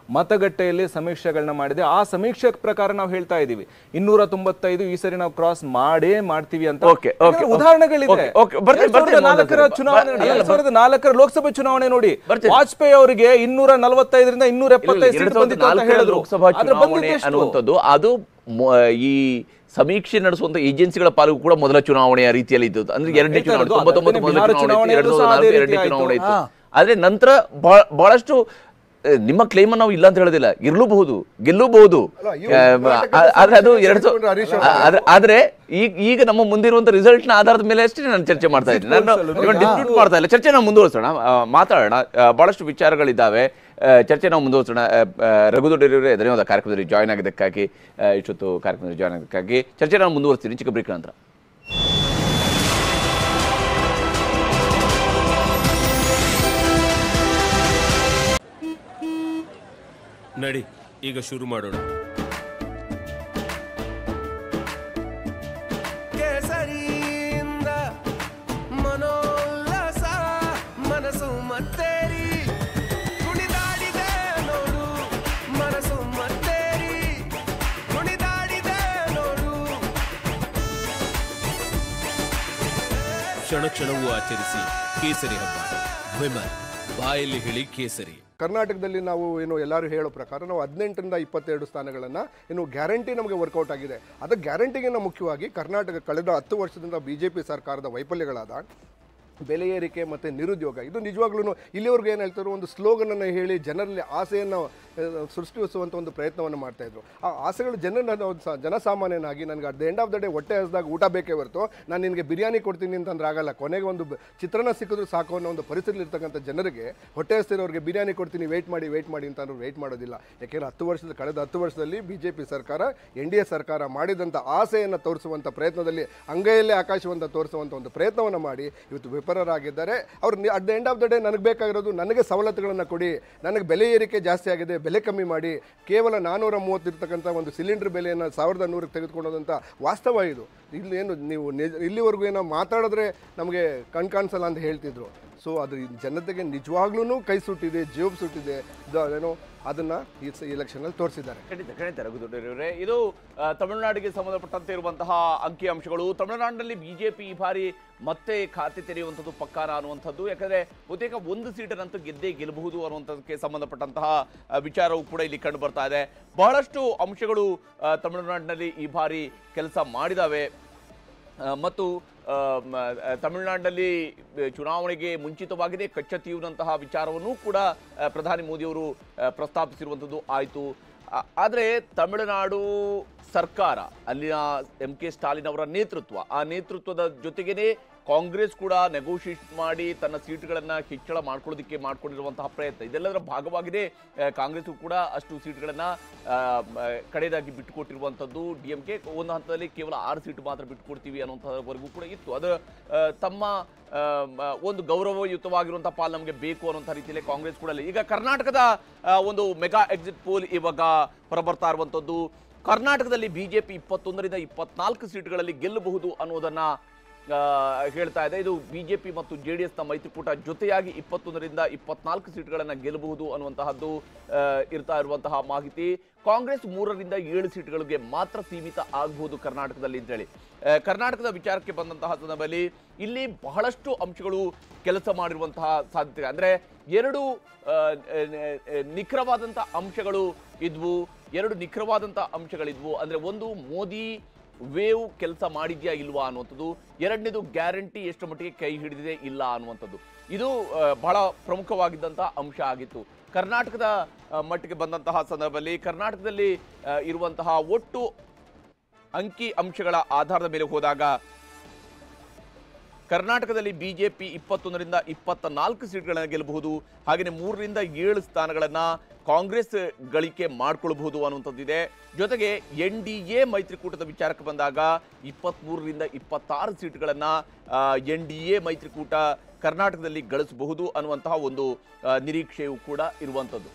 ಮತಗಟ್ಟೆಯಲ್ಲಿ ಸಮೀಕ್ಷೆಗಳನ್ನ ಮಾಡಿದೆ. ಆ ಸಮೀಕ್ಷೆ ಪ್ರಕಾರ ನಾವು ಹೇಳ್ತಾ ಇದೀವಿ ಇನ್ನೂರ ತೊಂಬತ್ತೈದು ಈ ಸರಿ ನಾವು ಕ್ರಾಸ್ ಮಾಡೇ ಮಾಡ್ತೀವಿ ಅಂತ. ಉದಾಹರಣೆಗಳಿದೆ. ನಾಲ್ಕರ ಚುನಾವಣೆ ಎರಡ್ ಸಾವಿರದ ನಾಲ್ಕರ ಲೋಕಸಭೆ ಚುನಾವಣೆ ನೋಡಿ, ವಾಜಪೇಯಿ ಅವರಿಗೆ ಇನ್ನೂರ ನಲವತ್ತೈದರಿಂದ ಇನ್ನೂರ ಎಪ್ಪತ್ತೈದು ಸೀಟ್ ಬಂದಿತ್ತು ಅಂತ ಹೇಳಿದ್ರು. ಲೋಕಸಭಾ ಚುನಾವಣೆ ಅನ್ನುವಂಥದ್ದು ಅದು ಈ ಸಮೀಕ್ಷೆ ನಡೆಸುವಂತ ಏಜೆನ್ಸಿಗಳ ಪಾಲಿಗೂ ಕೂಡ ಮೊದಲ ಚುನಾವಣೆಯ ರೀತಿಯಲ್ಲಿ ಇದ್ದದ್ದು. ಅಂದ್ರೆ ಎರಡನೇ ಚುನಾವಣೆ ತೊಂಬತ್ತೊಂಬತ್ತು ಮೊದಲ ಚುನಾವಣೆ, ಎರಡು ಸಾವಿರದ ನಾಲ್ಕು ಎರಡನೇ ಚುನಾವಣೆ ಇತ್ತು. ಆದ್ರೆ ನಂತರ ಬಹಳಷ್ಟು ನಿಮ್ಮ ಕ್ಲೈಮ್ ನಾವು ಇಲ್ಲ ಅಂತ ಹೇಳೋದಿಲ್ಲ, ಇರ್ಲೂಬಹುದು, ಗೆಲ್ಲೂಬಹುದು. ಆದ್ರೆ ಅದು ಎರಡು ಆದ್ರೆ ಈಗ ಈಗ ನಮ್ಮ ಮುಂದಿರುವಂತ ರಿಸಲ್ಟ್ ನ ಆಧಾರದ ಮೇಲೆ ಅಷ್ಟೇ ನಾನು ಚರ್ಚೆ ಮಾಡ್ತಾ ಇದ್ದೀನಿ. ನಾನು ಡಿಸ್ಪ್ಯೂಟ್ ಮಾಡ್ತಾ ಇಲ್ಲ. ಚರ್ಚೆ ನಾವು ಮುಂದುವರಿಸೋಣ, ಮಾತಾಡೋಣ. ಬಹಳಷ್ಟು ವಿಚಾರಗಳಿದ್ದಾವೆ, ಚರ್ಚೆ ನಾವು ಮುಂದುವರಿಸೋಣ. ರಘುದೊಡ್ಡರವರೇ ಧನ್ಯವಾದ ಕಾರ್ಯಕ್ರಮದಲ್ಲಿ ಜಾಯ್ನ್ ಆಗಿದ್ದಕ್ಕಾಗಿ, ಇಷ್ಟೊತ್ತು ಕಾರ್ಯಕ್ರಮದಲ್ಲಿ ಜಾಯ್ನ್ ಆಗಿದ್ದಕ್ಕಾಗಿ. ಚರ್ಚೆ ನಾನು ಮುಂದುವರಿಸ್ತೀನಿ ಚಿಕ್ಕ ಬ್ರೇಕ್ ನಂತರ. ನಡಿ ಈಗ ಶುರು ಮಾಡೋಣ. ಕೇಸರಿಯಿಂದ ಮನೋಲ್ಲಾಸ ಮನಸ್ಸು ಮತ್ತೇರಿ ಕುಣಿದಾಡಿದೆ ನೋಡು, ಮನಸ್ಸು ಮತ್ತೇರಿ ಕುಣಿದಾಡಿದೆ ನೋಡು. ಕ್ಷಣ ಕ್ಷಣವೂ ಆಚರಿಸಿ ಕೇಸರಿ ಹಬ್ಬ. ವಿಮಲ್ ಬಾಯಲ್ಲಿ ಹೇಳಿ ಕೇಸರಿ. ಕರ್ನಾಟಕದಲ್ಲಿ ನಾವು ಏನು ಎಲ್ಲರೂ ಹೇಳೋ ಪ್ರಕಾರ ನಾವು ಹದಿನೆಂಟರಿಂದ ಇಪ್ಪತ್ತೆರಡು ಸ್ಥಾನಗಳನ್ನು ಏನು ಗ್ಯಾರಂಟಿ ನಮಗೆ ವರ್ಕೌಟ್ ಆಗಿದೆ. ಅದಕ್ಕೆ ಗ್ಯಾರಂಟಿಗಿಂತ ಮುಖ್ಯವಾಗಿ ಕರ್ನಾಟಕ ಕಳೆದ ಹತ್ತು ವರ್ಷದಿಂದ ಬಿ ಜೆ ಪಿ ಸರ್ಕಾರದ ವೈಫಲ್ಯಗಳಾದ ಬೆಲೆ ಏರಿಕೆ ಮತ್ತು ನಿರುದ್ಯೋಗ, ಇದು ನಿಜವಾಗ್ಲೂ ಇಲ್ಲಿವರೆಗೂ ಏನು ಹೇಳ್ತಾರೋ ಒಂದು ಸ್ಲೋಗನನ್ನು ಹೇಳಿ ಜನರಲ್ಲಿ ಆಸೆಯನ್ನು ಸೃಷ್ಟಿಸುವಂಥ ಒಂದು ಪ್ರಯತ್ನವನ್ನು ಮಾಡ್ತಾಯಿದ್ರು. ಆ ಆಸೆಗಳು ಜನರ ಜನಸಾಮಾನ್ಯನಾಗಿ ನನಗೆ at the end of the day ಹೊಟ್ಟೆ ಹಸಿದಾಗ ಊಟ ಬೇಕೇ ಹೊರತು ನಾನು ನಿನಗೆ ಬಿರಿಯಾನಿ ಕೊಡ್ತೀನಿ ಅಂತಂದ್ರೆ ಆಗಲ್ಲ, ಕೊನೆಗೆ ಒಂದು ಚಿತ್ರಾನ್ನ ಸಿಕ್ಕಿದ್ರು ಸಾಕು ಅನ್ನೋ ಒಂದು ಪರಿಸ್ಥಿತಿಲಿ ಇರ್ತಕ್ಕಂಥ ಜನರಿಗೆ, ಹೊಟ್ಟೆ ಹಸಿರೋರಿಗೆ ಬಿರಿಯಾನಿ ಕೊಡ್ತೀನಿ ವೆಯ್ಟ್ ಮಾಡಿ ವೆಯ್ಟ್ ಮಾಡಿ ಅಂತಂದ್ರೆ ವೆಯ್ಟ್ ಮಾಡೋದಿಲ್ಲ. ಯಾಕೆಂದರೆ ಹತ್ತು ವರ್ಷದ ಕಳೆದ ಹತ್ತು ವರ್ಷದಲ್ಲಿ ಬಿ ಜೆ ಪಿ ಸರ್ಕಾರ, ಎನ್ ಡಿ ಎ ಸರ್ಕಾರ ಮಾಡಿದಂಥ ಆಸೆಯನ್ನು ತೋರಿಸುವಂಥ ಪ್ರಯತ್ನದಲ್ಲಿ ಅಂಗೈಯಲ್ಲೇ ಆಕಾಶವಂತ ತೋರಿಸುವಂಥ ಒಂದು ಪ್ರಯತ್ನವನ್ನು ಮಾಡಿ ಇವತ್ತು ವಿಫಲರಾಗಿದ್ದಾರೆ. ಅವ್ರು at the end of the day ನನಗೆ ಬೇಕಾಗಿರೋದು ನನಗೆ ಸವಲತ್ತುಗಳನ್ನು ಕೊಡಿ, ನನಗೆ ಬೆಲೆ ಏರಿಕೆ ಜಾಸ್ತಿ ಆಗಿದೆ, ಬೆಲೆ ಕಮ್ಮಿ ಮಾಡಿ, ಕೇವಲ ನಾನ್ನೂರ ಮೂವತ್ತಿರ್ತಕ್ಕಂಥ ಒಂದು ಸಿಲಿಂಡರ್ ಬೆಲೆಯನ್ನು ಸಾವಿರದ ನೂರಕ್ಕೆ ತೆಗೆದುಕೊಳ್ಳೋದಂಥ ವಾಸ್ತವ ಇದು. ಇಲ್ಲಿ ಏನು ನೀವು ಇಲ್ಲಿವರೆಗೂ ಏನೋ ಮಾತಾಡಿದ್ರೆ ನಮಗೆ ಕಣ್ ಕಾಣಿಸಲ್ಲ ಅಂತ ಹೇಳ್ತಿದ್ರು. ಸೊ ಅದು ಜನತೆಗೆ ನಿಜವಾಗ್ಲೂ ಕೈ ಸುಟ್ಟಿದೆ, ಜೇಬು ಸುಟ್ಟಿದೆ, ಏನೋ ಅದನ್ನ ಈ ಎಲೆಕ್ಷನ್ ತೋರಿಸಿದ್ದಾರೆ. ಖಂಡಿತ ಖಂಡಿತ ರಘುದೊಡ್ಡರವರೇ, ಇದು ತಮಿಳುನಾಡಿಗೆ ಸಂಬಂಧಪಟ್ಟಂತೆ ಇರುವಂತಹ ಅಂಕಿ ಅಂಶಗಳು. ತಮಿಳುನಾಡಿನಲ್ಲಿ ಬಿಜೆಪಿ ಈ ಬಾರಿ ಮತ್ತೆ ಖಾತೆ ತೆರೆಯುವಂಥದ್ದು ಪಕ್ಕಾನ ಅನ್ನುವಂಥದ್ದು. ಯಾಕಂದ್ರೆ ಬಹುತೇಕ ಒಂದು ಸೀಟನ್ನಂತೂ ಗೆದ್ದೇ ಗೆಲ್ಲಬಹುದು ಅನ್ನುವಂಥದ್ದಕ್ಕೆ ಸಂಬಂಧಪಟ್ಟಂತಹ ವಿಚಾರವೂ ಕೂಡ ಇಲ್ಲಿ ಕಂಡು ಬರ್ತಾ ಇದೆ. ಬಹಳಷ್ಟು ಅಂಶಗಳು ತಮಿಳುನಾಡಿನಲ್ಲಿ ಈ ಬಾರಿ ಕೆಲಸ ಮಾಡಿದಾವೆ ಮತ್ತು ತಮಿಳುನಾಡಿನಲ್ಲಿ ಚುನಾವಣೆಗೆ ಮುಂಚಿತವಾಗಿದೆ ಕಚ್ಚತೀಯುವಂತಹ ವಿಚಾರವನ್ನು ಕೂಡ ಪ್ರಧಾನಿ ಮೋದಿಯವರು ಪ್ರಸ್ತಾಪಿಸಿರುವಂಥದ್ದು ಆಯಿತು. ಆದರೆ ತಮಿಳುನಾಡು ಸರ್ಕಾರ, ಅಲ್ಲಿನ ಎಂ ಕೆ ಸ್ಟಾಲಿನ್ ಅವರ ನೇತೃತ್ವ, ಆ ನೇತೃತ್ವದ ಜೊತೆಗೇನೆ ಕಾಂಗ್ರೆಸ್ ಕೂಡ ನೆಗೋಷಿಯೇಟ್ ಮಾಡಿ ತನ್ನ ಸೀಟ್ಗಳನ್ನು ಹೆಚ್ಚಳ ಮಾಡ್ಕೊಳ್ಳೋದಕ್ಕೆ ಮಾಡ್ಕೊಂಡಿರುವಂತಹ ಪ್ರಯತ್ನ, ಇದೆಲ್ಲದರ ಭಾಗವಾಗಿದೆ. ಕಾಂಗ್ರೆಸ್ಗೂ ಕೂಡ ಅಷ್ಟು ಸೀಟ್ಗಳನ್ನು ಕಡೆಯದಾಗಿ ಬಿಟ್ಟುಕೊಟ್ಟಿರುವಂಥದ್ದು. ಡಿ ಎಂ ಕೆ ಒಂದು ಹಂತದಲ್ಲಿ ಕೇವಲ ಆರು ಸೀಟು ಮಾತ್ರ ಬಿಟ್ಟುಕೊಡ್ತೀವಿ ಅನ್ನೋಂಥವರೆಗೂ ಕೂಡ ಇತ್ತು. ಅದು ತಮ್ಮ ಒಂದು ಗೌರವಯುತವಾಗಿರುವಂಥ ಪಾಲ್ ನಮಗೆ ಬೇಕು ಅನ್ನೋಂಥ ರೀತಿಯಲ್ಲಿ ಕಾಂಗ್ರೆಸ್ ಕೂಡ. ಈಗ ಕರ್ನಾಟಕದ ಒಂದು ಮೆಗಾ ಎಕ್ಸಿಟ್ ಪೋಲ್ ಇವಾಗ ಹೊರಬರ್ತಾ ಇರುವಂಥದ್ದು. ಕರ್ನಾಟಕದಲ್ಲಿ ಬಿಜೆಪಿ ಇಪ್ಪತ್ತೊಂದರಿಂದ ಇಪ್ಪತ್ನಾಲ್ಕು ಸೀಟ್ಗಳಲ್ಲಿ ಗೆಲ್ಲಬಹುದು ಅನ್ನೋದನ್ನ ಹೇಳ್ತಾ ಇದೆ. ಇದು ಬಿಜೆಪಿ ಮತ್ತು ಜೆ ಡಿ ಎಸ್ನ ಮೈತ್ರಿಕೂಟ ಜೊತೆಯಾಗಿ ಇಪ್ಪತ್ತೊಂದರಿಂದ ಇಪ್ಪತ್ನಾಲ್ಕು ಸೀಟ್ಗಳನ್ನು ಗೆಲ್ಲಬಹುದು ಅನ್ನುವಂತಹದ್ದು ಇರ್ತಾ ಇರುವಂತಹ ಮಾಹಿತಿ. ಕಾಂಗ್ರೆಸ್ ಮೂರರಿಂದ ಏಳು ಸೀಟ್ಗಳಿಗೆ ಮಾತ್ರ ಸೀಮಿತ ಆಗಬಹುದು ಕರ್ನಾಟಕದಲ್ಲಿ ಅಂತೇಳಿ. ಕರ್ನಾಟಕದ ವಿಚಾರಕ್ಕೆ ಬಂದಂತಹ ಸಂದರ್ಭದಲ್ಲಿ ಇಲ್ಲಿ ಬಹಳಷ್ಟು ಅಂಶಗಳು ಕೆಲಸ ಮಾಡಿರುವಂತಹ ಸಾಧ್ಯತೆ, ಅಂದ್ರೆ ಎರಡು ನಿಖರವಾದಂಥ ಅಂಶಗಳು ಇದ್ವು ಎರಡು ನಿಖರವಾದಂಥ ಅಂಶಗಳಿದ್ವು ಅಂದ್ರೆ ಒಂದು ಮೋದಿ ವೇವ್ ಕೆಲಸ ಮಾಡಿದ್ಯಾ ಇಲ್ವಾ ಅನ್ನುವಂಥದ್ದು, ಎರಡನೇದು ಗ್ಯಾರಂಟಿ ಎಷ್ಟು ಮಟ್ಟಿಗೆ ಕೈ ಹಿಡಿದಿದೆ ಇಲ್ಲ ಅನ್ನುವಂಥದ್ದು. ಇದು ಬಹಳ ಪ್ರಮುಖವಾಗಿದ್ದಂಥ ಅಂಶ ಆಗಿತ್ತು. ಕರ್ನಾಟಕದ ಮಟ್ಟಿಗೆ ಬಂದಂತಹ ಸಂದರ್ಭದಲ್ಲಿ ಕರ್ನಾಟಕದಲ್ಲಿ ಇರುವಂತಹ ಒಟ್ಟು ಅಂಕಿ ಅಂಶಗಳ ಆಧಾರದ ಮೇಲೆ ಹೋದಾಗ ಕರ್ನಾಟಕದಲ್ಲಿ ಬಿಜೆಪಿ ಇಪ್ಪತ್ತೊಂದರಿಂದ ಇಪ್ಪತ್ತ ನಾಲ್ಕು ಸೀಟ್ಗಳನ್ನು ಗೆಲ್ಲಬಹುದು. ಹಾಗೆಯೇ ಮೂರರಿಂದ ಏಳು ಸ್ಥಾನಗಳನ್ನು ಕಾಂಗ್ರೆಸ್ ಗಳಿಕೆ ಮಾಡಿಕೊಳ್ಳಬಹುದು ಅನ್ನುವಂಥದ್ದಿದೆ. ಜೊತೆಗೆ ಎನ್ ಡಿ ಎ ಮೈತ್ರಿಕೂಟದ ವಿಚಾರಕ್ಕೆ ಬಂದಾಗ ಇಪ್ಪತ್ತ್ಮೂರರಿಂದ ಇಪ್ಪತ್ತಾರು ಸೀಟ್ಗಳನ್ನು ಎನ್ ಡಿ ಎ ಮೈತ್ರಿಕೂಟ ಕರ್ನಾಟಕದಲ್ಲಿ ಗಳಿಸಬಹುದು ಅನ್ನುವಂತಹ ಒಂದು ನಿರೀಕ್ಷೆಯೂ ಕೂಡ ಇರುವಂಥದ್ದು.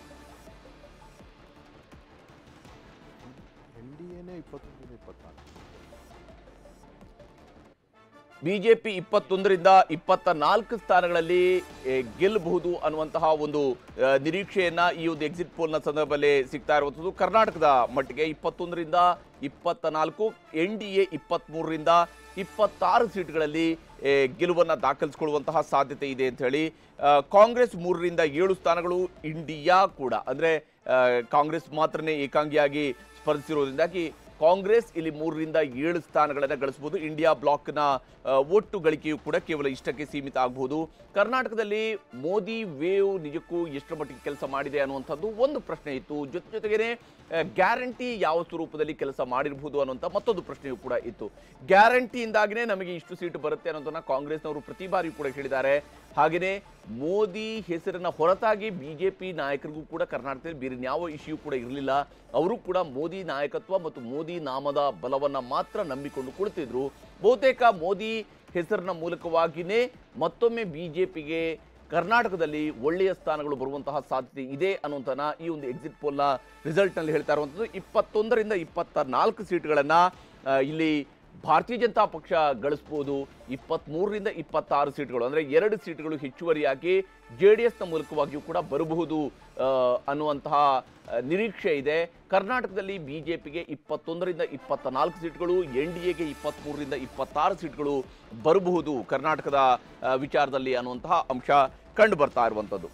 ಎನ್ ಡಿ ಎನೇ ಇಪ್ಪತ್ತೊಂದರಿಂದ ಇಪ್ಪತ್ತಾರು ಬಿಜೆಪಿ ಇಪ್ಪತ್ತೊಂದರಿಂದ ಇಪ್ಪತ್ತ ನಾಲ್ಕು ಸ್ಥಾನಗಳಲ್ಲಿ ಗೆಲ್ಲಬಹುದು ಅನ್ನುವಂತಹ ಒಂದು ನಿರೀಕ್ಷೆಯನ್ನ ಈ ಒಂದು ಎಕ್ಸಿಟ್ ಪೋಲ್ನ ಸಂದರ್ಭದಲ್ಲಿ ಸಿಗ್ತಾ ಇರುವಂಥದ್ದು. ಕರ್ನಾಟಕದ ಮಟ್ಟಿಗೆ ಇಪ್ಪತ್ತೊಂದರಿಂದ ಇಪ್ಪತ್ತ ನಾಲ್ಕು, ಎನ್ ಡಿ ಎ ಇಪ್ಪತ್ತ್ಮೂರರಿಂದ ಇಪ್ಪತ್ತಾರು ಸೀಟ್ಗಳಲ್ಲಿ ಗೆಲುವನ್ನು ದಾಖಲಿಸಿಕೊಳ್ಳುವಂತಹ ಸಾಧ್ಯತೆ ಇದೆ ಅಂತ ಹೇಳಿ, ಕಾಂಗ್ರೆಸ್ ಮೂರರಿಂದ ಏಳು ಸ್ಥಾನಗಳು, ಇಂಡಿಯಾ ಕೂಡ ಅಂದರೆ ಕಾಂಗ್ರೆಸ್ ಮಾತ್ರನೇ ಏಕಾಂಗಿಯಾಗಿ ಸ್ಪರ್ಧಿಸಿರೋದ್ರಿಂದಾಗಿ ಕಾಂಗ್ರೆಸ್ ಇಲ್ಲಿ ಮೂರರಿಂದ ಏಳು ಸ್ಥಾನಗಳನ್ನು ಗಳಿಸಬಹುದು. ಇಂಡಿಯಾ ಬ್ಲಾಕ್ನ ಒಟ್ಟು ಗಳಿಕೆಯು ಕೂಡ ಕೇವಲ ಇಷ್ಟಕ್ಕೆ ಸೀಮಿತ ಆಗಬಹುದು. ಕರ್ನಾಟಕದಲ್ಲಿ ಮೋದಿ ವೇವ್ ನಿಜಕ್ಕೂ ಎಷ್ಟು ಮಟ್ಟಿಗೆ ಕೆಲಸ ಮಾಡಿದೆ ಅನ್ನುವಂಥದ್ದು ಒಂದು ಪ್ರಶ್ನೆ ಇತ್ತು. ಜೊತೆ ಜೊತೆಗೇನೆ ಗ್ಯಾರಂಟಿ ಯಾವ ಸ್ವರೂಪದಲ್ಲಿ ಕೆಲಸ ಮಾಡಿರಬಹುದು ಅನ್ನುವಂಥ ಮತ್ತೊಂದು ಪ್ರಶ್ನೆಯೂ ಕೂಡ ಇತ್ತು. ಗ್ಯಾರಂಟಿಯಿಂದಾಗಿನೇ ನಮಗೆ ಇಷ್ಟು ಸೀಟು ಬರುತ್ತೆ ಅನ್ನೋದನ್ನ ಕಾಂಗ್ರೆಸ್ನವರು ಪ್ರತಿ ಬಾರಿಯೂ ಕೂಡ ಹೇಳಿದ್ದಾರೆ. ಹಾಗೆಯೇ ಮೋದಿ ಹೆಸರನ್ನ ಹೊರತಾಗಿ ಬಿಜೆಪಿ ನಾಯಕರಿಗೂ ಕೂಡ ಕರ್ನಾಟಕದಲ್ಲಿ ಬೇರೆ ಯಾವ ಇಶ್ಯೂ ಕೂಡ ಇರಲಿಲ್ಲ. ಅವರು ಕೂಡ ಮೋದಿ ನಾಯಕತ್ವ ಮತ್ತು ಮೋದಿ ನಾಮದ ಬಲವನ್ನ ಮಾತ್ರ ನಂಬಿಕೊಂಡು ಕುಳಿತಿದ್ರು. ಬಹುತೇಕ ಮೋದಿ ಹೆಸರಿನ ಮೂಲಕವಾಗಿಯೇ ಮತ್ತೊಮ್ಮೆ ಬಿಜೆಪಿಗೆ ಕರ್ನಾಟಕದಲ್ಲಿ ಒಳ್ಳೆಯ ಸ್ಥಾನಗಳು ಬರುವಂತಹ ಸಾಧ್ಯತೆ ಇದೆ ಅನ್ನುವಂಥನ ಈ ಒಂದು ಎಕ್ಸಿಟ್ ಪೋಲ್ನ ರಿಸಲ್ಟ್ನಲ್ಲಿ ಹೇಳ್ತಾ ಇರುವಂಥದ್ದು. ಇಪ್ಪತ್ತೊಂದರಿಂದ ಇಪ್ಪತ್ತ ನಾಲ್ಕು ಸೀಟ್ಗಳನ್ನು ಇಲ್ಲಿ ಭಾರತೀಯ ಜನತಾ ಪಕ್ಷ ಗಳಿಸ್ಬೋದು. ಇಪ್ಪತ್ತ್ಮೂರರಿಂದ ಇಪ್ಪತ್ತಾರು ಸೀಟ್ಗಳು ಅಂದರೆ ಎರಡು ಸೀಟ್ಗಳು ಹೆಚ್ಚುವರಿಯಾಗಿ ಜೆ ಡಿ ಎಸ್ನ ಮೂಲಕವಾಗಿಯೂ ಕೂಡ ಬರಬಹುದು ಅನ್ನುವಂತಹ ನಿರೀಕ್ಷೆ ಇದೆ. ಕರ್ನಾಟಕದಲ್ಲಿ ಬಿಜೆಪಿಗೆ ಇಪ್ಪತ್ತೊಂದರಿಂದ ಇಪ್ಪತ್ತ ನಾಲ್ಕು ಸೀಟ್ಗಳು, ಎನ್ ಡಿ ಎಗೆ ಇಪ್ಪತ್ತ್ಮೂರರಿಂದ ಇಪ್ಪತ್ತಾರು ಸೀಟ್ಗಳು ಬರಬಹುದು ಕರ್ನಾಟಕದ ವಿಚಾರದಲ್ಲಿ ಅನ್ನುವಂತಹ ಅಂಶ ಕಂಡು ಬರ್ತಾ ಇರುವಂಥದ್ದು.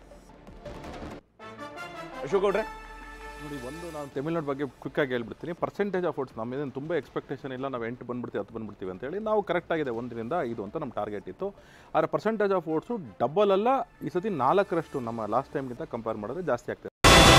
ಅಶೋಕ್ ಗೌಡ್ರೆ, ನೋಡಿ, ಒಂದು ನಾನು ತಮಿಳ್ನಾಡು ಬಗ್ಗೆ ಕ್ವಿಕ್ಕಾಗಿ ಹೇಳ್ಬಿಡ್ತೀನಿ. ಪರ್ಸೆಂಟೇಜ್ ಆಫ್ ವೋಟ್ಸ್ ನಮ್ಮಿಂದ ತುಂಬ ಎಕ್ಸ್ಪೆಕ್ಟೇಷನ್ ಇಲ್ಲ, ನಾವು ಎಂಟು ಬಂದ್ಬಿಡ್ತೀವಿ ಹತ್ತು ಬಂದ್ಬಿಡ್ತೀವಿ ಅಂತೇಳಿ ನಾವು ಕರೆಕ್ಟಾಗಿದೆ ಒಂದರಿಂದ ಐದು ಅಂತ ನಮ್ಮ ಟಾರ್ಗೆಟ್ ಇತ್ತು. ಆದರೆ ಪರ್ಸೆಂಟೇಜ್ ಆಫ್ ವೋಟ್ಸು ಡಬಲ್ ಅಲ್ಲ, ಈ ಸತಿ ನಾಲ್ಕರಷ್ಟು ನಮ್ಮ ಲಾಸ್ಟ್ ಟೈಮ್ಗಿಂತ ಕಂಪೇರ್ ಮಾಡಿದ್ರೆ ಜಾಸ್ತಿ ಆಗ್ತದೆ.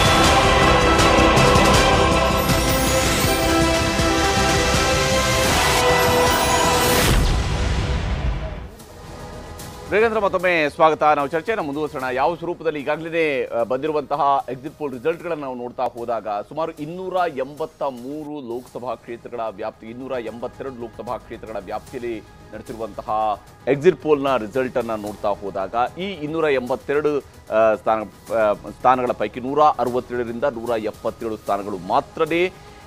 ರೇಗೇಂದ್ರ, ಮತ್ತೊಮ್ಮೆ ಸ್ವಾಗತ. ನಾವು ಚರ್ಚೆಯನ್ನು ಮುಂದುವರಿಸೋಣ. ಯಾವ ಸ್ವರೂಪದಲ್ಲಿ ಈಗಾಗಲೇ ಬಂದಿರುವಂತಹ ಎಕ್ಸಿಟ್ ಪೋಲ್ ರಿಸಲ್ಟ್ಗಳನ್ನು ನಾವು ನೋಡ್ತಾ ಹೋದಾಗ ಸುಮಾರು ಇನ್ನೂರ ಎಂಬತ್ತ ಮೂರು ಲೋಕಸಭಾ ಕ್ಷೇತ್ರಗಳ ವ್ಯಾಪ್ತಿ, ಇನ್ನೂರ ಎಂಬತ್ತೆರಡು ಲೋಕಸಭಾ ಕ್ಷೇತ್ರಗಳ ವ್ಯಾಪ್ತಿಯಲ್ಲಿ ನಡೆಸಿರುವಂತಹ ಎಕ್ಸಿಟ್ ಪೋಲ್ನ ರಿಸಲ್ಟನ್ನು ನೋಡ್ತಾ ಹೋದಾಗ ಈ ಇನ್ನೂರ ಎಂಬತ್ತೆರಡು ಸ್ಥಾನ ಸ್ಥಾನಗಳ ಪೈಕಿ ನೂರ ಅರವತ್ತೇಳರಿಂದ ನೂರ ಎಪ್ಪತ್ತೇಳು ಸ್ಥಾನಗಳು ಮಾತ್ರನೇ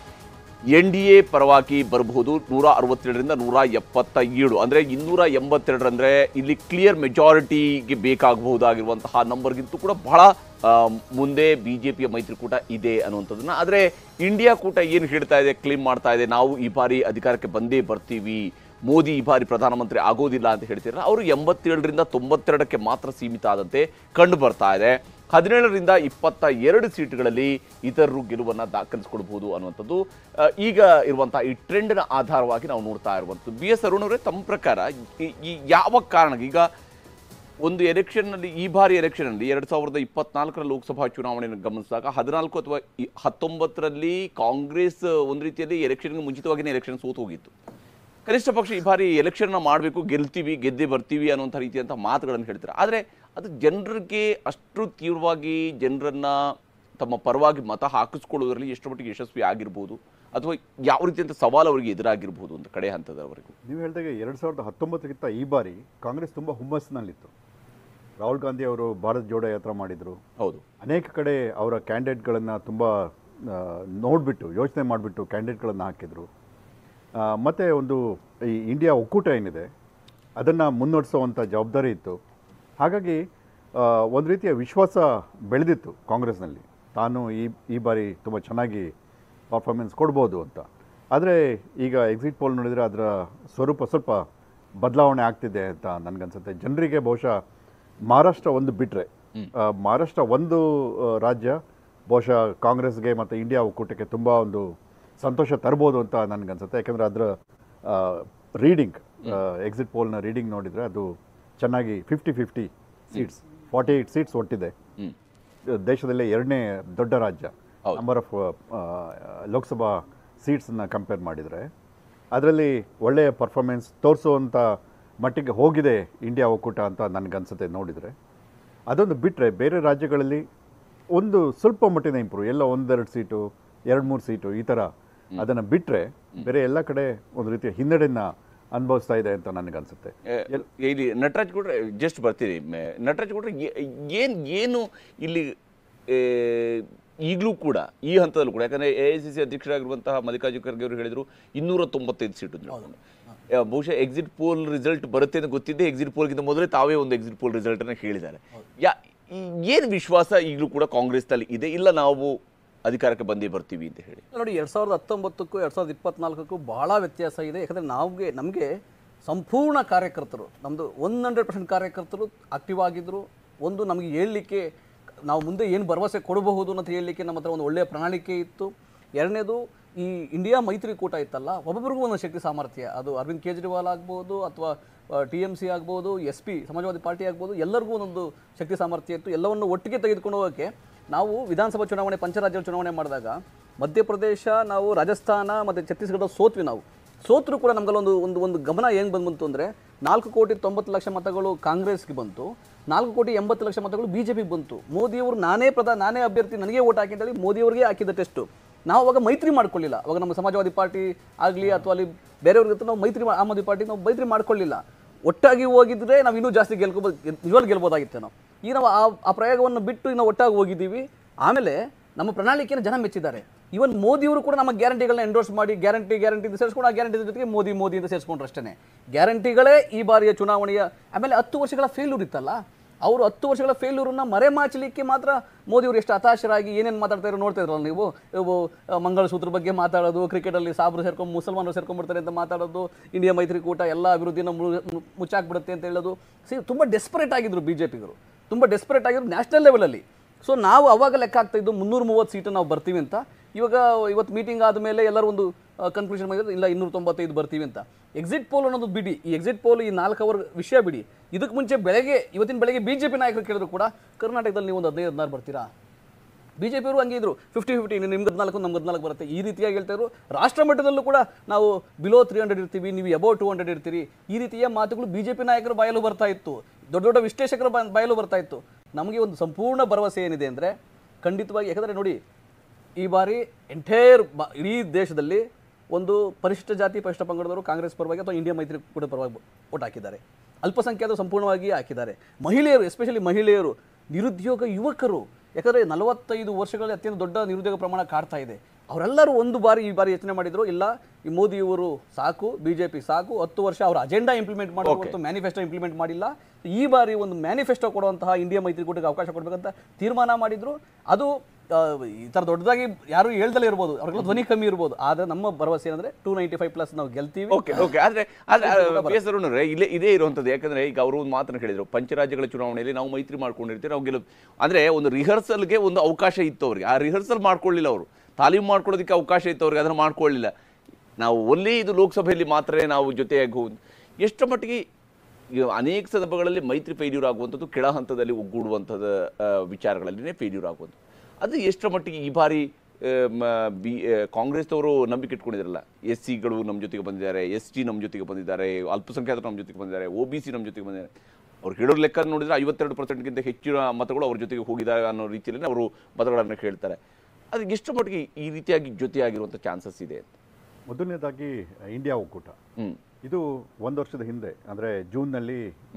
ಎನ್ ಡಿ ಎ ಪರವಾಗಿ ಬರಬಹುದು. ನೂರ ಅರವತ್ತೇಳರಿಂದ ನೂರ ಎಪ್ಪತ್ತ ಏಳು ಅಂದರೆ ಇನ್ನೂರ ಎಂಬತ್ತೆರಡರಂದರೆ ಇಲ್ಲಿ ಕ್ಲಿಯರ್ ಮೆಜಾರಿಟಿಗೆ ಬೇಕಾಗಬಹುದಾಗಿರುವಂತಹ ನಂಬರ್ಗಿಂತೂ ಕೂಡ ಬಹಳ ಮುಂದೆ ಬಿ ಜೆ ಪಿಯ ಮೈತ್ರಿಕೂಟ ಇದೆ ಅನ್ನುವಂಥದ್ದನ್ನು. ಆದರೆ ಇಂಡಿಯಾ ಕೂಟ ಏನು ಹೇಳ್ತಾ ಇದೆ, ಕ್ಲೇಮ್ ಮಾಡ್ತಾ ಇದೆ, ನಾವು ಈ ಬಾರಿ ಅಧಿಕಾರಕ್ಕೆ ಬಂದೇ ಬರ್ತೀವಿ, ಮೋದಿ ಈ ಬಾರಿ ಪ್ರಧಾನಮಂತ್ರಿ ಆಗೋದಿಲ್ಲ ಅಂತ ಹೇಳ್ತಿದ್ದಾರೆ. ಅವರು ಎಂಬತ್ತೇಳರಿಂದ ತೊಂಬತ್ತೆರಡಕ್ಕೆ ಮಾತ್ರ ಸೀಮಿತ ಆದಂತೆ ಕಂಡು ಬರ್ತಾ ಇದೆ. ಹದಿನೇಳರಿಂದ ಇಪ್ಪತ್ತ ಎರಡು ಸೀಟ್ಗಳಲ್ಲಿ ಇತರರು ಗೆಲುವನ್ನು ದಾಖಲಿಸಿಕೊಳ್ಬಹುದು ಅನ್ನುವಂಥದ್ದು ಈಗ ಇರುವಂತಹ ಈ ಟ್ರೆಂಡ್ನ ಆಧಾರವಾಗಿ ನಾವು ನೋಡ್ತಾ ಇರುವಂಥದ್ದು. ಬಿ ಎಸ್ ಅರುಣ್ ಅವರೇ, ತಮ್ಮ ಪ್ರಕಾರ ಈ ಯಾವ ಕಾರಣಕ್ಕೆ ಈಗ ಒಂದು ಎಲೆಕ್ಷನ್ನಲ್ಲಿ, ಈ ಬಾರಿ ಎಲೆಕ್ಷನ್ನಲ್ಲಿ ಎರಡು ಸಾವಿರದ ಇಪ್ಪತ್ನಾಲ್ಕರ ಲೋಕಸಭಾ ಚುನಾವಣೆಯನ್ನು ಗಮನಿಸಿದಾಗ ಹದಿನಾಲ್ಕು ಅಥವಾ ಹತ್ತೊಂಬತ್ತರಲ್ಲಿ ಕಾಂಗ್ರೆಸ್ ಒಂದು ರೀತಿಯಲ್ಲಿ ಎಲೆಕ್ಷನ್ಗೆ ಮುಂಚಿತವಾಗಿಯೇ ಎಲೆಕ್ಷನ್ ಸೋತು ಹೋಗಿತ್ತು. ಕನಿಷ್ಠ ಪಕ್ಷ ಈ ಬಾರಿ ಎಲೆಕ್ಷನ್ನ ಮಾಡಬೇಕು, ಗೆಲ್ತೀವಿ, ಗೆದ್ದೆ ಬರ್ತೀವಿ ಅನ್ನುವಂಥ ರೀತಿಯಂಥ ಮಾತುಗಳನ್ನು ಹೇಳ್ತಾರೆ. ಆದರೆ ಅದು ಜನರಿಗೆ ಅಷ್ಟು ತೀವ್ರವಾಗಿ ಜನರನ್ನು ತಮ್ಮ ಪರವಾಗಿ ಮತ ಹಾಕಿಸ್ಕೊಳ್ಳೋದ್ರಲ್ಲಿ ಎಷ್ಟು ಮಟ್ಟಿಗೆ ಯಶಸ್ವಿ ಆಗಿರ್ಬೋದು, ಅಥವಾ ಯಾವ ರೀತಿಯಂಥ ಸವಾಲು ಅವರಿಗೆ ಎದುರಾಗಿರ್ಬೋದು ಅಂತ ಕಡೆ ಹಂತದವರೆಗೂ? ನೀವು ಹೇಳಿದಾಗ ಎರಡು ಸಾವಿರದ ಹತ್ತೊಂಬತ್ತಕ್ಕಿಂತ ಈ ಬಾರಿ ಕಾಂಗ್ರೆಸ್ ತುಂಬ ಹುಮ್ಮಸ್ಸಿನಲ್ಲಿತ್ತು. ರಾಹುಲ್ ಗಾಂಧಿ ಅವರು ಭಾರತ್ ಜೋಡೋ ಯಾತ್ರೆ ಮಾಡಿದರು. ಹೌದು, ಅನೇಕ ಕಡೆ ಅವರ ಕ್ಯಾಂಡಿಡೇಟ್ಗಳನ್ನು ತುಂಬ ನೋಡಿಬಿಟ್ಟು ಯೋಚನೆ ಮಾಡಿಬಿಟ್ಟು ಕ್ಯಾಂಡಿಡೇಟ್ಗಳನ್ನು ಹಾಕಿದರು. ಮತ್ತು ಒಂದು ಈ ಇಂಡಿಯಾ ಒಕ್ಕೂಟ ಏನಿದೆ ಅದನ್ನು ಮುನ್ನಡೆಸುವಂಥ ಜವಾಬ್ದಾರಿ ಇತ್ತು. ಹಾಗಾಗಿ ಒಂದು ರೀತಿಯ ವಿಶ್ವಾಸ ಬೆಳೆದಿತ್ತು ಕಾಂಗ್ರೆಸ್ನಲ್ಲಿ, ತಾನು ಈ ಈ ಬಾರಿ ತುಂಬ ಚೆನ್ನಾಗಿ ಪರ್ಫಾರ್ಮೆನ್ಸ್ ಕೊಡ್ಬೋದು ಅಂತ. ಆದರೆ ಈಗ ಎಕ್ಸಿಟ್ ಪೋಲ್ ನೋಡಿದರೆ ಅದರ ಸ್ವರೂಪ ಸ್ವಲ್ಪ ಬದಲಾವಣೆ ಆಗ್ತಿದೆ ಅಂತ ನನಗನ್ಸುತ್ತೆ. ಜನರಿಗೆ ಬಹುಶಃ ಮಹಾರಾಷ್ಟ್ರ ಒಂದು ಬಿಟ್ಟರೆ, ಮಹಾರಾಷ್ಟ್ರ ಒಂದು ರಾಜ್ಯ ಬಹುಶಃ ಕಾಂಗ್ರೆಸ್ಗೆ ಮತ್ತು ಇಂಡಿಯಾ ಒಕ್ಕೂಟಕ್ಕೆ ತುಂಬ ಒಂದು ಸಂತೋಷ ತರ್ಬೋದು ಅಂತ ನನಗನ್ಸುತ್ತೆ. ಯಾಕೆಂದರೆ ಅದರ ರೀಡಿಂಗ್, ಎಕ್ಸಿಟ್ ಪೋಲ್ನ ರೀಡಿಂಗ್ ನೋಡಿದರೆ ಅದು ಚೆನ್ನಾಗಿ fifty fifty seats, forty eight seats ಒಟ್ಟಿದೆ. ದೇಶದಲ್ಲೇ ಎರಡನೇ ದೊಡ್ಡ ರಾಜ್ಯ ನಂಬರ್ ಆಫ್ ಲೋಕಸಭಾ ಸೀಟ್ಸನ್ನು ಕಂಪೇರ್ ಮಾಡಿದರೆ ಅದರಲ್ಲಿ ಒಳ್ಳೆಯ ಪರ್ಫಾರ್ಮೆನ್ಸ್ ತೋರಿಸುವಂಥ ಮಟ್ಟಿಗೆ ಹೋಗಿದೆ ಇಂಡಿಯಾ ಒಕ್ಕೂಟ ಅಂತ ನನಗನ್ಸುತ್ತೆ ನೋಡಿದರೆ. ಅದೊಂದು ಬಿಟ್ಟರೆ ಬೇರೆ ರಾಜ್ಯಗಳಲ್ಲಿ ಒಂದು ಸ್ವಲ್ಪ ಮಟ್ಟಿನ ಇಂಪ್ರೂವ್, ಎಲ್ಲ ಒಂದೆರಡು ಸೀಟು, ಎರಡು ಮೂರು ಸೀಟು ಈ ಥರ ಅದನ್ನು ಬಿಟ್ಟರೆ ಬೇರೆ ಎಲ್ಲ ಕಡೆ ಒಂದು ರೀತಿಯ ಹಿನ್ನಡೆಯನ್ನು ಅನುಭವಿಸ್ತಾ ಇದೆ ಅಂತ ನನಗನ್ಸುತ್ತೆ. ಇಲ್ಲಿ ನಟರಾಜ್ ಗೌಡ್ರೆ ಜಸ್ಟ್ ಬರ್ತೀರಿ. ನಟರಾಜ್ ಗೌಡ್ರೆ ಏನು ಏನು ಇಲ್ಲಿ ಈಗಲೂ ಕೂಡ ಈ ಹಂತದಲ್ಲೂ ಕೂಡ, ಯಾಕಂದರೆ ಎ ಐ ಸಿ ಸಿ ಅಧ್ಯಕ್ಷರಾಗಿರುವಂತಹ ಮಲ್ಲಿಕಾರ್ಜುನ ಖರ್ಗೆ ಅವರು ಹೇಳಿದರು ಇನ್ನೂರ ತೊಂಬತ್ತೈದು ಸೀಟು. ಬಹುಶಃ ಎಕ್ಸಿಟ್ ಪೋಲ್ ರಿಸಲ್ಟ್ ಬರುತ್ತೆ ಅಂತ ಗೊತ್ತಿದ್ದೆ ಎಕ್ಸಿಟ್ ಪೋಲ್ಗಿಂತ ಮೊದಲೇ ತಾವೇ ಒಂದು ಎಕ್ಸಿಟ್ ಪೋಲ್ ರಿಸಲ್ಟ್ ಅನ್ನು ಹೇಳಿದ್ದಾರೆ. ಯಾ ಏನು ವಿಶ್ವಾಸ ಈಗಲೂ ಕೂಡ ಕಾಂಗ್ರೆಸ್ನಲ್ಲಿ ಇದೆ, ಇಲ್ಲ ನಾವು ಅಧಿಕಾರಕ್ಕೆ ಬಂದೇ ಬರ್ತೀವಿ ಅಂತ ಹೇಳಿ? ನೋಡಿ, ಎರಡು ಸಾವಿರದ ಹತ್ತೊಂಬತ್ತಕ್ಕೂ ಎರಡು ಸಾವಿರದ ಇಪ್ಪತ್ನಾಲ್ಕಕ್ಕೂ ಭಾಳ ವ್ಯತ್ಯಾಸ ಇದೆ. ಯಾಕಂದರೆ ನಮಗೆ ನಮಗೆ ಸಂಪೂರ್ಣ ಕಾರ್ಯಕರ್ತರು, ನಮ್ಮದು ಒನ್ ಹಂಡ್ರೆಡ್ ಪರ್ಸೆಂಟ್ ಕಾರ್ಯಕರ್ತರು ಆಕ್ಟಿವ್ ಆಗಿದ್ದರು. ಒಂದು ನಮಗೆ ಹೇಳಲಿಕ್ಕೆ, ನಾವು ಮುಂದೆ ಏನು ಭರವಸೆ ಕೊಡಬಹುದು ಅಂತ ಹೇಳಲಿಕ್ಕೆ ನಮ್ಮ ಹತ್ರ ಒಂದು ಒಳ್ಳೆಯ ಪ್ರಣಾಳಿಕೆ ಇತ್ತು. ಎರಡನೇದು, ಈ ಇಂಡಿಯಾ ಮೈತ್ರಿಕೂಟ ಇತ್ತಲ್ಲ, ಒಬ್ಬೊಬ್ಬರಿಗೂ ಒಂದು ಶಕ್ತಿ ಸಾಮರ್ಥ್ಯ, ಅದು ಅರವಿಂದ್ ಕೇಜ್ರಿವಾಲ್ ಆಗ್ಬೋದು ಅಥವಾ ಟಿ ಎಮ್ ಸಿ ಆಗ್ಬೋದು, ಎಸ್ ಪಿ ಸಮಾಜವಾದಿ ಪಾರ್ಟಿ ಆಗ್ಬೋದು, ಎಲ್ಲರಿಗೂ ಒಂದೊಂದು ಶಕ್ತಿ ಸಾಮರ್ಥ್ಯ ಇತ್ತು. ಎಲ್ಲವನ್ನು ಒಟ್ಟಿಗೆ ತೆಗೆದುಕೊಂಡು ಹೋಗೋಕ್ಕೆ ನಾವು ವಿಧಾನಸಭಾ ಚುನಾವಣೆ, ಪಂಚರಾಜ್ಯ ಚುನಾವಣೆ ಮಾಡಿದಾಗ ಮಧ್ಯಪ್ರದೇಶ, ನಾವು ರಾಜಸ್ಥಾನ ಮತ್ತು ಛತ್ತೀಸ್ಗಢ ಸೋತ್ವಿ. ನಾವು ಸೋತರೂ ಕೂಡ ನಮಗಲ್ಲೊಂದು ಒಂದು ಒಂದು ಗಮನ ಏನು ಬಂತು ಅಂದರೆ, ನಾಲ್ಕು ಕೋಟಿ ತೊಂಬತ್ತು ಲಕ್ಷ ಮತಗಳು ಕಾಂಗ್ರೆಸ್ಗೆ ಬಂತು, ನಾಲ್ಕು ಕೋಟಿ ಎಂಬತ್ತು ಲಕ್ಷ ಮತಗಳು ಬಿ ಜೆ ಪಿಗೆ ಬಂತು. ಮೋದಿಯವರು ನಾನೇ ಪ್ರಧಾನ, ನಾನೇ ಅಭ್ಯರ್ಥಿ, ನನಗೆ ಓಟ್ ಹಾಕಿ ಅಂತೇಳಿ ಮೋದಿಯವರಿಗೆ ಹಾಕಿದ ಟೆಸ್ಟು. ನಾವು ಅವಾಗ ಮೈತ್ರಿ ಮಾಡ್ಕೊಳ್ಳಿಲ್ಲ. ಅವಾಗ ನಮ್ಮ ಸಮಾಜವಾದಿ ಪಾರ್ಟಿ ಆಗಲಿ ಅಥವಾ ಅಲ್ಲಿ ಬೇರೆಯವ್ರಿಗೆ ನಾವು ಮೈತ್ರಿ, ಆಮ್ ಆದ್ಮಿ ಪಾರ್ಟಿ ನಾವು ಮೈತ್ರಿ ಮಾಡ್ಕೊಳ್ಳಿಲ್ಲ. ಒಟ್ಟಾಗಿ ಹೋಗಿದ್ರೆ ನಾವು ಇನ್ನೂ ಜಾಸ್ತಿ ಗೆಲ್ಕೋಬೋದು, ನಿಜವಾಗಿ ಗೆಲ್ಬೋದಾಗಿತ್ತು ನಾವು. ಈಗ ನಾವು ಆ ಆ ಪ್ರಯೋಗವನ್ನು ಬಿಟ್ಟು ನಾವು ಒಟ್ಟಾಗಿ ಹೋಗಿದ್ದೀವಿ. ಆಮೇಲೆ ನಮ್ಮ ಪ್ರಣಾಳಿಕೆಯನ್ನು ಜನ ಮೆಚ್ಚಿದ್ದಾರೆ. ಇವನ್ ಮೋದಿಯವರು ಕೂಡ ನಮ್ಮ ಗ್ಯಾರಂಟಿಗಳನ್ನ ಎಂಡೋರ್ಸ್ ಮಾಡಿ ಗ್ಯಾರಂಟಿ ಗ್ಯಾರಂಟಿ ಅಂತ ಸೇರಿಸ್ಕೊಂಡು ಆ ಗ್ಯಾರಂಟಿ ಜೊತೆಗೆ ಮೋದಿ ಮೋದಿ ಅಂತ ಸೇರಿಸ್ಕೊಂಡ್ರು ಅಷ್ಟೇ. ಗ್ಯಾರಂಟಿಗಳೇ ಈ ಬಾರಿಯ ಚುನಾವಣೆಯ. ಆಮೇಲೆ ಹತ್ತು ವರ್ಷಗಳ ಫೇಲ್ಯೂರ್ ಇತ್ತಲ್ಲ, ಅವರು ಹತ್ತು ವರ್ಷಗಳ ಫೇಲ್ಯೂರನ್ನ ಮರೆಮಾಚಲಿಕ್ಕೆ ಮಾತ್ರ ಮೋದಿಯವರು ಎಷ್ಟು ಹತಾಶರಾಗಿ ಏನೇನು ಮಾತಾಡ್ತಾ ಇರೋ ನೋಡ್ತಾ ಇದ್ರಲ್ಲ ನೀವು. ಇವು ಮಂಗಳಸೂತ್ರ ಬಗ್ಗೆ ಮಾತಾಡೋದು, ಕ್ರಿಕೆಟಲ್ಲಿ ಸಾಬ್ರು ಸೇರ್ಕೊಂಡು ಮುಸಲ್ಮಾನರು ಸೇರ್ಕೊಂಡ್ಬಿಡ್ತಾರೆ ಅಂತ ಮಾತಾಡೋದು, ಇಂಡಿಯಾ ಮೈತ್ರಿಕೂಟ ಎಲ್ಲ ಅಭಿವೃದ್ಧಿನ ಮುಚ್ಚಾಕ್ಬಿಡುತ್ತೆ ಅಂತ ಹೇಳೋದು. ಸಿ ತುಂಬ ಡೆಸ್ಪರೇಟ್ ಆಗಿದ್ರು ಬಿ ಜೆ ಪಿಗರು, ತುಂಬ ಡೆಸ್ಪರೇಟ್ ಆಗಿದ್ರು ನ್ಯಾಷನಲ್ ಲೆವೆಲಲ್ಲಿ. ಸೊ ನಾವು ಅವಾಗ ಲೆಕ್ಕ ಆಗ್ತಾ ಇದ್ದು ಮುನ್ನೂರ ಮೂವತ್ತು ಸೀಟು ನಾವು ಬರ್ತೀವಿ ಅಂತ. ಇವಾಗ ಇವತ್ತು ಮೀಟಿಂಗ್ ಆದಮೇಲೆ ಎಲ್ಲರೂ ಒಂದು ಕನ್ಕ್ಲೂಷನ್ ಮಾಡಿದ್ರೆ ಇಲ್ಲ ಇನ್ನೂರ ತೊಂಬತ್ತೈದು ಬರ್ತೀವಿ ಅಂತ. ಎಕ್ಸಿಟ್ ಪೋಲ್ ಅನ್ನೋದು ಬಿಡಿ, ಈ ಎಕ್ಸಿಟ್ ಪೋಲ್ ಈ ನಾಲ್ಕು ಅವರ್ ವಿಷಯ ಬಿಡಿ. ಇದಕ್ಕೆ ಮುಂಚೆ ಬೆಳಗ್ಗೆ ಇವತ್ತಿನ ಬೆಳಗ್ಗೆ ಬಿ ಜೆ ಪಿ ನಾಯಕರು ಕೇಳಿದ್ರು ಕೂಡ ಕರ್ನಾಟಕದಲ್ಲಿ ನೀವು ಒಂದು ಹದಿನೈದು ಹದಿನಾರು ಬರ್ತೀರಾ? ಬಿ ಜೆ ಪಿಯವರು ಹಂಗೆ ಇದ್ರು, ಫಿಫ್ಟಿ ಫಿಫ್ಟಿ ನಿಮ್ಗೆ ಹದಿನಾಲ್ಕು ನಮ್ಗೆ ಹದಿನಾಲ್ಕು ಬರುತ್ತೆ ಈ ರೀತಿಯಾಗಿ ಹೇಳ್ತಾ ಇದ್ರು. ರಾಷ್ಟ್ರ ಮಟ್ಟದಲ್ಲೂ ಕೂಡ ನಾವು ಬಿಲೋ ತ್ರೀ ಹಂಡ್ರೆಡ್ ಇರ್ತೀವಿ, ನೀವು ಅಬೌವ್ ಟೂ ಹಂಡ್ರೆಡ್ ಇರ್ತೀರಿ, ಈ ರೀತಿಯ ಮಾತುಗಳು ಬಿ ಜೆ ಪಿ ನಾಯಕರ ಬಾಯಲು ಬರ್ತಾ ಇತ್ತು, ದೊಡ್ಡ ದೊಡ್ಡ ವಿಶ್ಲೇಷಕರ ಬಾಯಲು ಬರ್ತಾ ಇತ್ತು. ನಮಗೆ ಒಂದು ಸಂಪೂರ್ಣ ಭರವಸೆ ಏನಿದೆ ಅಂದರೆ ಖಂಡಿತವಾಗಿ, ಯಾಕಂದರೆ ನೋಡಿ ಈ ಬಾರಿ ಎಂಟೈರ್ ಬ ಇಡೀ ದೇಶದಲ್ಲಿ ಒಂದು ಪರಿಶಿಷ್ಟ ಜಾತಿ ಪರಿಶಿಷ್ಟ ಪಂಗಡದವರು ಕಾಂಗ್ರೆಸ್ ಪರವಾಗಿ ಅಥವಾ ಇಂಡಿಯಾ ಮೈತ್ರಿ ಕೂಡ ಪರವಾಗಿ ಓಟ್ ಹಾಕಿದ್ದಾರೆ. ಅಲ್ಪಸಂಖ್ಯಾತರು ಸಂಪೂರ್ಣವಾಗಿ ಹಾಕಿದ್ದಾರೆ. ಮಹಿಳೆಯರು, ಎಸ್ಪೆಷಲಿ ಮಹಿಳೆಯರು, ನಿರುದ್ಯೋಗ ಯುವಕರು, ಯಾಕಂದರೆ ನಲವತ್ತೈದು ವರ್ಷಗಳಲ್ಲಿ ಅತ್ಯಂತ ದೊಡ್ಡ ನಿರುದ್ಯೋಗ ಪ್ರಮಾಣ ಕಾಡ್ತಾ ಇದೆ. ಅವರೆಲ್ಲರೂ ಒಂದು ಬಾರಿ ಈ ಬಾರಿ ಯೋಚನೆ ಮಾಡಿದ್ರು, ಇಲ್ಲ ಈ ಮೋದಿಯವರು ಸಾಕು, ಬಿ ಜೆ ಪಿ ಸಾಕು, ಹತ್ತು ವರ್ಷ ಅವರ ಅಜೆಂಡಾ ಇಂಪ್ಲಿಮೆಂಟ್ ಮಾಡೋ ಹೊರತು ಮ್ಯಾನಿಫೆಸ್ಟೋ ಇಂಪ್ಲಿಮೆಂಟ್ ಮಾಡಿಲ್ಲ. ಈ ಬಾರಿ ಒಂದು ಮ್ಯಾನಿಫೆಸ್ಟೋ ಕೊಡುವಂತಹ ಇಂಡಿಯಾ ಮೈತ್ರಿಕೂಟಕ್ಕೆ ಅವಕಾಶ ಕೊಡಬೇಕಂತ ತೀರ್ಮಾನ ಮಾಡಿದ್ರು. ಅದು ಈ ಥರ ದೊಡ್ಡದಾಗಿ ಯಾರು ಹೇಳ್ದಲೇ ಇರ್ಬೋದು, ಅವ್ರಿಗೆಲ್ಲ ಧ್ವನಿ ಕಮ್ಮಿ ಇರ್ಬೋದು, ಆದರೆ ನಮ್ಮ ಭರವಸೆ ಏನಂದ್ರೆ ಟೂ ನೈಂಟಿ ಫೈವ್ ಪ್ಲಸ್ ನಾವು ಗೆಲ್ತೀವಿ. ಓಕೆ ಓಕೆ ಆದರೆ ಆದರೆ ಇಲ್ಲೇ ಇದೇ ಇರುವಂಥದ್ದು. ಯಾಕಂದರೆ ಈಗ ಅವರು ಒಂದು ಮಾತನ್ನು ಹೇಳಿದರು, ಪಂಚರಾಜ್ಯಗಳ ಚುನಾವಣೆಯಲ್ಲಿ ನಾವು ಮೈತ್ರಿ ಮಾಡ್ಕೊಂಡಿರ್ತೀವಿ, ನಾವು ಗೆಲ್ಲೋದು. ಅಂದರೆ ಒಂದು ರಿಹರ್ಸಲ್ಗೆ ಒಂದು ಅವಕಾಶ ಇತ್ತು ಅವ್ರಿಗೆ, ಆ ರಿಹರ್ಸಲ್ ಮಾಡ್ಕೊಳ್ಳಿಲ್ಲ ಅವರು. ತಾಲೀಮು ಮಾಡ್ಕೊಳ್ಳೋದಕ್ಕೆ ಅವಕಾಶ ಇತ್ತು ಅವ್ರಿಗೆ, ಅದನ್ನು ಮಾಡ್ಕೊಳ್ಳಿಲ್ಲ. ನಾವು ಒಳ್ಳೆ ಇದು ಲೋಕಸಭೆಯಲ್ಲಿ ಮಾತ್ರ ನಾವು ಜೊತೆಯಾಗಿ ಹೋಗಿ ಎಷ್ಟು ಮಟ್ಟಿಗೆ ಅನೇಕ ಸಂದರ್ಭಗಳಲ್ಲಿ ಮೈತ್ರಿ ಫೇಲ್ಯೂರ್ ಆಗುವಂಥದ್ದು, ಕೆಳ ಹಂತದಲ್ಲಿ ಒಗ್ಗೂಡುವಂಥದ್ದು ವಿಚಾರಗಳಲ್ಲಿನೇ ಫೇಲ್ಯೂರ್ ಆಗುವಂಥದ್ದು. ಅದು ಎಷ್ಟರ ಮಟ್ಟಿಗೆ ಈ ಬಾರಿ ಬಿ ಕಾಂಗ್ರೆಸ್ನವರು ನಂಬಿಕೆ ಇಟ್ಕೊಂಡಿದ್ರಲ್ಲ, ಎಸ್ ಸಿಗಳು ನಮ್ಮ ಜೊತೆಗೆ ಬಂದಿದ್ದಾರೆ, ಎಸ್ ಟಿ ನಮ್ಮ ಜೊತೆಗೆ ಬಂದಿದ್ದಾರೆ, ಅಲ್ಪಸಂಖ್ಯಾತರು ನಮ್ಮ ಜೊತೆಗೆ ಬಂದಿದ್ದಾರೆ, ಒ ಬಿ ಸಿ ನಮ್ಮ ಜೊತೆಗೆ ಬಂದಿದ್ದಾರೆ. ಅವ್ರು ಹೇಳೋ ಲೆಕ್ಕ ನೋಡಿದರೆ ಐವತ್ತೆರಡು ಪರ್ಸೆಂಟ್ಗಿಂತ ಹೆಚ್ಚಿನ ಮತಗಳು ಅವ್ರ ಜೊತೆಗೆ ಹೋಗಿದ್ದಾರೆ ಅನ್ನೋ ರೀತಿಯಲ್ಲಿ ಅವರು ಮತಗಳನ್ನು ಕೇಳ್ತಾರೆ. ಅದು ಎಷ್ಟು ಮಟ್ಟಿಗೆ ಈ ರೀತಿಯಾಗಿ ಜೊತೆಯಾಗಿರುವಂಥ ಚಾನ್ಸಸ್ ಇದೆ ಅಂತ? ಮೊದಲನೇದಾಗಿ ಇಂಡಿಯಾ ಒಕ್ಕೂಟ ಇದು ಒಂದು ವರ್ಷದ ಹಿಂದೆ ಅಂದರೆ ಜೂನ್ನಲ್ಲಿ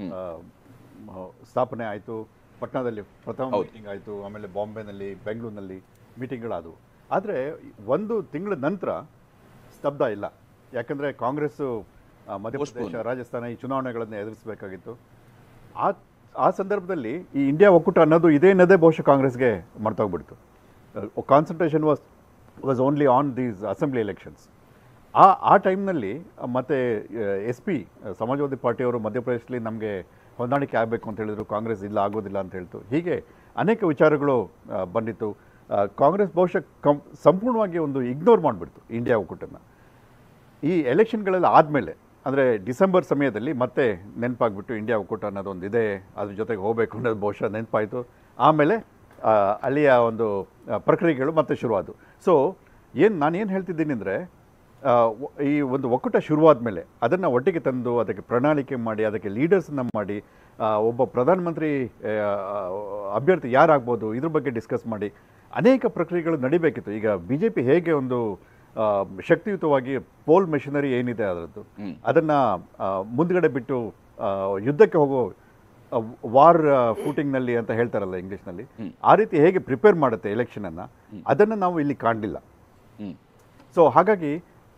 ಸ್ಥಾಪನೆ ಆಯಿತು. ಪಟ್ನಾದಲ್ಲಿ ಪ್ರಥಮ ಮೀಟಿಂಗ್ ಆಯಿತು, ಆಮೇಲೆ ಬಾಂಬೆನಲ್ಲಿ, ಬೆಂಗಳೂರಿನಲ್ಲಿ ಮೀಟಿಂಗ್ಗಳಾದವು. ಆದರೆ ಒಂದು ತಿಂಗಳ ನಂತರ ಸ್ತಬ್ಧ ಇಲ್ಲ. ಯಾಕಂದರೆ ಕಾಂಗ್ರೆಸ್ಸು ಮಧ್ಯಪ್ರದೇಶ, ರಾಜಸ್ಥಾನ ಈ ಚುನಾವಣೆಗಳನ್ನು ಎದುರಿಸಬೇಕಾಗಿತ್ತು. ಆ ಆ ಸಂದರ್ಭದಲ್ಲಿ ಈ ಇಂಡಿಯಾ ಒಕ್ಕೂಟ ಅನ್ನೋದು ಇದೇ ಅನ್ನೋದೇ ಬಹುಶಃ ಕಾಂಗ್ರೆಸ್ಗೆ ಮರ್ತೋಗ್ಬಿಡ್ತು. Concentration was was only on these assembly elections. ಆ ಆ ಟೈಮ್ನಲ್ಲಿ ಮತ್ತು ಎಸ್ ಪಿ ಸಮಾಜವಾದಿ ಪಾರ್ಟಿಯವರು ಮಧ್ಯಪ್ರದೇಶದಲ್ಲಿ ನಮಗೆ ಹೊಂದಾಣಿಕೆ ಆಗಬೇಕು ಅಂತ ಹೇಳಿದ್ರು, ಕಾಂಗ್ರೆಸ್ ಇಲ್ಲ ಆಗೋದಿಲ್ಲ ಅಂತ ಹೇಳ್ತು. ಹೀಗೆ ಅನೇಕ ವಿಚಾರಗಳು ಬಂದಿತ್ತು. ಕಾಂಗ್ರೆಸ್ ಬಹುಶಃ ಕಂ ಸಂಪೂರ್ಣವಾಗಿ ಒಂದು ಇಗ್ನೋರ್ ಮಾಡಿಬಿಡ್ತು ಇಂಡಿಯಾ ಒಕ್ಕೂಟನ. ಈ ಎಲೆಕ್ಷನ್ಗಳೆಲ್ಲ ಆದಮೇಲೆ ಅಂದರೆ ಡಿಸೆಂಬರ್ ಸಮಯದಲ್ಲಿ ಮತ್ತೆ ನೆನಪಾಗ್ಬಿಟ್ಟು ಇಂಡಿಯಾ ಒಕ್ಕೂಟ ಅನ್ನೋದೊಂದು ಇದೆ, ಅದ್ರ ಜೊತೆಗೆ ಹೋಗಬೇಕು ಅನ್ನೋದು ಬಹುಶಃ ನೆನಪಾಯಿತು. ಆಮೇಲೆ ಅಲ್ಲಿಯ ಒಂದು ಪ್ರಕ್ರಿಯೆಗಳು ಮತ್ತೆ ಶುರುವಾದವು. ಸೊ ಏನು ನಾನು ಏನು ಹೇಳ್ತಿದ್ದೀನಿ ಅಂದರೆ, ಈ ಒಂದು ಒಕ್ಕೂಟ ಶುರುವಾದ ಮೇಲೆ ಅದನ್ನು ಒಟ್ಟಿಗೆ ತಂದು ಅದಕ್ಕೆ ಪ್ರಣಾಳಿಕೆ ಮಾಡಿ ಅದಕ್ಕೆ ಲೀಡರ್ಸನ್ನ ಮಾಡಿ ಒಬ್ಬ ಪ್ರಧಾನಮಂತ್ರಿ ಅಭ್ಯರ್ಥಿ ಯಾರಾಗ್ಬೋದು ಇದ್ರ ಬಗ್ಗೆ ಡಿಸ್ಕಸ್ ಮಾಡಿ ಅನೇಕ ಪ್ರಕ್ರಿಯೆಗಳು ನಡಿಬೇಕಿತ್ತು. ಈಗ ಬಿ ಜೆ ಪಿ ಹೇಗೆ ಒಂದು ಶಕ್ತಿಯುತವಾಗಿ ಪೋಲ್ ಮೆಷಿನರಿ ಏನಿದೆ ಅದರದ್ದು ಅದನ್ನು ಮುಂದ್ಗಡೆ ಬಿಟ್ಟು ಯುದ್ಧಕ್ಕೆ ಹೋಗೋ ವಾರ್ ಫೂಟಿಂಗ್ನಲ್ಲಿ ಅಂತ ಹೇಳ್ತಾರಲ್ಲ ಇಂಗ್ಲೀಷ್ನಲ್ಲಿ, ಆ ರೀತಿ ಹೇಗೆ ಪ್ರಿಪೇರ್ ಮಾಡುತ್ತೆ ಎಲೆಕ್ಷನನ್ನು, ಅದನ್ನು ನಾವು ಇಲ್ಲಿ ಕಾಣಲಿಲ್ಲ. ಸೊ ಹಾಗಾಗಿ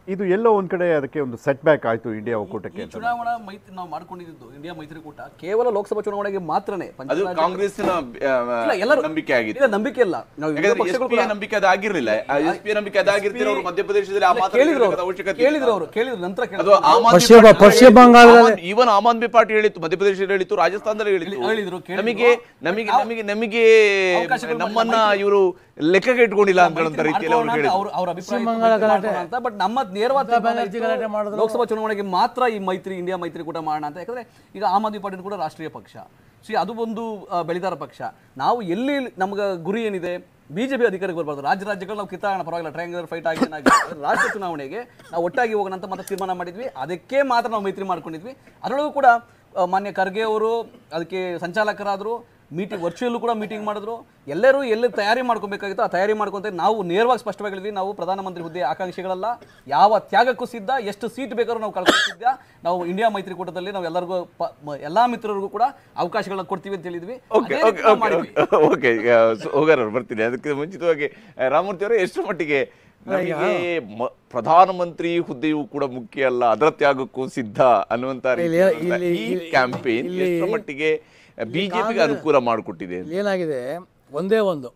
ಇದು ಎಲ್ಲೋ ಒಂದ್ ಕಡೆ ಅದಕ್ಕೆ ಒಂದು ಸೆಟ್ ಬ್ಯಾಕ್ ಆಯ್ತು ಇಂಡಿಯಾ ಒಕ್ಕೂಟಕ್ಕೆ ಅಂತ. ಚುನಾವಣಾ ಮೈತ್ರಿ ನಾವು ಮಾಡ್ಕೊಂಡಿದ್ದು ಇಂಡಿಯಾ ಮೈತ್ರಿಕೂಟ ಕೇವಲ ಲೋಕಸಭಾ ಚುನಾವಣೆಗೆ ಮಾತ್ರನೇ. ಅದು ಕಾಂಗ್ರೆಸ್ನ ನಂಬಿಕೆ ಆಗಿತ್ತು. ಇಲ್ಲ, ನಂಬಿಕೆ ಇಲ್ಲ. ನಾವು ಎಸ್ಪಿಯ ನಂಬಿಕೆ ಅದಾಗಿರ್ಲಿಲ್ಲ. ಎಸ್ಪಿಯ ನಂಬಿಕೆ ಅದಾಗಿರ್ತೀರ ಅವರು ಮಧ್ಯಪ್ರದೇಶದಲ್ಲಿ ಆ ಕೇಳಿದ್ರು ಅವಶ್ಯಕತೆ ಕೇಳಿದ್ರು ಅವರು ಕೇಳಿದ್ರು ನಂತರ ಪಶ್ಚಿಮ ಬಂಗಾಳದಲ್ಲಿ ಈವನ್ ಆಮ್ ಆದ್ಮಿ ಪಾರ್ಟಿ ಹೇಳಿತ್ತು, ಮಧ್ಯಪ್ರದೇಶದಲ್ಲಿ ಹೇಳಿತ್ತು, ರಾಜಸ್ಥಾನದಲ್ಲಿ ಹೇಳಿತ್ತು. ನಮಗೆ ನಮಗೆ ನಮಗೆ ನಮಗೆ ನಮ್ಮನ್ನ ಇವರು ಲೆಕ್ಕಕ್ಕೆ ಇಟ್ಕೊಂಡಿಲ್ಲ ಅಂತ ರೀತಿಯಲ್ಲಿ ಅವರು ಹೇಳಿದ್ರು. ಅವರ ಅಭಿಪ್ರಾಯ ಅಂತ. ಬಟ್ ನಮ್ಮ ನೇರವಾದ ಲೋಕಸಭಾ ಚುನಾವಣೆಗೆ ಮಾತ್ರ ಈ ಮೈತ್ರಿ ಇಂಡಿಯಾ ಮೈತ್ರಿಕೂಟ ಮಾಡೋಣ ಅಂತ. ಯಾಕಂದ್ರೆ ಈಗ ಆಮ್ ಆದ್ಮಿ ಪಾರ್ಟಿ ಕೂಡ ರಾಷ್ಟ್ರೀಯ ಪಕ್ಷ, ಸಿ ಅದು ಒಂದು ಬೆಳೆದಾರ ಪಕ್ಷ. ನಾವು ಎಲ್ಲಿ ನಮ್ಗೆ ಗುರಿ ಏನಿದೆ, ಬಿಜೆಪಿ ಅಧಿಕಾರಕ್ಕೆ ಬರಬಾರ್ದು, ರಾಜ್ಯ ರಾಜ್ಯಗಳು ನಾವು ಕಿತ್ತಾಡೋಣ ಪರವಾಗಿಲ್ಲ, ಟ್ರಯಾಂಗುಲರ್ ಫೈಟ್ ಆಗಿ ರಾಷ್ಟ್ರ ಚುನಾವಣೆಗೆ ನಾವು ಒಟ್ಟಾಗಿ ಹೋಗೋಣ ಅಂತ ಮತ್ತೆ ತೀರ್ಮಾನ ಮಾಡಿದ್ವಿ. ಅದಕ್ಕೆ ಮಾತ್ರ ನಾವು ಮೈತ್ರಿ ಮಾಡ್ಕೊಂಡಿದ್ವಿ. ಅದರೊಳಗೂ ಕೂಡ ಮಾನ್ಯ ಖರ್ಗೆ ಅವರು ಅದಕ್ಕೆ ಸಂಚಾಲಕರಾದರು, ಮೀಟಿಂಗ್ ವರ್ಚುವಲ್ ಕೂಡ ಮೀಟಿಂಗ್ ಮಾಡಿದ್ರು. ಎಲ್ಲರೂ ಎಲ್ಲಿ ತಯಾರಿ ಮಾಡ್ಕೊಬೇಕಾಗಿತ್ತು ಆ ತಯಾರಿ ಮಾಡ್ಕೊಂತ ನಾವು ನೇರವಾಗಿ ಸ್ಪಷ್ಟವಾಗಿ ಹೇಳಿದ್ವಿ, ನಾವು ಪ್ರಧಾನಮಂತ್ರಿ ಹುದ್ದೆ ಆಕಾಂಕ್ಷಿಗಳಲ್ಲ, ಯಾವ ತ್ಯಾಗಕ್ಕೂ ಸಿದ್ಧ, ಎಷ್ಟು ಸೀಟ್ ಬೇಕಾದ್ರೂ ನಾವು ಕಳ್ಕೊಳ್ತಿದ್ದ, ನಾವು ಇಂಡಿಯಾ ಮೈತ್ರಿಕೂಟದಲ್ಲಿ ನಾವು ಎಲ್ಲರಿಗೂ ಎಲ್ಲಾ ಮಿತ್ರರಿಗೂ ಕೂಡ ಅವಕಾಶಗಳನ್ನ ಕೊಡ್ತೀವಿ ಅಂತ ಹೇಳಿದ್ವಿ. ಓಕೆ, ಹೋಗಾರ ಬರ್ತೀನಿ. ಅದಕ್ಕೆ ಮುಂಚಿತವಾಗಿ ರಾಮಮೂರ್ತಿ ಅವರೇ, ಎಷ್ಟು ಮಟ್ಟಿಗೆ ನಮಗೆ ಪ್ರಧಾನಮಂತ್ರಿ ಹುದ್ದೆಯೂ ಕೂಡ ಮುಖ್ಯ ಅಲ್ಲ, ಅದರ ತ್ಯಾಗಕ್ಕೂ ಸಿದ್ಧ ಅನ್ನುವಂತ ಈ ಕ್ಯಾಂಪೇನ್ ಎಷ್ಟು ಮಟ್ಟಿಗೆ ಬಿಜೆಪಿಗೆ ಅನುಕೂಲ ಮಾಡಿಕೊಟ್ಟಿದೆ? ಏನಾಗಿದೆ, ಒಂದೇ ಒಂದು,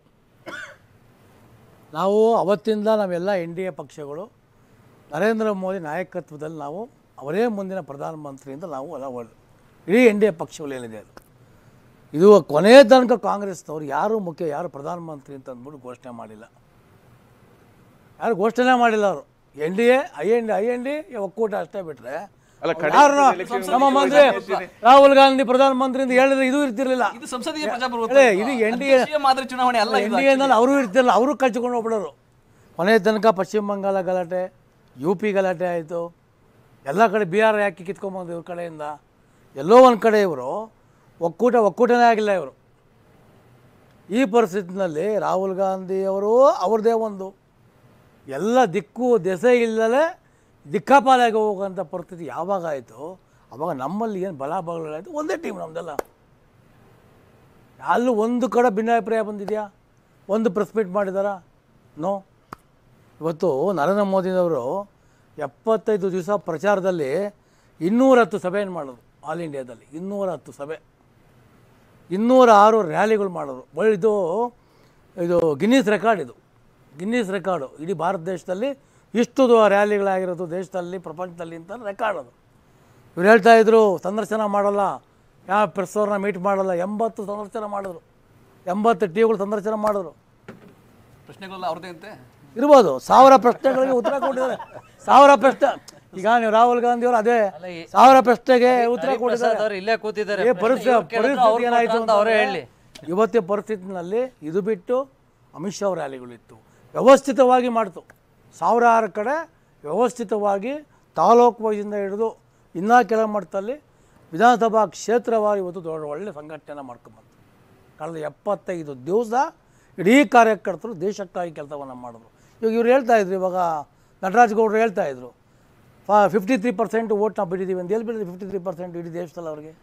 ನಾವು ಅವತ್ತಿಂದ ನಾವೆಲ್ಲ ಎನ್ ಡಿ ಎ ಪಕ್ಷಗಳು ನರೇಂದ್ರ ಮೋದಿ ನಾಯಕತ್ವದಲ್ಲಿ ನಾವು ಅವರೇ ಮುಂದಿನ ಪ್ರಧಾನಮಂತ್ರಿ ಅಂತ ನಾವು ಎಲ್ಲ ಹೊಡೆದು ಇಡೀ ಎನ್ ಡಿ ಎ ಪಕ್ಷಗಳು ಏನಿದೆ ಅದು ಇದು ಕೊನೆಯ ತನಕ ಕಾಂಗ್ರೆಸ್ನವ್ರು ಯಾರು ಮುಖ್ಯ, ಯಾರು ಪ್ರಧಾನಮಂತ್ರಿ ಅಂತ ಅಂದ್ಬಿಟ್ಟು ಘೋಷಣೆ ಮಾಡಿಲ್ಲ, ಯಾರು ಘೋಷಣೆ ಮಾಡಿಲ್ಲ. ಅವರು N D A I N D I N D ಒಕ್ಕೂಟ ಅಷ್ಟೇ ಬಿಟ್ಟರೆ ನಮ್ಮ ಮಂತ್ರಿ ರಾಹುಲ್ ಗಾಂಧಿ ಪ್ರಧಾನಮಂತ್ರಿ ಅಂತ ಹೇಳಿದ್ರೆ ಇದು ಇರ್ತಿರ್ಲಿಲ್ಲ. ಇದು ಸಂಸದೀಯ ಪ್ರಜಾಪ್ರಭುತ್ವ, ಇದು ಎನ್ ಡಿ ಎ ಮಾದರಿ ಚುನಾವಣೆ ಅಲ್ಲ. ಎನ್ ಡಿ ಎನಲ್ಲಿ ಅವರು ಇರ್ತಿರಲಿಲ್ಲ, ಅವರು ಕಳ್ಚಿಕೊಂಡು ಹೋಗ್ಬಿಡೋರು. ಕೊನೆಯ ತನಕ ಪಶ್ಚಿಮ ಬಂಗಾಳ ಗಲಾಟೆ, ಯು ಪಿ ಗಲಾಟೆ ಆಯಿತು, ಎಲ್ಲ ಕಡೆ ಬಿಹಾರ ಯಾಕೆ ಕಿತ್ಕೊಂಬಂದು ಇವ್ರ ಕಡೆಯಿಂದ. ಎಲ್ಲೋ ಒಂದು ಕಡೆ ಇವರು ಒಕ್ಕೂಟ ಒಕ್ಕೂಟನೇ ಆಗಿಲ್ಲ ಇವರು. ಈ ಪರಿಸ್ಥಿತಿನಲ್ಲಿ ರಾಹುಲ್ ಗಾಂಧಿ ಅವರು ಅವ್ರದ್ದೇ ಒಂದು ಎಲ್ಲ ದಿಕ್ಕು ದೆಸೆ ಇಲ್ಲದೆ ದಿಕ್ಕಾಪಾಲಾಗಿ ಹೋಗುವಂಥ ಪರಿಸ್ಥಿತಿ ಯಾವಾಗ ಆಯಿತು, ಆವಾಗ ನಮ್ಮಲ್ಲಿ ಏನು ಬಲಾಬಲಗಳಾಯಿತು, ಒಂದೇ ಟೀಮ್ ನಮ್ಮದೆಲ್ಲ. ಅಲ್ಲೂ ಒಂದು ಕಡೆ ಭಿನ್ನಾಭಿಪ್ರಾಯ ಬಂದಿದೆಯಾ, ಒಂದು ಪ್ರೆಸ್ ಮೀಟ್ ಮಾಡಿದಾರಾ? ನೋ. ಇವತ್ತು ನರೇಂದ್ರ ಮೋದಿಯವರು ಎಪ್ಪತ್ತೈದು ದಿವಸ ಪ್ರಚಾರದಲ್ಲಿ ಇನ್ನೂರ ಹತ್ತು ಸಭೆಯನ್ನು ಮಾಡಿದ್ರು. ಆಲ್ ಇಂಡಿಯಾದಲ್ಲಿ ಇನ್ನೂರ ಹತ್ತು ಸಭೆ, ಇನ್ನೂರ ಆರು ರ್ಯಾಲಿಗಳು ಮಾಡಿದ್ರು. ಒಳ್ಳೆ ಇದು ಇದು ಗಿನ್ನೀಸ್ ರೆಕಾರ್ಡ್, ಇದು ಗಿನ್ನೀಸ್ ರೆಕಾರ್ಡು. ಇಡೀ ಭಾರತ ದೇಶದಲ್ಲಿ ಇಷ್ಟು ರ್ಯಾಲಿಗಳಾಗಿರೋದು ದೇಶದಲ್ಲಿ ಪ್ರಪಂಚದಲ್ಲಿ ಅಂತ ರೆಕಾರ್ಡ್ ಅದು. ಇವ್ರು ಹೇಳ್ತಾಯಿದ್ರು ಸಂದರ್ಶನ ಮಾಡಲ್ಲ, ಯಾವ ಪ್ರೆಸ್ ಅವ್ರನ್ನ ಮೀಟ್ ಮಾಡಲ್ಲ. ಎಂಬತ್ತು ಸಂದರ್ಶನ ಮಾಡಿದ್ರು, ಎಂಬತ್ತು ಟಿವಿಗಳು ಸಂದರ್ಶನ ಮಾಡಿದ್ರು. ಪ್ರಶ್ನೆಗಳೆಲ್ಲ ಅವ್ರದ್ದೇ ಅಂತೆ ಇರ್ಬೋದು, ಸಾವಿರ ಪ್ರಶ್ನೆಗಳಿಗೆ ಉತ್ತರ ಕೊಟ್ಟಿದ್ದಾರೆ. ಸಾವಿರ ಪ್ರಶ್ನೆ ಈಗ ನೀವು ರಾಹುಲ್ ಗಾಂಧಿ ಅವರು ಅದೇ ಸಾವಿರ ಪ್ರಶ್ನೆಗೆ ಉತ್ತರ ಕೊಟ್ಟಿದ್ದಾರೆ. ಇಲ್ಲೇ ಕೂತಿದ್ದಾರೆ. ಪರಿಸ್ಥಿತಿ ಏನಾಯಿತು ಅಂತ ಅವರೇ ಹೇಳಿ. ಇವತ್ತಿನ ಪರಿಸ್ಥಿತಿನಲ್ಲಿ ಇದು ಬಿಟ್ಟು ಅಮಿತ್ ಶಾ ರ್ಯಾಲಿಗಳಿತ್ತು, ವ್ಯವಸ್ಥಿತವಾಗಿ ಮಾಡ್ತು. ಸಾವಿರಾರು ಕಡೆ ವ್ಯವಸ್ಥಿತವಾಗಿ ತಾಲೂಕು ವೈಸಿಂದ ಹಿಡಿದು ಇನ್ನೂ ಕೆಲ ಮಟ್ಟದಲ್ಲಿ ವಿಧಾನಸಭಾ ಕ್ಷೇತ್ರವಾರು ಇವತ್ತು ದೊಡ್ಡ ಒಳ್ಳೆ ಸಂಘಟನೆ ಮಾಡ್ಕೊಂಬಂತು. ಕಳೆದ ಎಪ್ಪತ್ತೈದು ದಿವಸ ಇಡೀ ಕಾರ್ಯಕರ್ತರು ದೇಶಕ್ಕಾಗಿ ಕೆಲಸವನ್ನು ಮಾಡಿದ್ರು. ಇವಾಗ ಇವ್ರು ಹೇಳ್ತಾಯಿದ್ರು, ಇವಾಗ ನಟರಾಜ್ ಗೌಡರು ಹೇಳ್ತಾಯಿದ್ರು ಫಾ ಫಿಫ್ಟಿ ತ್ರೀ ಪರ್ಸೆಂಟ್ ಓಟ್ ನಾವು ಬಿಟ್ಟಿದ್ದೀವಿ ಅಂತ. ಎಲ್ಲಿ ಬಿಟ್ಟಿದ್ದೀವಿ ಫಿಫ್ಟಿ ತ್ರೀ ಪರ್ಸೆಂಟ್ ಇಡೀ ದೇಶದಲ್ಲಿ? ಅವ್ರಿಗೆ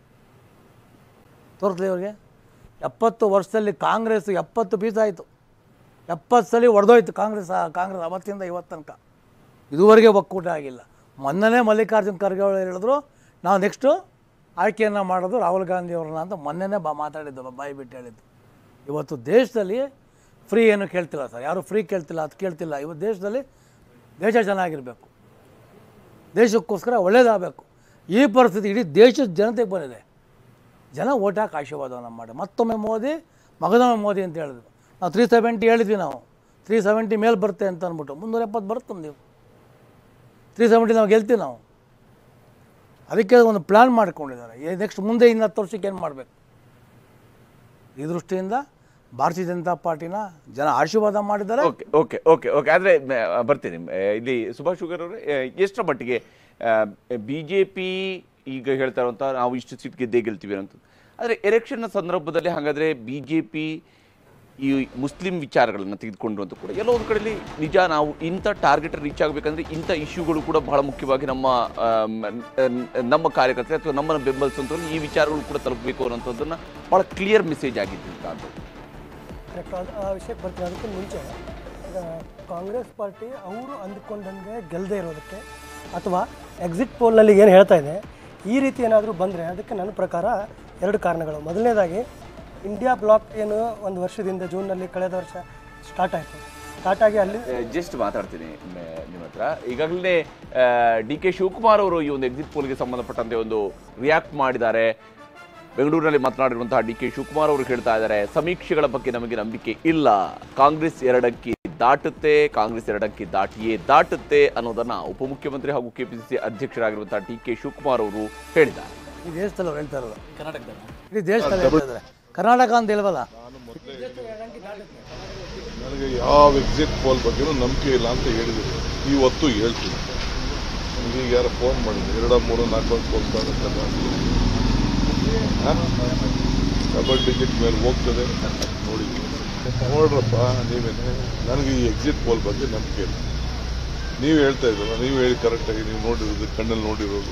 ತೋರಿಸ್ಲಿ. ಅವ್ರಿಗೆ ಎಪ್ಪತ್ತು ವರ್ಷದಲ್ಲಿ ಕಾಂಗ್ರೆಸ್ ಎಪ್ಪತ್ತು ಪೀಸ್ ಆಯಿತು, ಎಪ್ಪತ್ತು ಸಲ ಹೊಡೆದೋಯ್ತು ಕಾಂಗ್ರೆಸ್. ಕಾಂಗ್ರೆಸ್ ಅವತ್ತಿಂದ ಇವತ್ತು ತನಕ ಇದುವರೆಗೆ ಒಕ್ಕೂಟ ಆಗಿಲ್ಲ. ಮೊನ್ನೆ ಮಲ್ಲಿಕಾರ್ಜುನ್ ಖರ್ಗೆ ಅವರು ಹೇಳಿದ್ರು, ನಾವು ನೆಕ್ಸ್ಟು ಆಯ್ಕೆಯನ್ನು ಮಾಡೋದು ರಾಹುಲ್ ಗಾಂಧಿ ಅವ್ರನ್ನ ಅಂತ ಮೊನ್ನೆನೇ ಬಾ ಮಾತಾಡಿದ್ದು, ಬಾಯಿ ಬಿಟ್ಟು ಹೇಳಿದ್ದು. ಇವತ್ತು ದೇಶದಲ್ಲಿ ಫ್ರೀ ಏನು ಕೇಳ್ತಿಲ್ಲ ಸರ್, ಯಾರು ಫ್ರೀ ಕೇಳ್ತಿಲ್ಲ, ಅದು ಕೇಳ್ತಿಲ್ಲ. ಇವತ್ತು ದೇಶದಲ್ಲಿ ದೇಶ ಚೆನ್ನಾಗಿರಬೇಕು, ದೇಶಕ್ಕೋಸ್ಕರ ಒಳ್ಳೇದಾಗಬೇಕು. ಈ ಪರಿಸ್ಥಿತಿ ಇಡೀ ದೇಶದ ಜನತೆಗೆ ಬಂದಿದೆ. ಜನ ಓಟ್ ಹಾಕಿ ಆಶೀರ್ವಾದವನ್ನು ಮಾಡಿ ಮತ್ತೊಮ್ಮೆ ಮೋದಿ, ಮಗದೊಮ್ಮೆ ಮೋದಿ ಅಂತ ಹೇಳಿದ್ರು. ನಾವು ತ್ರೀ ಸೆವೆಂಟಿ ಹೇಳಿದ್ವಿ, ನಾವು ತ್ರೀ ಸೆವೆಂಟಿ ಮೇಲೆ ಬರುತ್ತೆ ಅಂತ ಅಂದ್ಬಿಟ್ಟು ಮುನ್ನೂರ ಎಪ್ಪತ್ತು ಬರುತ್ತೆ ನೀವು ತ್ರೀ ಸೆವೆಂಟಿ ನಾವು ಗೆಲ್ತೀವಿ ನಾವು. ಅದಕ್ಕೆ ಒಂದು ಪ್ಲ್ಯಾನ್ ಮಾಡ್ಕೊಂಡಿದ್ದಾರೆ. ನೆಕ್ಸ್ಟ್ ಮುಂದೆ ಇನ್ನು ಹತ್ತು ವರ್ಷಕ್ಕೆ ಏನು ಮಾಡಬೇಕು. ಈ ದೃಷ್ಟಿಯಿಂದ ಭಾರತೀಯ ಜನತಾ ಪಾರ್ಟಿನ ಜನ ಆಶೀರ್ವಾದ ಮಾಡಿದ್ದಾರೆ. ಓಕೆ ಓಕೆ ಓಕೆ ಓಕೆ ಆದರೆ ಬರ್ತೀನಿ ಇಲ್ಲಿ ಸುಭಾಷ್ ಶುಗರ್ ಅವರೇ, ಎಷ್ಟರ ಮಟ್ಟಿಗೆ ಬಿ ಜೆ ಪಿ ಈಗ ಹೇಳ್ತಾ ಇರುವಂಥ ನಾವು ಇಷ್ಟು ಸೀಟ್ ಗೆದ್ದೇ ಗೆಲ್ತೀವಿ ಅಂತ, ಆದರೆ ಎಲೆಕ್ಷನ್ನ ಸಂದರ್ಭದಲ್ಲಿ ಹಾಗಾದರೆ ಬಿ ಜೆ ಪಿ ಈ ಮುಸ್ಲಿಂ ವಿಚಾರಗಳನ್ನು ತೆಗೆದುಕೊಂಡು ಅಂತ ಕೂಡ ಎಲ್ಲೋ ಒಂದು ಕಡೆಯಲ್ಲಿ ನಿಜ, ನಾವು ಇಂಥ ಟಾರ್ಗೆಟ್ ರೀಚ್ ಆಗಬೇಕಂದ್ರೆ ಇಂಥ ಇಶ್ಯೂಗಳು ಕೂಡ ಬಹಳ ಮುಖ್ಯವಾಗಿ ನಮ್ಮ ನಮ್ಮ ಕಾರ್ಯಕರ್ತರು ಅಥವಾ ನಮ್ಮನ್ನು ಬೆಂಬಲಿಸುವಂಥವ್ರು ಈ ವಿಚಾರಗಳು ಕೂಡ ತಲುಪಬೇಕು ಅನ್ನೋಂಥದ್ದನ್ನು ಭಾಳ ಕ್ಲಿಯರ್ ಮೆಸೇಜ್ ಆಗಿದ್ದು ಅಂತ. ಕರೆಕ್ಟ್. ಆ ವಿಷಯಕ್ಕೆ ಬರ್ತೀನಿ. ಅದಕ್ಕೆ ಮುಂಚೆ ಕಾಂಗ್ರೆಸ್ ಪಾರ್ಟಿ ಅವರು ಅಂದುಕೊಂಡಂಗೆ ಗೆಲ್ಲದೆ ಇರೋದಕ್ಕೆ ಅಥವಾ ಎಕ್ಸಿಟ್ ಪೋಲ್ನಲ್ಲಿ ಏನು ಹೇಳ್ತಾ ಇದೆ ಈ ರೀತಿ ಏನಾದರೂ ಬಂದರೆ ಅದಕ್ಕೆ ನನ್ನ ಪ್ರಕಾರ ಎರಡು ಕಾರಣಗಳು. ಮೊದಲನೇದಾಗಿ ಇಂಡಿಯಾ ಬ್ಲಾಕ್ ಏನು ಒಂದು ವರ್ಷದಿಂದ ಜೂನ್ನಲ್ಲಿ ಕಳೆದ ವರ್ಷ ಸ್ಟಾರ್ಟ್ ಆಯಿತು. ಸ್ಟಾರ್ಟ್ ಆಗಿ ಅಲ್ಲಿ ಜಸ್ಟ್ ಮಾತಾಡ್ತೀನಿ ನಿಮ್ಮ ಹತ್ರ. ಈಗಾಗಲೇ ಡಿ ಕೆ ಶಿವಕುಮಾರ್ ಅವರು ಈ ಒಂದು ಎಕ್ಸಿಟ್ ಪೋಲ್ಗೆ ಸಂಬಂಧಪಟ್ಟಂತೆ ಒಂದು ರಿಯಾಕ್ಟ್ ಮಾಡಿದ್ದಾರೆ. ಬೆಂಗಳೂರಿನಲ್ಲಿ ಮಾತನಾಡಿರುವಂತಹ ಡಿ ಕೆ ಶಿವಕುಮಾರ್ ಅವರು ಹೇಳ್ತಾ ಇದ್ದಾರೆ, ಸಮೀಕ್ಷೆಗಳ ಬಗ್ಗೆ ನಮಗೆ ನಂಬಿಕೆ ಇಲ್ಲ, ಕಾಂಗ್ರೆಸ್ ಎರಡಂಕಿ ದಾಟುತ್ತೆ, ಕಾಂಗ್ರೆಸ್ ಎರಡಂಕಿ ದಾಟಿಯೇ ದಾಟುತ್ತೆ ಅನ್ನೋದನ್ನ ಉಪಮುಖ್ಯಮಂತ್ರಿ ಹಾಗೂ ಕೆಪಿಸಿಸಿ ಅಧ್ಯಕ್ಷರಾಗಿರುವಂತಹ ಡಿ ಕೆ ಶಿವಕುಮಾರ್ ಅವರು ಹೇಳಿದ್ದಾರೆ. ಈ ದೇಶದಲ್ಲಿ ಅವ್ರು ಹೇಳ್ತಾ ಇರೋದು ಕರ್ನಾಟಕದಲ್ಲಿ, ಇಡೀ ದೇಶದಲ್ಲಿ ಹೇಳ್ತಾ ಇದ್ದಾರೆ. ಕರ್ನಾಟಕ ಅಂತ ಹೇಳ್ವಲ್ಲ. ನನಗೆ ಯಾವ ಎಕ್ಸಿಟ್ ಪೋಲ್ ಬಗ್ಗೆನೂ ನಂಬಿಕೆ ಇಲ್ಲ ಅಂತ ಹೇಳಿದ್ರು. ಇವತ್ತು ಹೇಳ್ತೀನಿ. ನನಗೆ ಈಗ ಯಾರು ಫೋನ್ ಮಾಡಿದ್ರು, ಎರಡ ಮೂರು ನಾಲ್ಕು ಅಂತ ಹೋಗ್ತಾ ಡಬಲ್ ಡಿಜಿಟ್ ಮೇಲೆ ಹೋಗ್ತದೆ ನೋಡಿ ನೋಡ್ರಪ್ಪ ನೀವೇನೆ. ನನಗೆ ಈ ಎಕ್ಸಿಟ್ ಪೋಲ್ ಬಗ್ಗೆ ನಂಬಿಕೆ ಇಲ್ಲ. ನೀವು ಹೇಳ್ತಾ ಇದ್ರಲ್ಲ, ನೀವು ಹೇಳಿ ಕರೆಕ್ಟಾಗಿ ನೀವು ನೋಡಿರೋದು, ಕಣ್ಣಲ್ಲಿ ನೋಡಿರೋದು.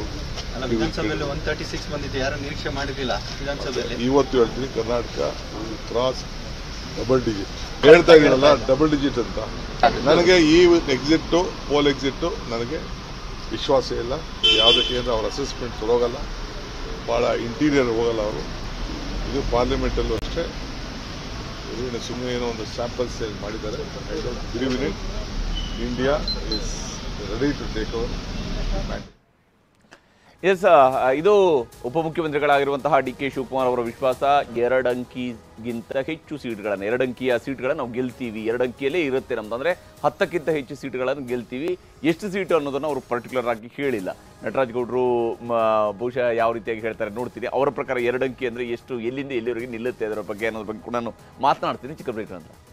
ಇವತ್ತು ಹೇಳ್ತೀನಿ, ಕರ್ನಾಟಕ ಕ್ರಾಸ್ ಡಬಲ್ ಡಿಜಿಟ್ ಹೇಳ್ತಾ ಇದ್ದೀನಲ್ಲ, ಡಬಲ್ ಡಿಜಿಟ್ ಅಂತ. ನನಗೆ ಈ ಎಕ್ಸಿಟ್ಟು ಪೋಲ್ ಎಕ್ಸಿಟ್ಟು ನನಗೆ ವಿಶ್ವಾಸ ಇಲ್ಲ. ಯಾವುದಕ್ಕೆ ಅಂದರೆ ಅವ್ರ ಅಸೆಸ್ಮೆಂಟ್ ಹೋಗಲ್ಲ, ಭಾಳ ಇಂಟೀರಿಯರ್ ಹೋಗಲ್ಲ ಅವರು. ಇದು ಪಾರ್ಲಿಮೆಂಟಲ್ಲೂ ಅಷ್ಟೇ ಸುಮ್ಮನೆ ಏನೋ ಒಂದು ಸ್ಯಾಂಪಲ್ ಸೇಲ್ ಮಾಡಿದ್ದಾರೆ. I don't believe in it. India is ready to take over mandate. Yes, ಇದು ಉಪಮುಖ್ಯಮಂತ್ರಿಗಳಾಗಿರುವಂತಹ ಡಿ ಕೆ ಶಿವಕುಮಾರ್ ಅವರ ವಿಶ್ವಾಸ. ಎರಡಂಕಿಗಿಂತ ಹೆಚ್ಚು ಸೀಟ್ಗಳನ್ನು, ಎರಡಂಕಿಯ ಸೀಟ್ಗಳನ್ನು ನಾವು ಗೆಲ್ತೀವಿ, ಎರಡಂಕಿಯಲ್ಲೇ ಇರುತ್ತೆ ನಮ್ದು, ಅಂದರೆ ಹತ್ತಕ್ಕಿಂತ ಹೆಚ್ಚು ಸೀಟ್ಗಳನ್ನು ಗೆಲ್ತೀವಿ. ಎಷ್ಟು ಸೀಟು ಅನ್ನೋದನ್ನು ಅವರು ಪರ್ಟಿಕ್ಯುಲರ್ ಆಗಿ ಹೇಳಿಲ್ಲ. ನಟರಾಜ್ ಗೌಡರು ಬಹುಶಃ ಯಾವ ರೀತಿಯಾಗಿ ಹೇಳ್ತಾರೆ ನೋಡ್ತೀನಿ. ಅವರ ಪ್ರಕಾರ ಎರಡಂಕಿ ಅಂದರೆ ಎಷ್ಟು, ಎಲ್ಲಿಂದ ಎಲ್ಲಿವರೆಗೆ ನಿಲ್ಲುತ್ತೆ ಅದರ ಬಗ್ಗೆ ಅನ್ನೋದ್ರ ಬಗ್ಗೆ ಕೂಡ ನಾನು ಮಾತನಾಡ್ತೀನಿ. ಚಿಕ್ಕ ಬ್ರೇಕ್ ನಂತರ